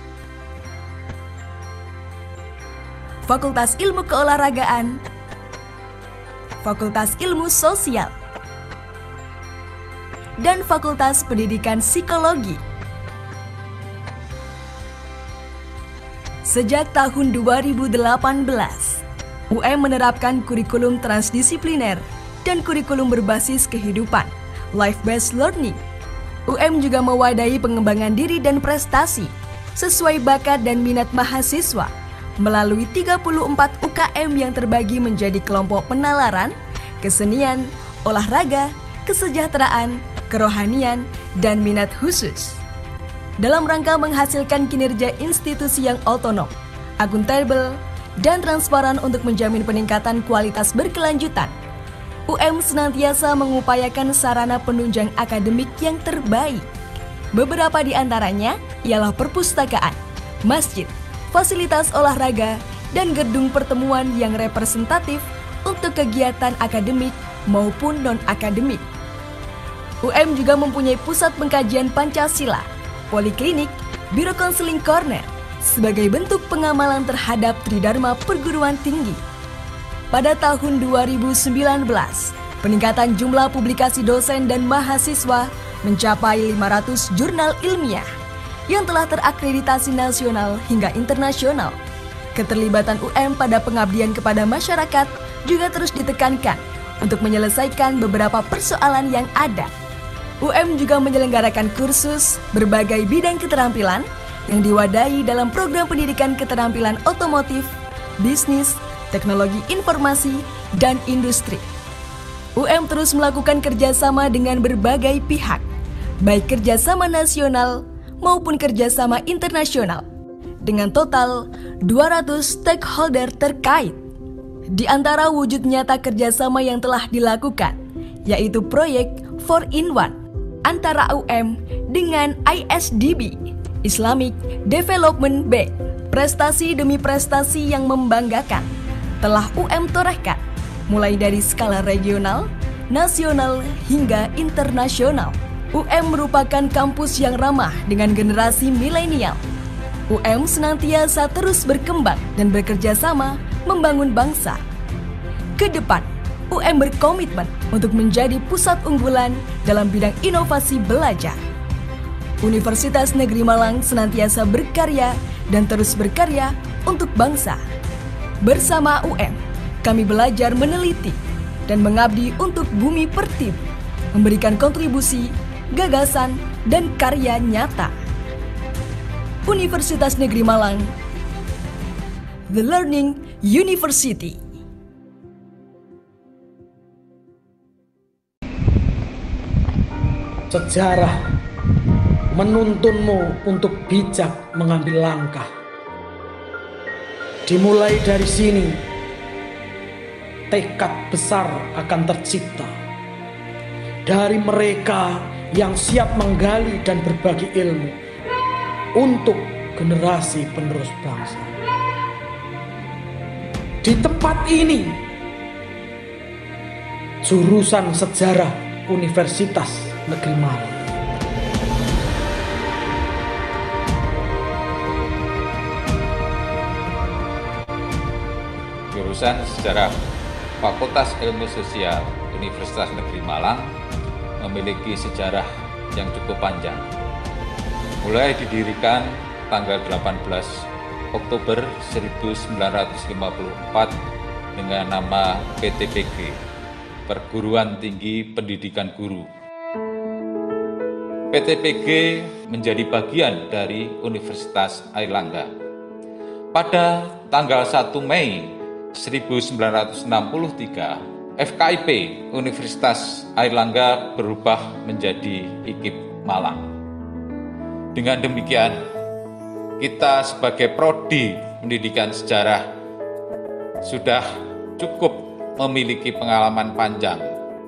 Fakultas Ilmu Keolahragaan, Fakultas Ilmu Sosial, dan Fakultas Pendidikan Psikologi. Sejak tahun 2018, UM menerapkan kurikulum transdisipliner dan kurikulum berbasis kehidupan, life-based learning. UM juga mewadahi pengembangan diri dan prestasi sesuai bakat dan minat mahasiswa melalui 34 UKM yang terbagi menjadi kelompok penalaran, kesenian, olahraga, kesejahteraan, kerohanian, dan minat khusus. Dalam rangka menghasilkan kinerja institusi yang otonom, akuntabel, dan transparan untuk menjamin peningkatan kualitas berkelanjutan, UM senantiasa mengupayakan sarana penunjang akademik yang terbaik. Beberapa di antaranya ialah perpustakaan, masjid, fasilitas olahraga, dan gedung pertemuan yang representatif untuk kegiatan akademik maupun non-akademik. UM juga mempunyai pusat pengkajian Pancasila, poliklinik, biro konseling corner sebagai bentuk pengamalan terhadap Tridharma Perguruan Tinggi. Pada tahun 2019, peningkatan jumlah publikasi dosen dan mahasiswa mencapai 500 jurnal ilmiah yang telah terakreditasi nasional hingga internasional. Keterlibatan UM pada pengabdian kepada masyarakat juga terus ditekankan untuk menyelesaikan beberapa persoalan yang ada. UM juga menyelenggarakan kursus berbagai bidang keterampilan yang diwadahi dalam program pendidikan keterampilan otomotif, bisnis, teknologi informasi, dan industri. UM terus melakukan kerjasama dengan berbagai pihak, baik kerjasama nasional maupun kerjasama internasional, dengan total 200 stakeholder terkait. Di antara wujud nyata kerjasama yang telah dilakukan, yaitu proyek 4-in-1 antara UM dengan ISDB, Islamic Development Bank. Prestasi demi prestasi yang membanggakan telah UM torehkan, mulai dari skala regional, nasional, hingga internasional. UM merupakan kampus yang ramah dengan generasi milenial. UM senantiasa terus berkembang dan bekerja sama membangun bangsa. Ke depan, UM berkomitmen untuk menjadi pusat unggulan dalam bidang inovasi belajar. Universitas Negeri Malang senantiasa berkarya dan terus berkarya untuk bangsa. Bersama UM, kami belajar meneliti dan mengabdi untuk bumi pertiwi, memberikan kontribusi gagasan, dan karya nyata. Universitas Negeri Malang, The Learning University. Sejarah menuntunmu untuk bijak mengambil langkah. Dimulai dari sini, tekad besar akan tercipta dari mereka yang siap menggali dan berbagi ilmu untuk generasi penerus bangsa. Di tempat ini, jurusan sejarah Universitas Negeri Malang. Jurusan Sejarah Fakultas Ilmu Sosial Universitas Negeri Malang memiliki sejarah yang cukup panjang. Mulai didirikan tanggal 18 Oktober 1954 dengan nama PTPG, Perguruan Tinggi Pendidikan Guru. PTPG menjadi bagian dari Universitas Airlangga. Pada tanggal 1 Mei 1963, FKIP Universitas Airlangga berubah menjadi IKIP Malang. Dengan demikian, kita sebagai prodi pendidikan sejarah sudah cukup memiliki pengalaman panjang.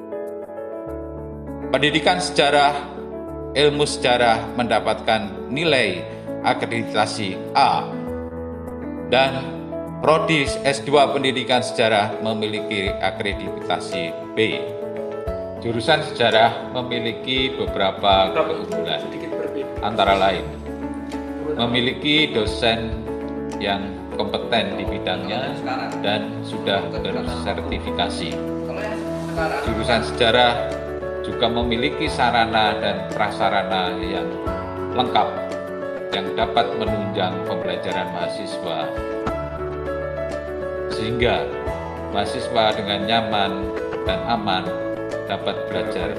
Pendidikan sejarah, ilmu sejarah mendapatkan nilai akreditasi A, dan Prodi S2 Pendidikan Sejarah memiliki akreditasi B. Jurusan sejarah memiliki beberapa keunggulan, antara lain memiliki dosen yang kompeten di bidangnya dan sudah bersertifikasi. Jurusan sejarah juga memiliki sarana dan prasarana yang lengkap yang dapat menunjang pembelajaran mahasiswa, sehingga mahasiswa dengan nyaman dan aman dapat belajar.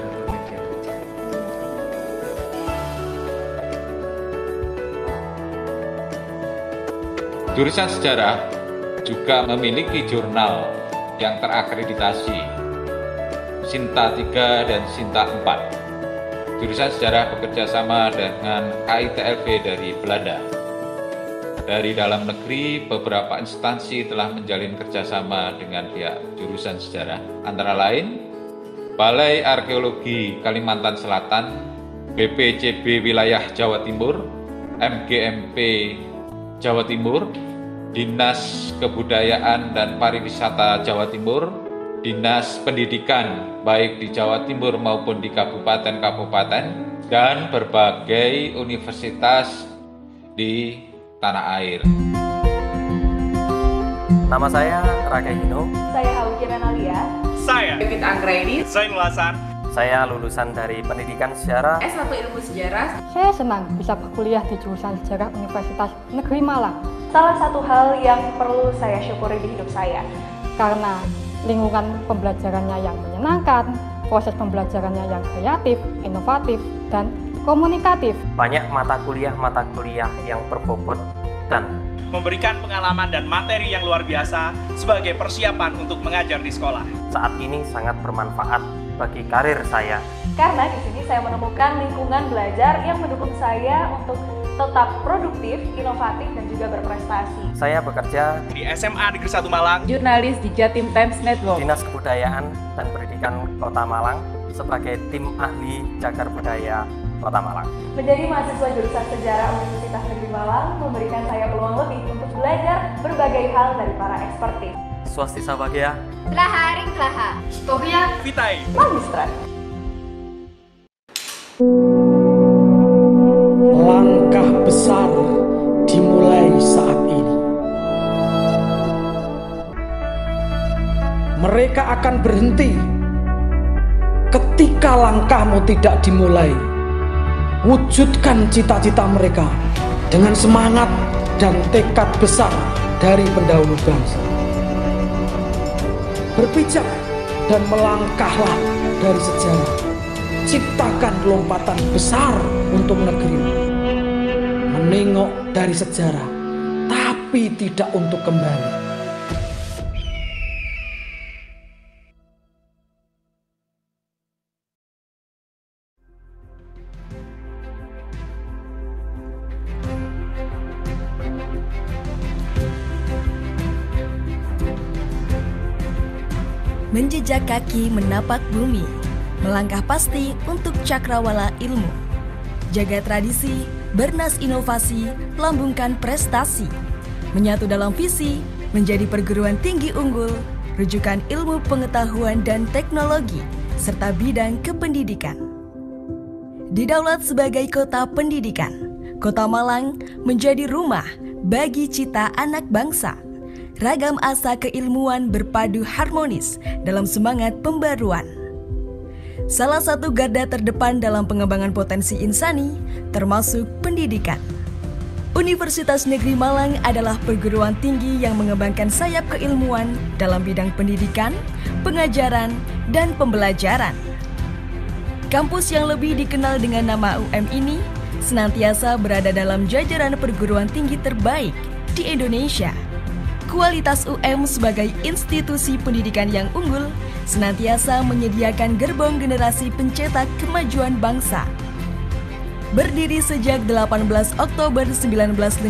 Jurusan sejarah juga memiliki jurnal yang terakreditasi, Sinta 3 dan Sinta 4. Jurusan sejarah bekerja sama dengan KITLV dari Belanda. Dari dalam negeri, beberapa instansi telah menjalin kerjasama dengan pihak jurusan sejarah, antara lain Balai Arkeologi Kalimantan Selatan, BPCB Wilayah Jawa Timur, MGMP Jawa Timur, Dinas Kebudayaan dan Pariwisata Jawa Timur, Dinas Pendidikan baik di Jawa Timur maupun di kabupaten-kabupaten, dan berbagai universitas di tanah air. Nama saya Raka Hino. Saya Haujira Nalia. Saya Bibit Anggraini. Saya Nulasan. Saya lulusan dari Pendidikan Sejarah S1 Ilmu Sejarah. Saya senang bisa berkuliah di jurusan Sejarah Universitas Negeri Malang. Salah satu hal yang perlu saya syukuri di hidup saya, karena lingkungan pembelajarannya yang menyenangkan, proses pembelajarannya yang kreatif, inovatif, dan komunikatif. Banyak mata kuliah yang berbobot dan memberikan pengalaman dan materi yang luar biasa sebagai persiapan untuk mengajar di sekolah. Saat ini sangat bermanfaat bagi karir saya. Karena di sini saya menemukan lingkungan belajar yang mendukung saya untuk tetap produktif, inovatif, dan juga berprestasi. Saya bekerja di SMA Negeri 1 Malang, jurnalis di Jatim Times Network, Dinas Kebudayaan dan Pendidikan Kota Malang sebagai tim ahli cagar budaya Kota Malang. Menjadi mahasiswa jurusan Sejarah Universitas Negeri Malang memberikan saya peluang lebih untuk belajar berbagai hal dari para ekspertis. Swastisa Bagia, Laha Ringlaha, Storia Vitae, Magistrat. Langkah besar dimulai saat ini. Mereka akan berhenti ketika langkahmu tidak dimulai. Wujudkan cita-cita mereka dengan semangat dan tekad besar dari pendahulu bangsa. Berpijak dan melangkahlah dari sejarah. menciptakan lompatan besar untuk negerimu. Menengok dari sejarah, tapi tidak untuk kembali. Menjejak kaki menapak bumi, melangkah pasti untuk cakrawala ilmu. Jaga tradisi, bernas inovasi, lambungkan prestasi. Menyatu dalam visi, menjadi perguruan tinggi unggul, rujukan ilmu pengetahuan dan teknologi, serta bidang kependidikan. Didaulat sebagai kota pendidikan, Kota Malang menjadi rumah bagi cita anak bangsa. Ragam asa keilmuan berpadu harmonis dalam semangat pembaruan. Salah satu garda terdepan dalam pengembangan potensi insani, termasuk pendidikan. Universitas Negeri Malang adalah perguruan tinggi yang mengembangkan sayap keilmuan dalam bidang pendidikan, pengajaran, dan pembelajaran. Kampus yang lebih dikenal dengan nama UM ini senantiasa berada dalam jajaran perguruan tinggi terbaik di Indonesia. Kualitas UM sebagai institusi pendidikan yang unggul senantiasa menyediakan gerbong generasi pencetak kemajuan bangsa. Berdiri sejak 18 Oktober 1954,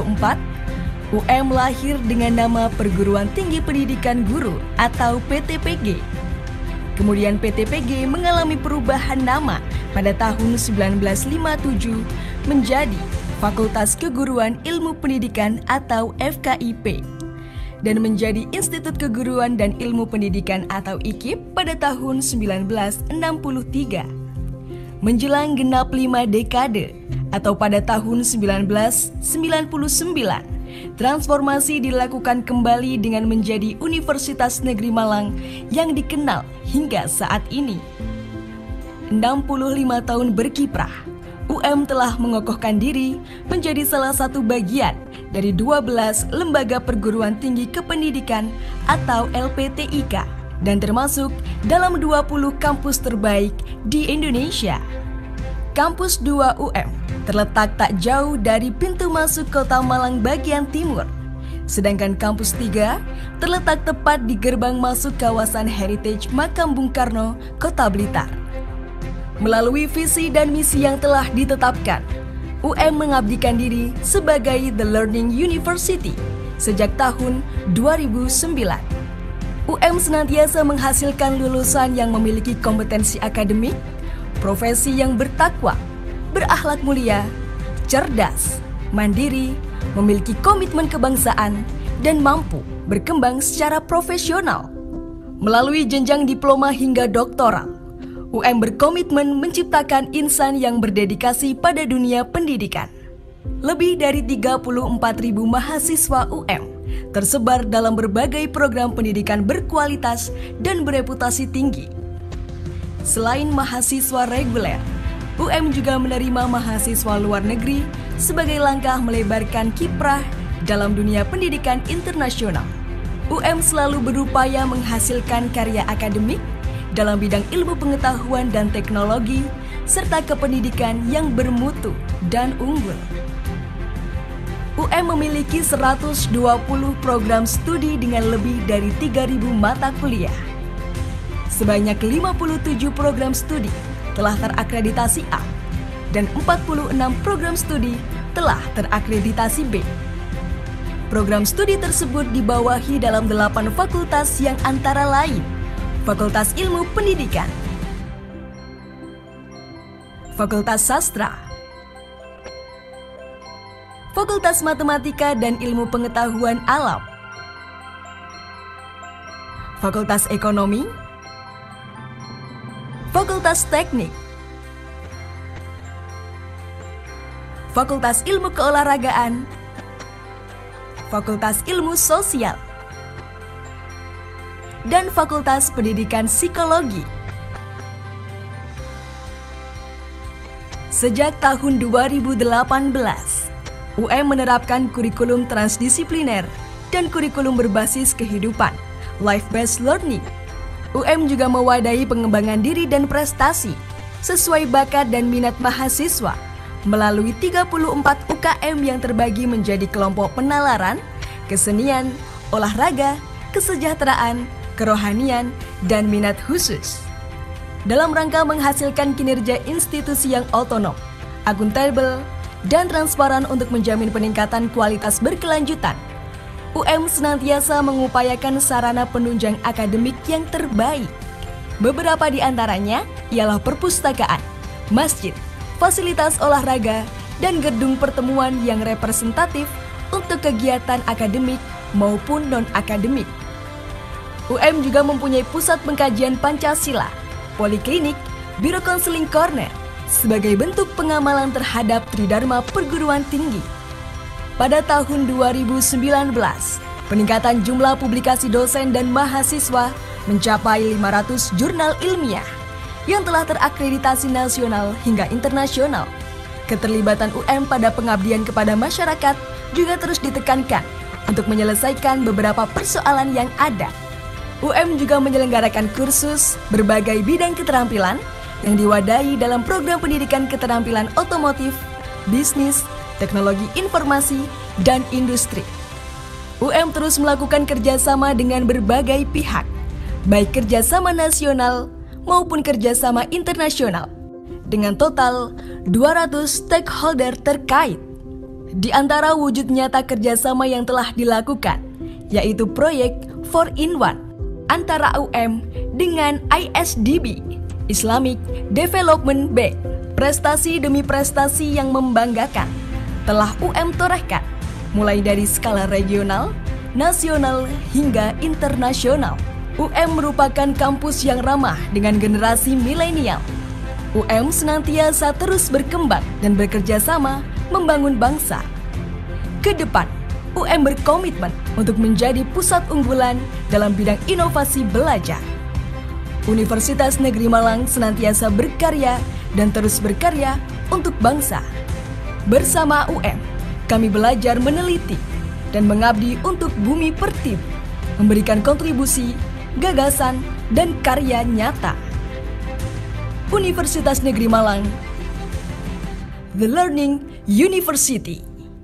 UM lahir dengan nama Perguruan Tinggi Pendidikan Guru atau PTPG. Kemudian PTPG mengalami perubahan nama pada tahun 1957 menjadi Fakultas Keguruan Ilmu Pendidikan atau FKIP. Dan menjadi Institut Keguruan dan Ilmu Pendidikan atau IKIP pada tahun 1963. Menjelang genap 5 dekade atau pada tahun 1999, transformasi dilakukan kembali dengan menjadi Universitas Negeri Malang yang dikenal hingga saat ini. 65 tahun berkiprah, UM telah mengokohkan diri menjadi salah satu bagian dari 12 lembaga perguruan tinggi kependidikan atau LPTIK dan termasuk dalam 20 kampus terbaik di Indonesia. Kampus 2 UM terletak tak jauh dari pintu masuk Kota Malang bagian timur, sedangkan Kampus 3 terletak tepat di gerbang masuk kawasan Heritage Makam Bung Karno, Kota Blitar. Melalui visi dan misi yang telah ditetapkan, UM mengabdikan diri sebagai The Learning University sejak tahun 2009. UM senantiasa menghasilkan lulusan yang memiliki kompetensi akademik, profesi yang bertakwa, berakhlak mulia, cerdas, mandiri, memiliki komitmen kebangsaan, dan mampu berkembang secara profesional. Melalui jenjang diploma hingga doktoral, UM berkomitmen menciptakan insan yang berdedikasi pada dunia pendidikan. Lebih dari 34.000 mahasiswa UM tersebar dalam berbagai program pendidikan berkualitas dan bereputasi tinggi. Selain mahasiswa reguler, UM juga menerima mahasiswa luar negeri sebagai langkah melebarkan kiprah dalam dunia pendidikan internasional. UM selalu berupaya menghasilkan karya akademik dalam bidang ilmu pengetahuan dan teknologi, serta kependidikan yang bermutu dan unggul. UM memiliki 120 program studi dengan lebih dari 3.000 mata kuliah. Sebanyak 57 program studi telah terakreditasi A, dan 46 program studi telah terakreditasi B. Program studi tersebut dibawahi dalam 8 fakultas yang antara lain Fakultas Ilmu Pendidikan, Fakultas Sastra, Fakultas Matematika dan Ilmu Pengetahuan Alam, Fakultas Ekonomi, Fakultas Teknik, Fakultas Ilmu Keolahragaan, Fakultas Ilmu Sosial, dan Fakultas Pendidikan Psikologi. Sejak tahun 2018, UM menerapkan kurikulum transdisipliner dan kurikulum berbasis kehidupan, life-based learning. UM juga mewadahi pengembangan diri dan prestasi sesuai bakat dan minat mahasiswa melalui 34 UKM yang terbagi menjadi kelompok penalaran, kesenian, olahraga, kesejahteraan, kerohanian, dan minat khusus. Dalam rangka menghasilkan kinerja institusi yang otonom, akuntabel, dan transparan untuk menjamin peningkatan kualitas berkelanjutan, UM senantiasa mengupayakan sarana penunjang akademik yang terbaik. Beberapa di antaranya ialah perpustakaan, masjid, fasilitas olahraga, dan gedung pertemuan yang representatif untuk kegiatan akademik maupun non-akademik. UM juga mempunyai pusat pengkajian Pancasila, poliklinik, biro konseling corner, sebagai bentuk pengamalan terhadap Tridharma Perguruan Tinggi. Pada tahun 2019, peningkatan jumlah publikasi dosen dan mahasiswa mencapai 500 jurnal ilmiah yang telah terakreditasi nasional hingga internasional. Keterlibatan UM pada pengabdian kepada masyarakat juga terus ditekankan untuk menyelesaikan beberapa persoalan yang ada. UM juga menyelenggarakan kursus berbagai bidang keterampilan yang diwadahi dalam program pendidikan keterampilan otomotif, bisnis, teknologi informasi, dan industri. UM terus melakukan kerjasama dengan berbagai pihak, baik kerjasama nasional maupun kerjasama internasional, dengan total 200 stakeholder terkait. Di antara wujud nyata kerjasama yang telah dilakukan, yaitu proyek 4-in-1 antara UM dengan ISDB, Islamic Development Bank. Prestasi demi prestasi yang membanggakan telah UM torehkan, mulai dari skala regional, nasional, hingga internasional. UM merupakan kampus yang ramah dengan generasi milenial. UM senantiasa terus berkembang dan bekerja sama membangun bangsa. Ke depan, UM berkomitmen untuk menjadi pusat unggulan dalam bidang inovasi belajar. Universitas Negeri Malang senantiasa berkarya dan terus berkarya untuk bangsa. Bersama UM, kami belajar meneliti dan mengabdi untuk bumi pertiwi, memberikan kontribusi, gagasan, dan karya nyata. Universitas Negeri Malang, The Learning University.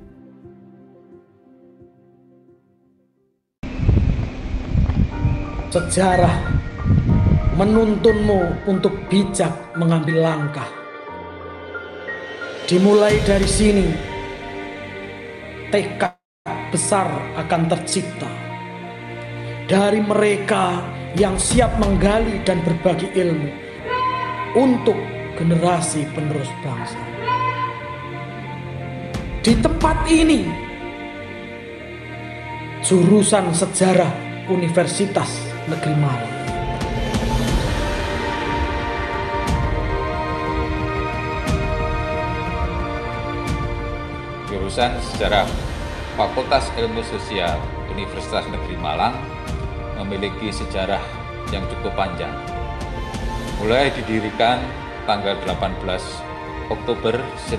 Sejarah menuntunmu untuk bijak mengambil langkah. Dimulai dari sini, tekad besar akan tercipta dari mereka yang siap menggali dan berbagi ilmu untuk generasi penerus bangsa. Di tempat ini, jurusan sejarah Universitas Negeri Malang. Jurusan Sejarah Fakultas Ilmu Sosial Universitas Negeri Malang memiliki sejarah yang cukup panjang. Mulai didirikan tanggal 18 Oktober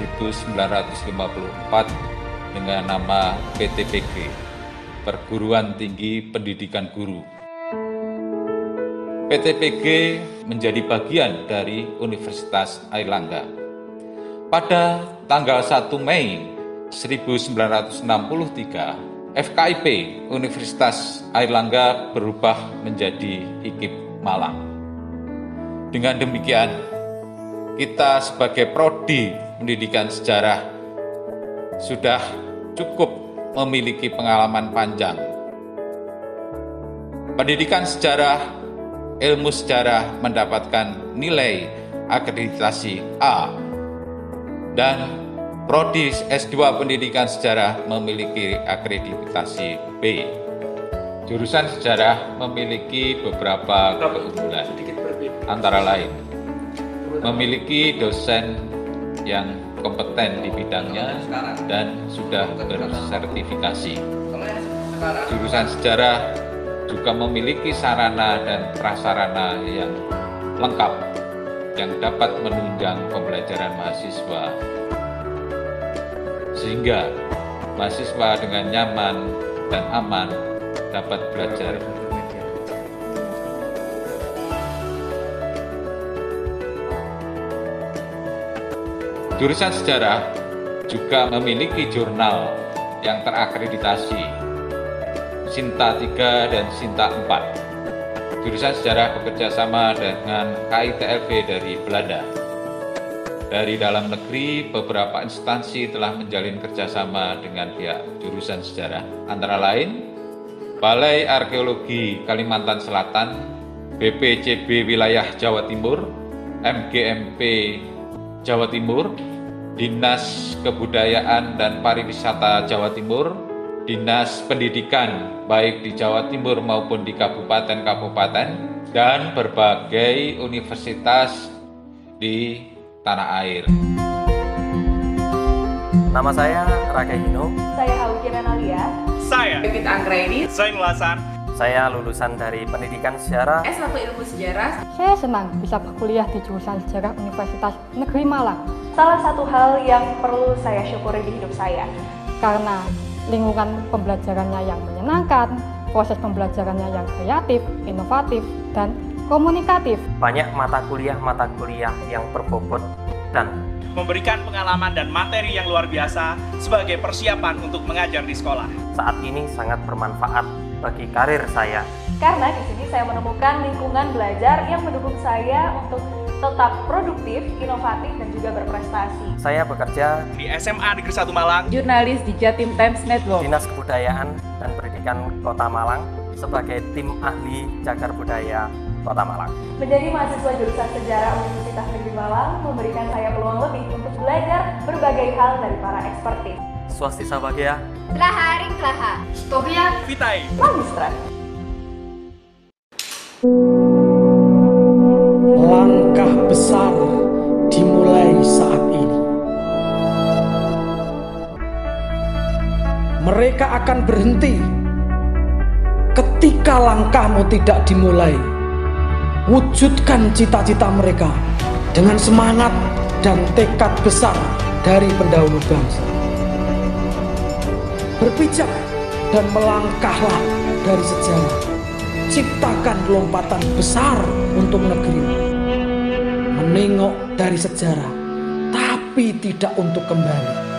1954 dengan nama PTPG, Perguruan Tinggi Pendidikan Guru. PTPG menjadi bagian dari Universitas Airlangga. Pada tanggal 1 Mei 1963, FKIP Universitas Airlangga berubah menjadi IKIP Malang. Dengan demikian, kita sebagai prodi pendidikan sejarah sudah cukup memiliki pengalaman panjang. Pendidikan sejarah, ilmu sejarah mendapatkan nilai akreditasi A, dan Prodi S2 Pendidikan Sejarah memiliki akreditasi B. Jurusan sejarah memiliki beberapa keunggulan, antara lain memiliki dosen yang kompeten di bidangnya dan sudah bersertifikasi. Jurusan sejarah juga memiliki sarana dan prasarana yang lengkap yang dapat menunjang pembelajaran mahasiswa, sehingga mahasiswa dengan nyaman dan aman dapat belajar. Jurusan sejarah juga memiliki jurnal yang terakreditasi, Sinta 3 dan Sinta 4. Jurusan sejarah bekerja sama dengan KITLB dari Belanda. Dari dalam negeri, beberapa instansi telah menjalin kerjasama dengan pihak jurusan sejarah, antara lain Balai Arkeologi Kalimantan Selatan, BPCB Wilayah Jawa Timur, MGMP Jawa Timur, Dinas Kebudayaan dan Pariwisata Jawa Timur, Dinas Pendidikan baik di Jawa Timur maupun di kabupaten-kabupaten, dan berbagai universitas di tanah air. Nama saya Raga Hino. Saya Hauki Renalia. Saya Bibit Anggraini. Zainul Hasan. Saya lulusan dari Pendidikan Sejarah S1 Ilmu Sejarah. Saya senang bisa berkuliah di jurusan Sejarah Universitas Negeri Malang. Salah satu hal yang perlu saya syukuri di hidup saya, karena lingkungan pembelajarannya yang menyenangkan, proses pembelajarannya yang kreatif, inovatif, dan komunikatif. Banyak mata kuliah yang berbobot dan memberikan pengalaman dan materi yang luar biasa sebagai persiapan untuk mengajar di sekolah. Saat ini sangat bermanfaat bagi karir saya. Karena di sini saya menemukan lingkungan belajar yang mendukung saya untuk tetap produktif, inovatif, dan juga berprestasi. Saya bekerja di SMA Negeri 1 Malang, jurnalis di Jatim Times Network, Dinas Kebudayaan dan Pendidikan Kota Malang, sebagai tim ahli cagar budaya Kota Malang. Menjadi mahasiswa jurusan Sejarah Universitas Negeri Malang memberikan saya peluang lebih untuk belajar berbagai hal dari para ekspertis. Swastisa Bagia, Tlaha Ring Tlaha, Storia Vitae, Magistra. Langkah besar dimulai saat ini. Mereka akan berhenti ketika langkahmu tidak dimulai. Wujudkan cita-cita mereka dengan semangat dan tekad besar dari pendahulu bangsa. Berpijak dan melangkahlah dari sejarah. Ciptakan lompatan besar untuk negeri. Menengok dari sejarah, tapi tidak untuk kembali.